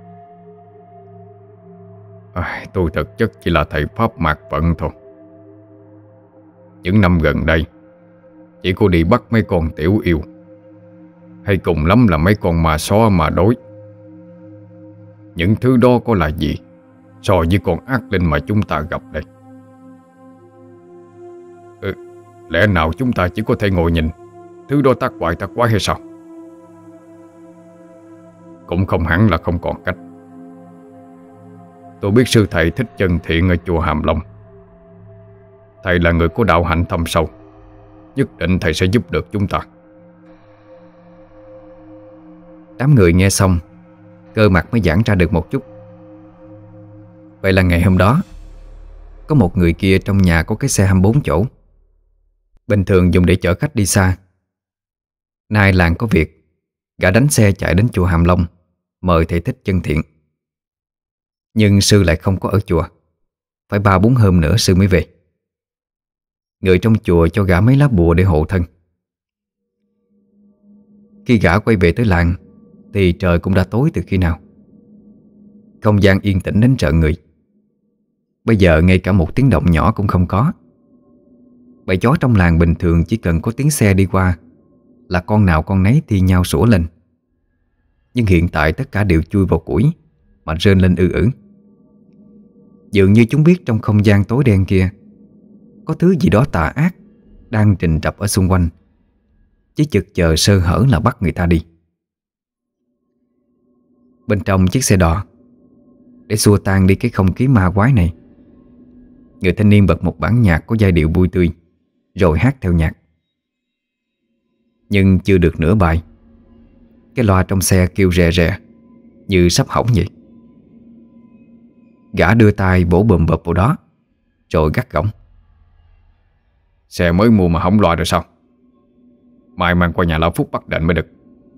À, tôi thực chất chỉ là thầy pháp mạt vận thôi. Những năm gần đây chỉ có đi bắt mấy con tiểu yêu, hay cùng lắm là mấy con ma só ma đối. Những thứ đó có là gì so với con ác linh mà chúng ta gặp đây? Ừ, lẽ nào chúng ta chỉ có thể ngồi nhìn thứ đó tác quại tác quái hay sao? Cũng không hẳn là không còn cách. Tôi biết sư thầy Thích Chân Thiện ở chùa Hàm Long. Thầy là người có đạo hạnh thâm sâu, nhất định thầy sẽ giúp được chúng ta. Đám người nghe xong, cơ mặt mới giãn ra được một chút. Vậy là ngày hôm đó, có một người kia trong nhà có cái xe hai mươi bốn chỗ, bình thường dùng để chở khách đi xa. Nay làng có việc, gã đánh xe chạy đến chùa Hàm Long mời thầy Thích Chân Thiện. Nhưng sư lại không có ở chùa, phải ba bốn hôm nữa sư mới về. Người trong chùa cho gã mấy lá bùa để hộ thân. Khi gã quay về tới làng thì trời cũng đã tối từ khi nào. Không gian yên tĩnh đến rợn người. Bây giờ ngay cả một tiếng động nhỏ cũng không có. Bầy chó trong làng bình thường chỉ cần có tiếng xe đi qua là con nào con nấy thi nhau sủa lên. Nhưng hiện tại tất cả đều chui vào củi mà rên lên ư ử. Dường như chúng biết trong không gian tối đen kia có thứ gì đó tà ác đang rình rập ở xung quanh, chỉ chực chờ sơ hở là bắt người ta đi. Bên trong chiếc xe đò, để xua tan đi cái không khí ma quái này, người thanh niên bật một bản nhạc có giai điệu vui tươi, rồi hát theo nhạc. Nhưng chưa được nửa bài, cái loa trong xe kêu rè rè như sắp hỏng vậy. Gã đưa tay bổ bùm bập vào đó, rồi gắt gỏng: Xe mới mua mà hỏng loa rồi sao? Mai mang qua nhà lão Phúc bắt đền mới được.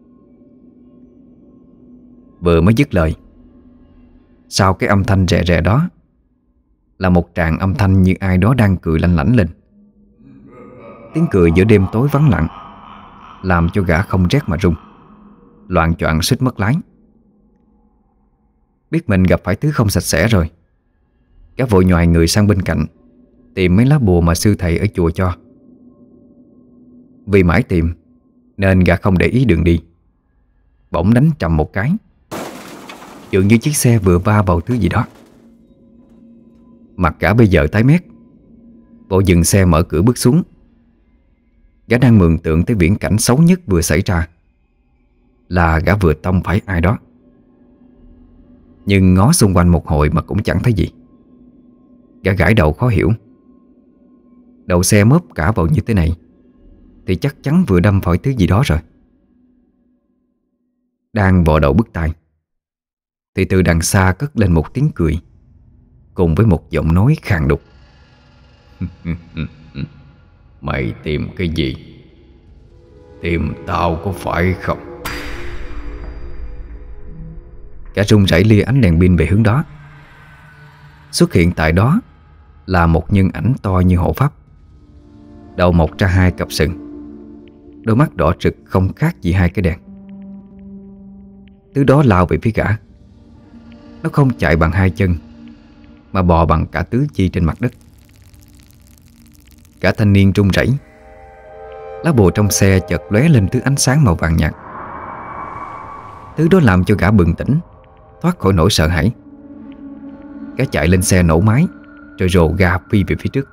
Vừa mới dứt lời, sau cái âm thanh rè rè đó là một tràng âm thanh như ai đó đang cười lanh lảnh lên. Tiếng cười giữa đêm tối vắng lặng làm cho gã không rét mà run, loạng choạng suýt mất lái. Biết mình gặp phải thứ không sạch sẽ rồi, gã vội nhoài người sang bên cạnh tìm mấy lá bùa mà sư thầy ở chùa cho. Vì mãi tìm nên gã không để ý đường đi, bỗng đánh trầm một cái, dường như chiếc xe vừa va vào thứ gì đó. Mặt gã bây giờ tái mét, vội dừng xe mở cửa bước xuống. Gã đang mường tượng tới viễn cảnh xấu nhất vừa xảy ra, là gã vừa tông phải ai đó. Nhưng ngó xung quanh một hồi mà cũng chẳng thấy gì. Gã gãi đầu khó hiểu. Đầu xe mớp cả vào như thế này thì chắc chắn vừa đâm phải thứ gì đó rồi. Đang vò đầu bứt tai thì từ đằng xa cất lên một tiếng cười cùng với một giọng nói khàn đục: Mày tìm cái gì? Tìm tao có phải không? Cả run rẩy lia ánh đèn pin về hướng đó. Xuất hiện tại đó là một nhân ảnh to như hộ pháp, đầu mọc ra hai cặp sừng, đôi mắt đỏ rực không khác gì hai cái đèn. Thứ đó lao về phía gã. Nó không chạy bằng hai chân mà bò bằng cả tứ chi trên mặt đất. Cả thanh niên run rẩy. Lá bùa trong xe chợt lóe lên thứ ánh sáng màu vàng nhạt. Thứ đó làm cho gã bừng tỉnh, thoát khỏi nỗi sợ hãi. Gã chạy lên xe nổ máy, rồi rồ ga phi về phía trước.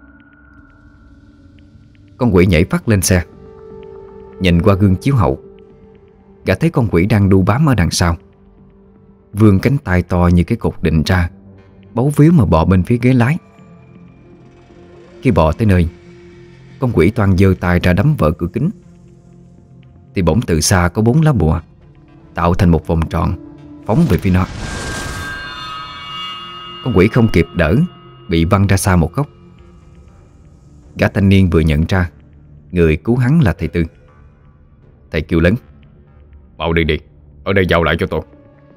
Con quỷ nhảy phát lên xe. Nhìn qua gương chiếu hậu, gã thấy con quỷ đang đu bám ở đằng sau, vươn cánh tay to như cái cột định ra, bấu víu mà bò bên phía ghế lái. Khi bò tới nơi, con quỷ toan giơ tay ra đấm vỡ cửa kính, thì bỗng từ xa có bốn lá bùa tạo thành một vòng tròn phóng về phía nó. Con quỷ không kịp đỡ, bị văng ra xa một góc. Gã thanh niên vừa nhận ra người cứu hắn là thầy Tư. Thầy kêu lớn: Mau đi đi, ở đây vào lại cho tôi.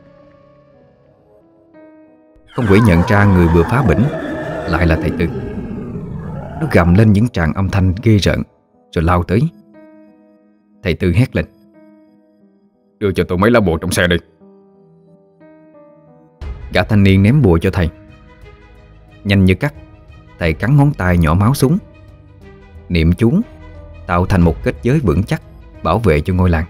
Con quỷ nhận ra người vừa phá bỉnh lại là thầy Tư. Nó gầm lên những tràng âm thanh ghê rợn rồi lao tới. Thầy Tư hét lên: Đưa cho tôi mấy lá bùa trong xe đi. Gã thanh niên ném bùa cho thầy. Nhanh như cắt, thầy cắn ngón tay nhỏ máu xuống, niệm chú tạo thành một kết giới vững chắc bảo vệ cho ngôi làng.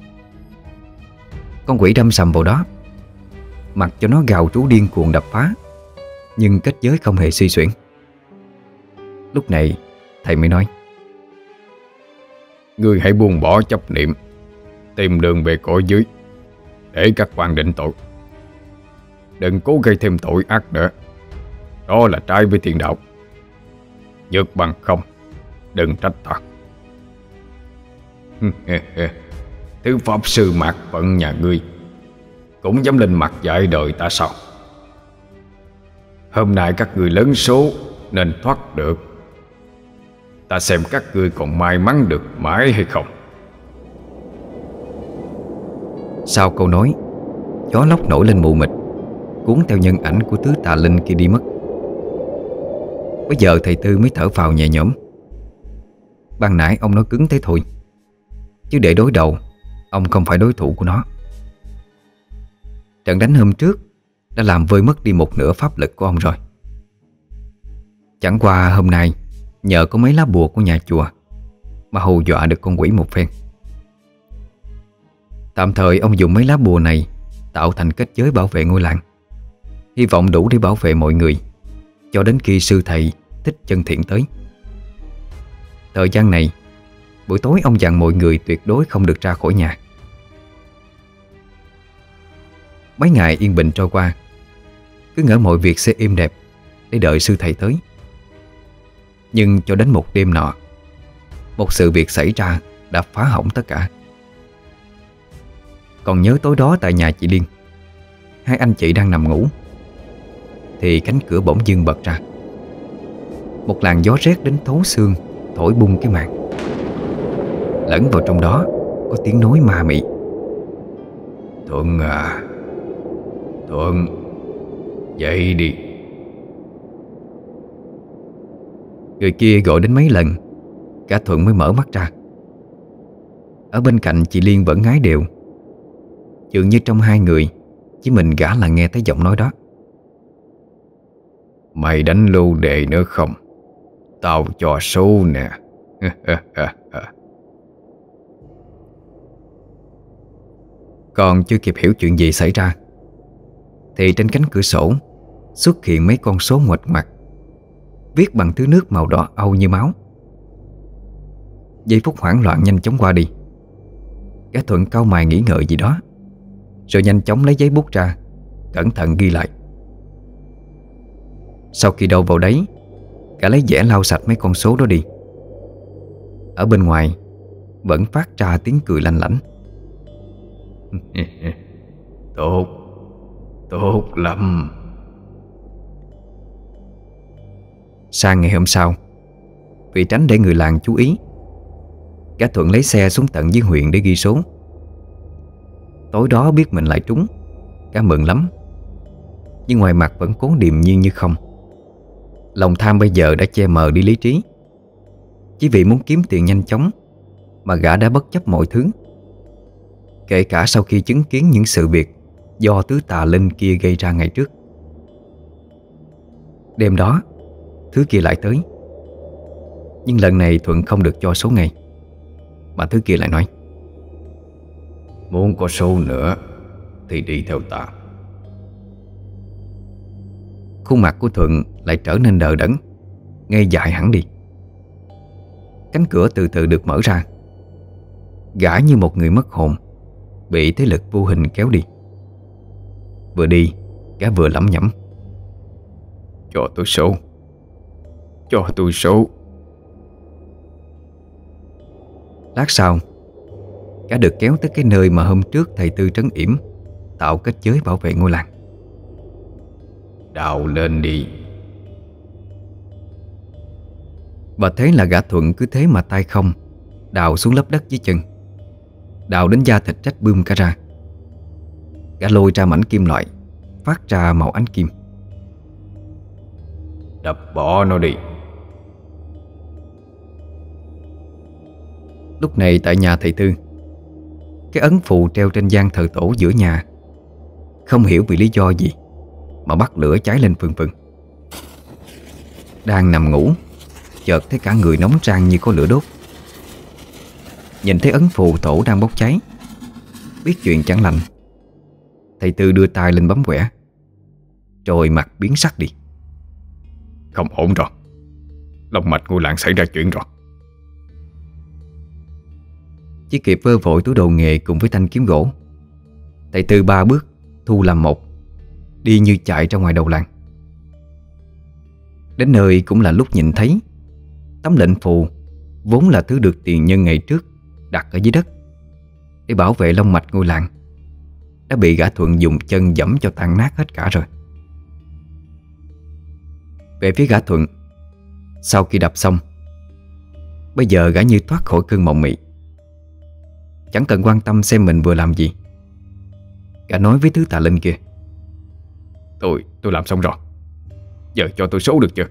Con quỷ đâm sầm vào đó, mặc cho nó gào trú điên cuồng đập phá, nhưng kết giới không hề suy xuyển. Lúc này thầy mới nói: Ngươi hãy buông bỏ chấp niệm, tìm đường về cõi dưới để các quan định tội. Đừng cố gây thêm tội ác nữa, đó là trái với thiên đạo. Nhược bằng không, đừng trách ta. Thứ pháp sư mạt phận nhà ngươi cũng dám lên mặt dạy đời ta sao? Hôm nay các ngươi lớn số nên thoát được. Ta xem các ngươi còn may mắn được mãi hay không. Sau câu nói, gió lốc nổi lên mù mịt, cuốn theo nhân ảnh của tứ tà linh kia đi mất. Bây giờ thầy Tư mới thở phào nhẹ nhõm. Ban nãy ông nói cứng thế thôi, chứ để đối đầu, ông không phải đối thủ của nó. Trận đánh hôm trước đã làm vơi mất đi một nửa pháp lực của ông rồi. Chẳng qua hôm nay nhờ có mấy lá bùa của nhà chùa mà hù dọa được con quỷ một phen. Tạm thời ông dùng mấy lá bùa này tạo thành kết giới bảo vệ ngôi làng, hy vọng đủ để bảo vệ mọi người cho đến khi sư thầy Thích Chân Thiện tới. Thời gian này, buổi tối ông dặn mọi người tuyệt đối không được ra khỏi nhà. Mấy ngày yên bình trôi qua, cứ ngỡ mọi việc sẽ êm đẹp để đợi sư thầy tới. Nhưng cho đến một đêm nọ, một sự việc xảy ra đã phá hỏng tất cả. Còn nhớ tối đó tại nhà chị Liên, hai anh chị đang nằm ngủ thì cánh cửa bỗng dưng bật ra. Một làn gió rét đến thấu xương thổi bung cái màn. Lẫn vào trong đó có tiếng nói ma mị: Thuận à, Thuận, dậy đi. Người kia gọi đến mấy lần, cả Thuận mới mở mắt ra. Ở bên cạnh chị Liên vẫn ngái đều. Dường như trong hai người chỉ mình gã là nghe thấy giọng nói đó. Mày đánh lưu đệ nữa không? Tao cho số nè. Còn chưa kịp hiểu chuyện gì xảy ra thì trên cánh cửa sổ xuất hiện mấy con số ngoạch ngoạc, viết bằng thứ nước màu đỏ âu như máu. Giây phút hoảng loạn nhanh chóng qua đi. Gã Thuận cau mày nghĩ ngợi gì đó, rồi nhanh chóng lấy giấy bút ra, cẩn thận ghi lại. Sau khi đâu vào đấy, gã lấy dẻ lau sạch mấy con số đó đi. Ở bên ngoài vẫn phát ra tiếng cười lanh lảnh. Tốt, tốt lắm. Sang ngày hôm sau, vì tránh để người làng chú ý, gã Thuận lấy xe xuống tận dưới huyện để ghi số. Tối đó biết mình lại trúng, gã mừng lắm. Nhưng ngoài mặt vẫn cố điềm nhiên như không. Lòng tham bây giờ đã che mờ đi lý trí. Chỉ vì muốn kiếm tiền nhanh chóng mà gã đã bất chấp mọi thứ, kể cả sau khi chứng kiến những sự việc do tứ tà linh kia gây ra ngày trước. Đêm đó, thứ kia lại tới. Nhưng lần này Thuận không được cho số ngày, mà thứ kia lại nói: Muốn có số nữa thì đi theo ta. Khuôn mặt của Thuận lại trở nên đờ đẫn, ngây dại hẳn đi. Cánh cửa từ từ được mở ra. Gã như một người mất hồn, bị thế lực vô hình kéo đi. Vừa đi, gã vừa lẩm nhẩm: Cho tôi số, cho tôi số. Lát sau, gã được kéo tới cái nơi mà hôm trước thầy Tư trấn yểm tạo kết giới bảo vệ ngôi làng. Đào lên đi. Và thế là gã Thuận cứ thế mà tay không đào xuống lớp đất dưới chân, đào đến da thịt rách bươm cả ra. Gã lôi ra mảnh kim loại phát ra màu ánh kim. Đập bỏ nó đi. Lúc này tại nhà thầy Tư, cái ấn phù treo trên gian thờ tổ giữa nhà không hiểu vì lý do gì mà bắt lửa cháy lên phừng phừng. Đang nằm ngủ, chợt thấy cả người nóng rang như có lửa đốt. Nhìn thấy ấn phù tổ đang bốc cháy, biết chuyện chẳng lành, thầy Tư đưa tay lên bấm quẻ, rồi mặt biến sắc đi. Không ổn rồi. Long mạch ngôi làng xảy ra chuyện rồi. Chỉ kịp vơ vội túi đồ nghề cùng với thanh kiếm gỗ, thầy Tư ba bước thu làm một, đi như chạy ra ngoài đầu làng. Đến nơi cũng là lúc nhìn thấy tấm lệnh phù vốn là thứ được tiền nhân ngày trước đặt ở dưới đất để bảo vệ long mạch ngôi làng đã bị gã Thuận dùng chân giẫm cho tan nát hết cả rồi. Về phía gã Thuận, sau khi đập xong, bây giờ gã như thoát khỏi cơn mộng mị, chẳng cần quan tâm xem mình vừa làm gì. Gã nói với thứ tà linh kia: Tôi, tôi làm xong rồi. Giờ cho tôi số được chưa?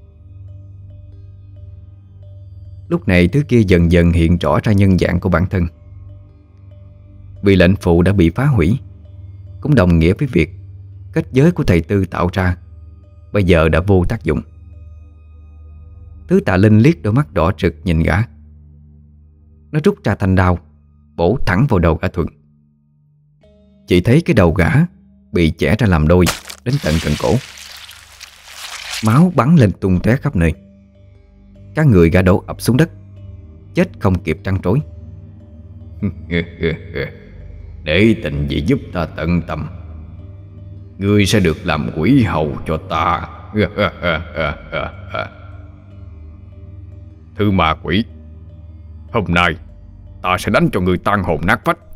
Lúc này thứ kia dần dần hiện rõ ra nhân dạng của bản thân. Vì lệnh phù đã bị phá hủy, cũng đồng nghĩa với việc kết giới của thầy Tư tạo ra bây giờ đã vô tác dụng. Thứ tà linh liếc đôi mắt đỏ rực nhìn gã. Nó rút ra thanh đao bổ thẳng vào đầu gã Thuận. Chỉ thấy cái đầu gã bị chẻ ra làm đôi đến tận cần cổ. Máu bắn lên tung tóe khắp nơi. Các người gã đổ ập xuống đất, chết không kịp trăn trối. Để tình gì giúp ta tận tâm, ngươi sẽ được làm quỷ hầu cho ta. Thư ma quỷ, hôm nay ta sẽ đánh cho người tan hồn nát phách.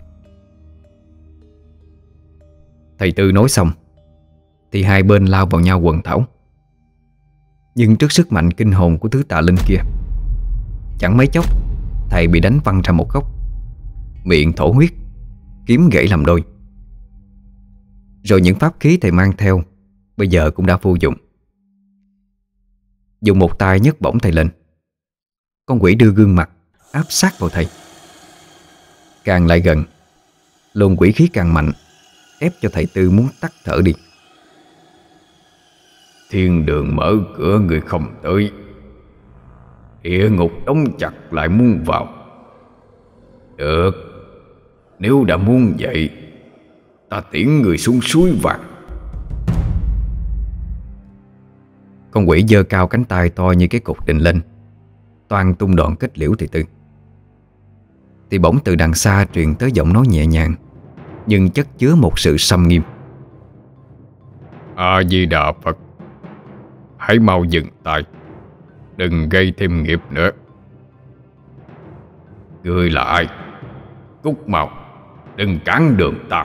Thầy Tư nói xong thì hai bên lao vào nhau quần thảo. Nhưng trước sức mạnh kinh hồn của thứ tà linh kia, chẳng mấy chốc thầy bị đánh văng ra một góc, miệng thổ huyết, kiếm gãy làm đôi. Rồi những pháp khí thầy mang theo bây giờ cũng đã vô dụng. Dùng một tay nhấc bổng thầy lên, con quỷ đưa gương mặt áp sát vào thầy. Càng lại gần, luồng quỷ khí càng mạnh, ép cho thầy Tư muốn tắt thở đi. Thiên đường mở cửa người không tới, địa ngục đóng chặt lại muốn vào. Được, nếu đã muốn vậy, ta tiễn người xuống suối vàng. Con quỷ giơ cao cánh tay to như cái cục đình lên, toan tung đoạn kết liễu thầy Tư. Thì bỗng từ đằng xa truyền tới giọng nói nhẹ nhàng nhưng chất chứa một sự sâm nghiêm: A Di Đà Phật, hãy mau dừng tay, đừng gây thêm nghiệp nữa. Ngươi là ai? Cút mau, đừng cản đường ta.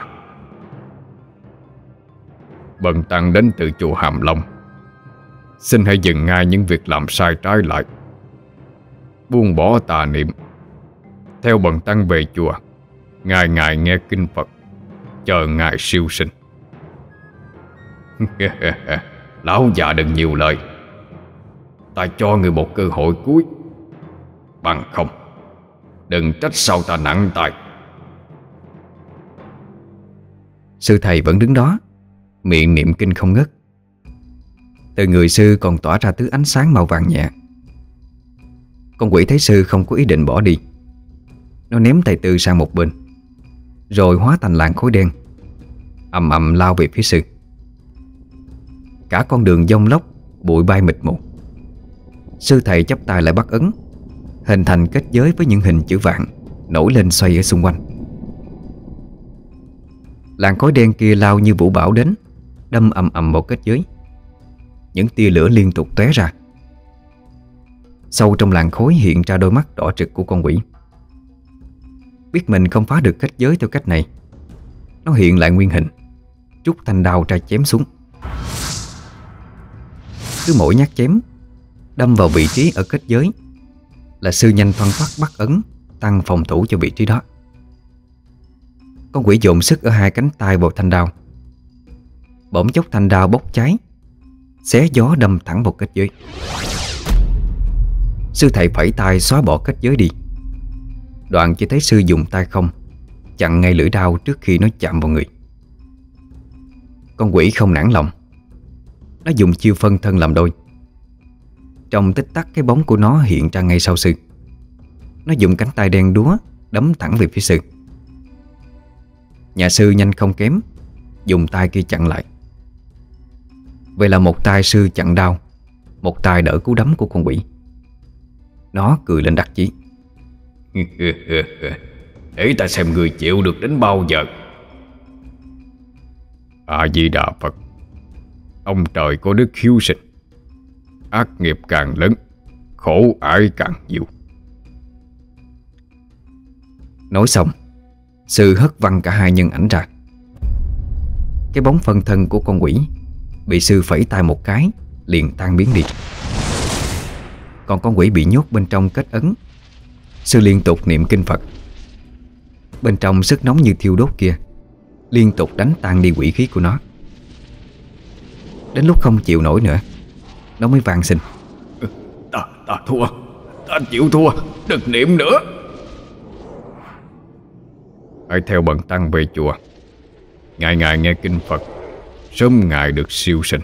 Bần tăng đến từ chùa Hàm Long, xin hãy dừng ngay những việc làm sai trái lại, buông bỏ tà niệm, theo bần tăng về chùa, ngày ngày nghe kinh Phật, chờ ngài siêu sinh. Lão già đừng nhiều lời, ta cho người một cơ hội cuối, bằng không đừng trách sao ta nặng tay. Sư thầy vẫn đứng đó, miệng niệm kinh không ngớt. Từ người sư còn tỏa ra thứ ánh sáng màu vàng nhẹ. Con quỷ thấy sư không có ý định bỏ đi, nó ném thầy Tư sang một bên, rồi hóa thành làn khói đen, ầm ầm lao về phía sư. Cả con đường giông lốc, bụi bay mịt mù. Sư thầy chắp tay lại bắt ấn, hình thành kết giới với những hình chữ vạn nổi lên xoay ở xung quanh. Làn khói đen kia lao như vũ bão đến, đâm ầm ầm vào kết giới. Những tia lửa liên tục tóe ra. Sâu trong làn khói hiện ra đôi mắt đỏ trực của con quỷ. Biết mình không phá được kết giới theo cách này, nó hiện lại nguyên hình, rút thanh đao ra chém xuống. Cứ mỗi nhát chém đâm vào vị trí ở kết giới là sư nhanh thoăn thoắt bắt ấn, tăng phòng thủ cho vị trí đó. Con quỷ dồn sức ở hai cánh tay vào thanh đao. Bỗng chốc thanh đao bốc cháy, xé gió đâm thẳng vào kết giới. Sư thầy phẩy tay xóa bỏ kết giới đi. Đoạn chỉ thấy sư dùng tay không chặn ngay lưỡi đao trước khi nó chạm vào người. Con quỷ không nản lòng, nó dùng chiêu phân thân làm đôi. Trong tích tắc cái bóng của nó hiện ra ngay sau sư. Nó dùng cánh tay đen đúa đấm thẳng về phía sư. Nhà sư nhanh không kém, dùng tay kia chặn lại. Vậy là một tay sư chặn đao, một tay đỡ cú đấm của con quỷ. Nó cười lên đắc chí. Để ta xem người chịu được đến bao giờ. A Di Đà Phật. Ông trời có đức hiếu sinh, ác nghiệp càng lớn, khổ ải càng nhiều. Nói xong, sư hất văng cả hai nhân ảnh ra. Cái bóng phân thân của con quỷ bị sư phẩy tay một cái liền tan biến đi. Còn con quỷ bị nhốt bên trong kết ấn, sư liên tục niệm kinh Phật. Bên trong sức nóng như thiêu đốt kia liên tục đánh tan đi quỷ khí của nó. Đến lúc không chịu nổi nữa, nó mới van xin: Ta, ta thua, ta chịu thua, đừng niệm nữa. Hãy theo bần tăng về chùa, ngày ngày nghe kinh Phật, sớm ngày được siêu sinh.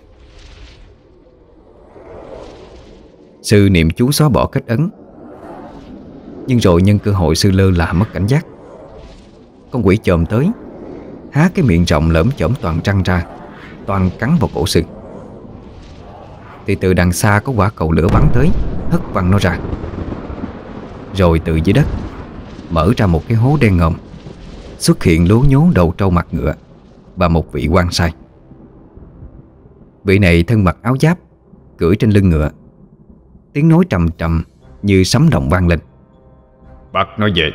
Sư niệm chú xóa bỏ kết ấn. Nhưng rồi nhân cơ hội sư lơ là mất cảnh giác, con quỷ chồm tới, há cái miệng rộng lởm chởm toàn răng ra, toàn cắn vào cổ sư. Thì từ đằng xa có quả cầu lửa bắn tới, hất văng nó ra. Rồi từ dưới đất mở ra một cái hố đen ngòm, xuất hiện lố nhố đầu trâu mặt ngựa và một vị quan sai. Vị này thân mặc áo giáp, cưỡi trên lưng ngựa. Tiếng nói trầm trầm như sấm động vang lên: Bắt nó về.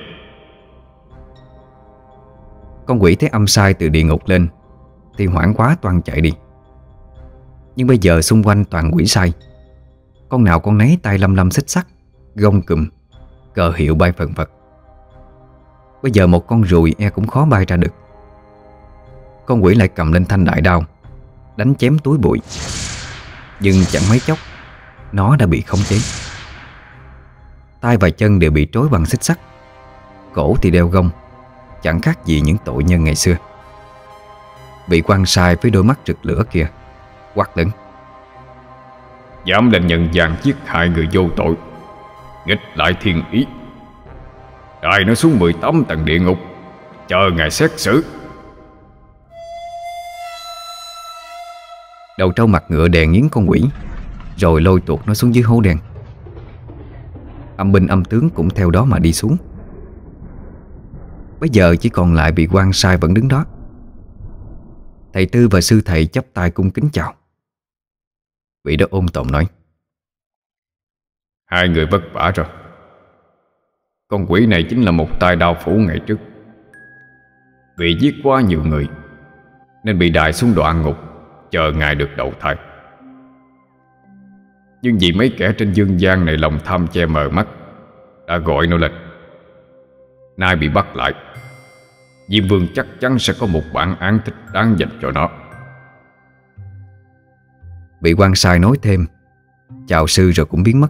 Con quỷ thấy âm sai từ địa ngục lên thì hoảng quá toan chạy đi. Nhưng bây giờ xung quanh toàn quỷ sai, con nào con nấy tay lăm lăm xích sắt, gông cùm, cờ hiệu bay phần phật. Bây giờ một con ruồi e cũng khó bay ra được. Con quỷ lại cầm lên thanh đại đao đánh chém túi bụi. Nhưng chẳng mấy chốc nó đã bị khống chế. Tay và chân đều bị trói bằng xích sắt, cổ thì đeo gông, chẳng khác gì những tội nhân ngày xưa. Vị quan sai với đôi mắt rực lửa kia quát lớn: Dám lên nhận vàng giết hại người vô tội, nghịch lại thiên ý, đày nó xuống mười tám tầng địa ngục, chờ ngài xét xử. Đầu trâu mặt ngựa đè nghiến con quỷ, rồi lôi tuột nó xuống dưới hố đen. Âm binh âm tướng cũng theo đó mà đi xuống. Bây giờ chỉ còn lại vị quan sai vẫn đứng đó. Thầy Tư và sư thầy chắp tay cung kính chào. Vị đó ôm tồn nói: Hai người vất vả rồi. Con quỷ này chính là một tay đao phủ ngày trước. Vì giết quá nhiều người nên bị đày xuống đoạn ngục, chờ ngài được đầu thai. Nhưng vì mấy kẻ trên dương gian này lòng tham che mờ mắt, đã gọi nó lên. Nay bị bắt lại, Diêm Vương chắc chắn sẽ có một bản án thích đáng dành cho nó. Vị quan sai nói thêm, chào sư rồi cũng biến mất.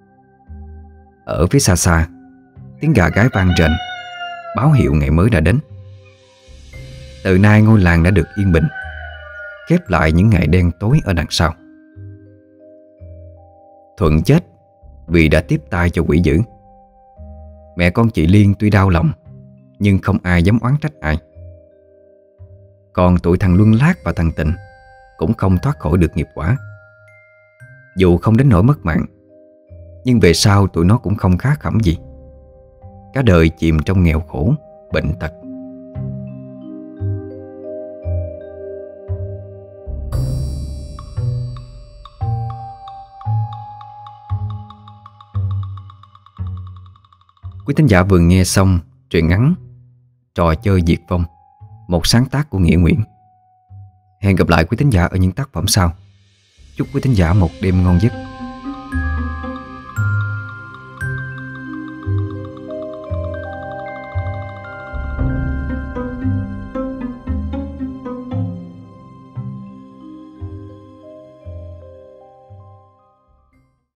Ở phía xa xa, tiếng gà gáy vang rền, báo hiệu ngày mới đã đến. Từ nay ngôi làng đã được yên bình, khép lại những ngày đen tối ở đằng sau. Thuận chết vì đã tiếp tay cho quỷ dữ. Mẹ con chị Liên tuy đau lòng, nhưng không ai dám oán trách ai. Còn tụi thằng Luân Lát và thằng Tịnh cũng không thoát khỏi được nghiệp quả. Dù không đến nỗi mất mạng, nhưng về sau tụi nó cũng không khá khẩm gì. Cả đời chìm trong nghèo khổ, bệnh tật. Quý thính giả vừa nghe xong truyện ngắn Trò chơi diệt vong, một sáng tác của Nghĩa Nguyễn. Hẹn gặp lại quý thính giả ở những tác phẩm sau. Chúc quý thính giả một đêm ngon giấc.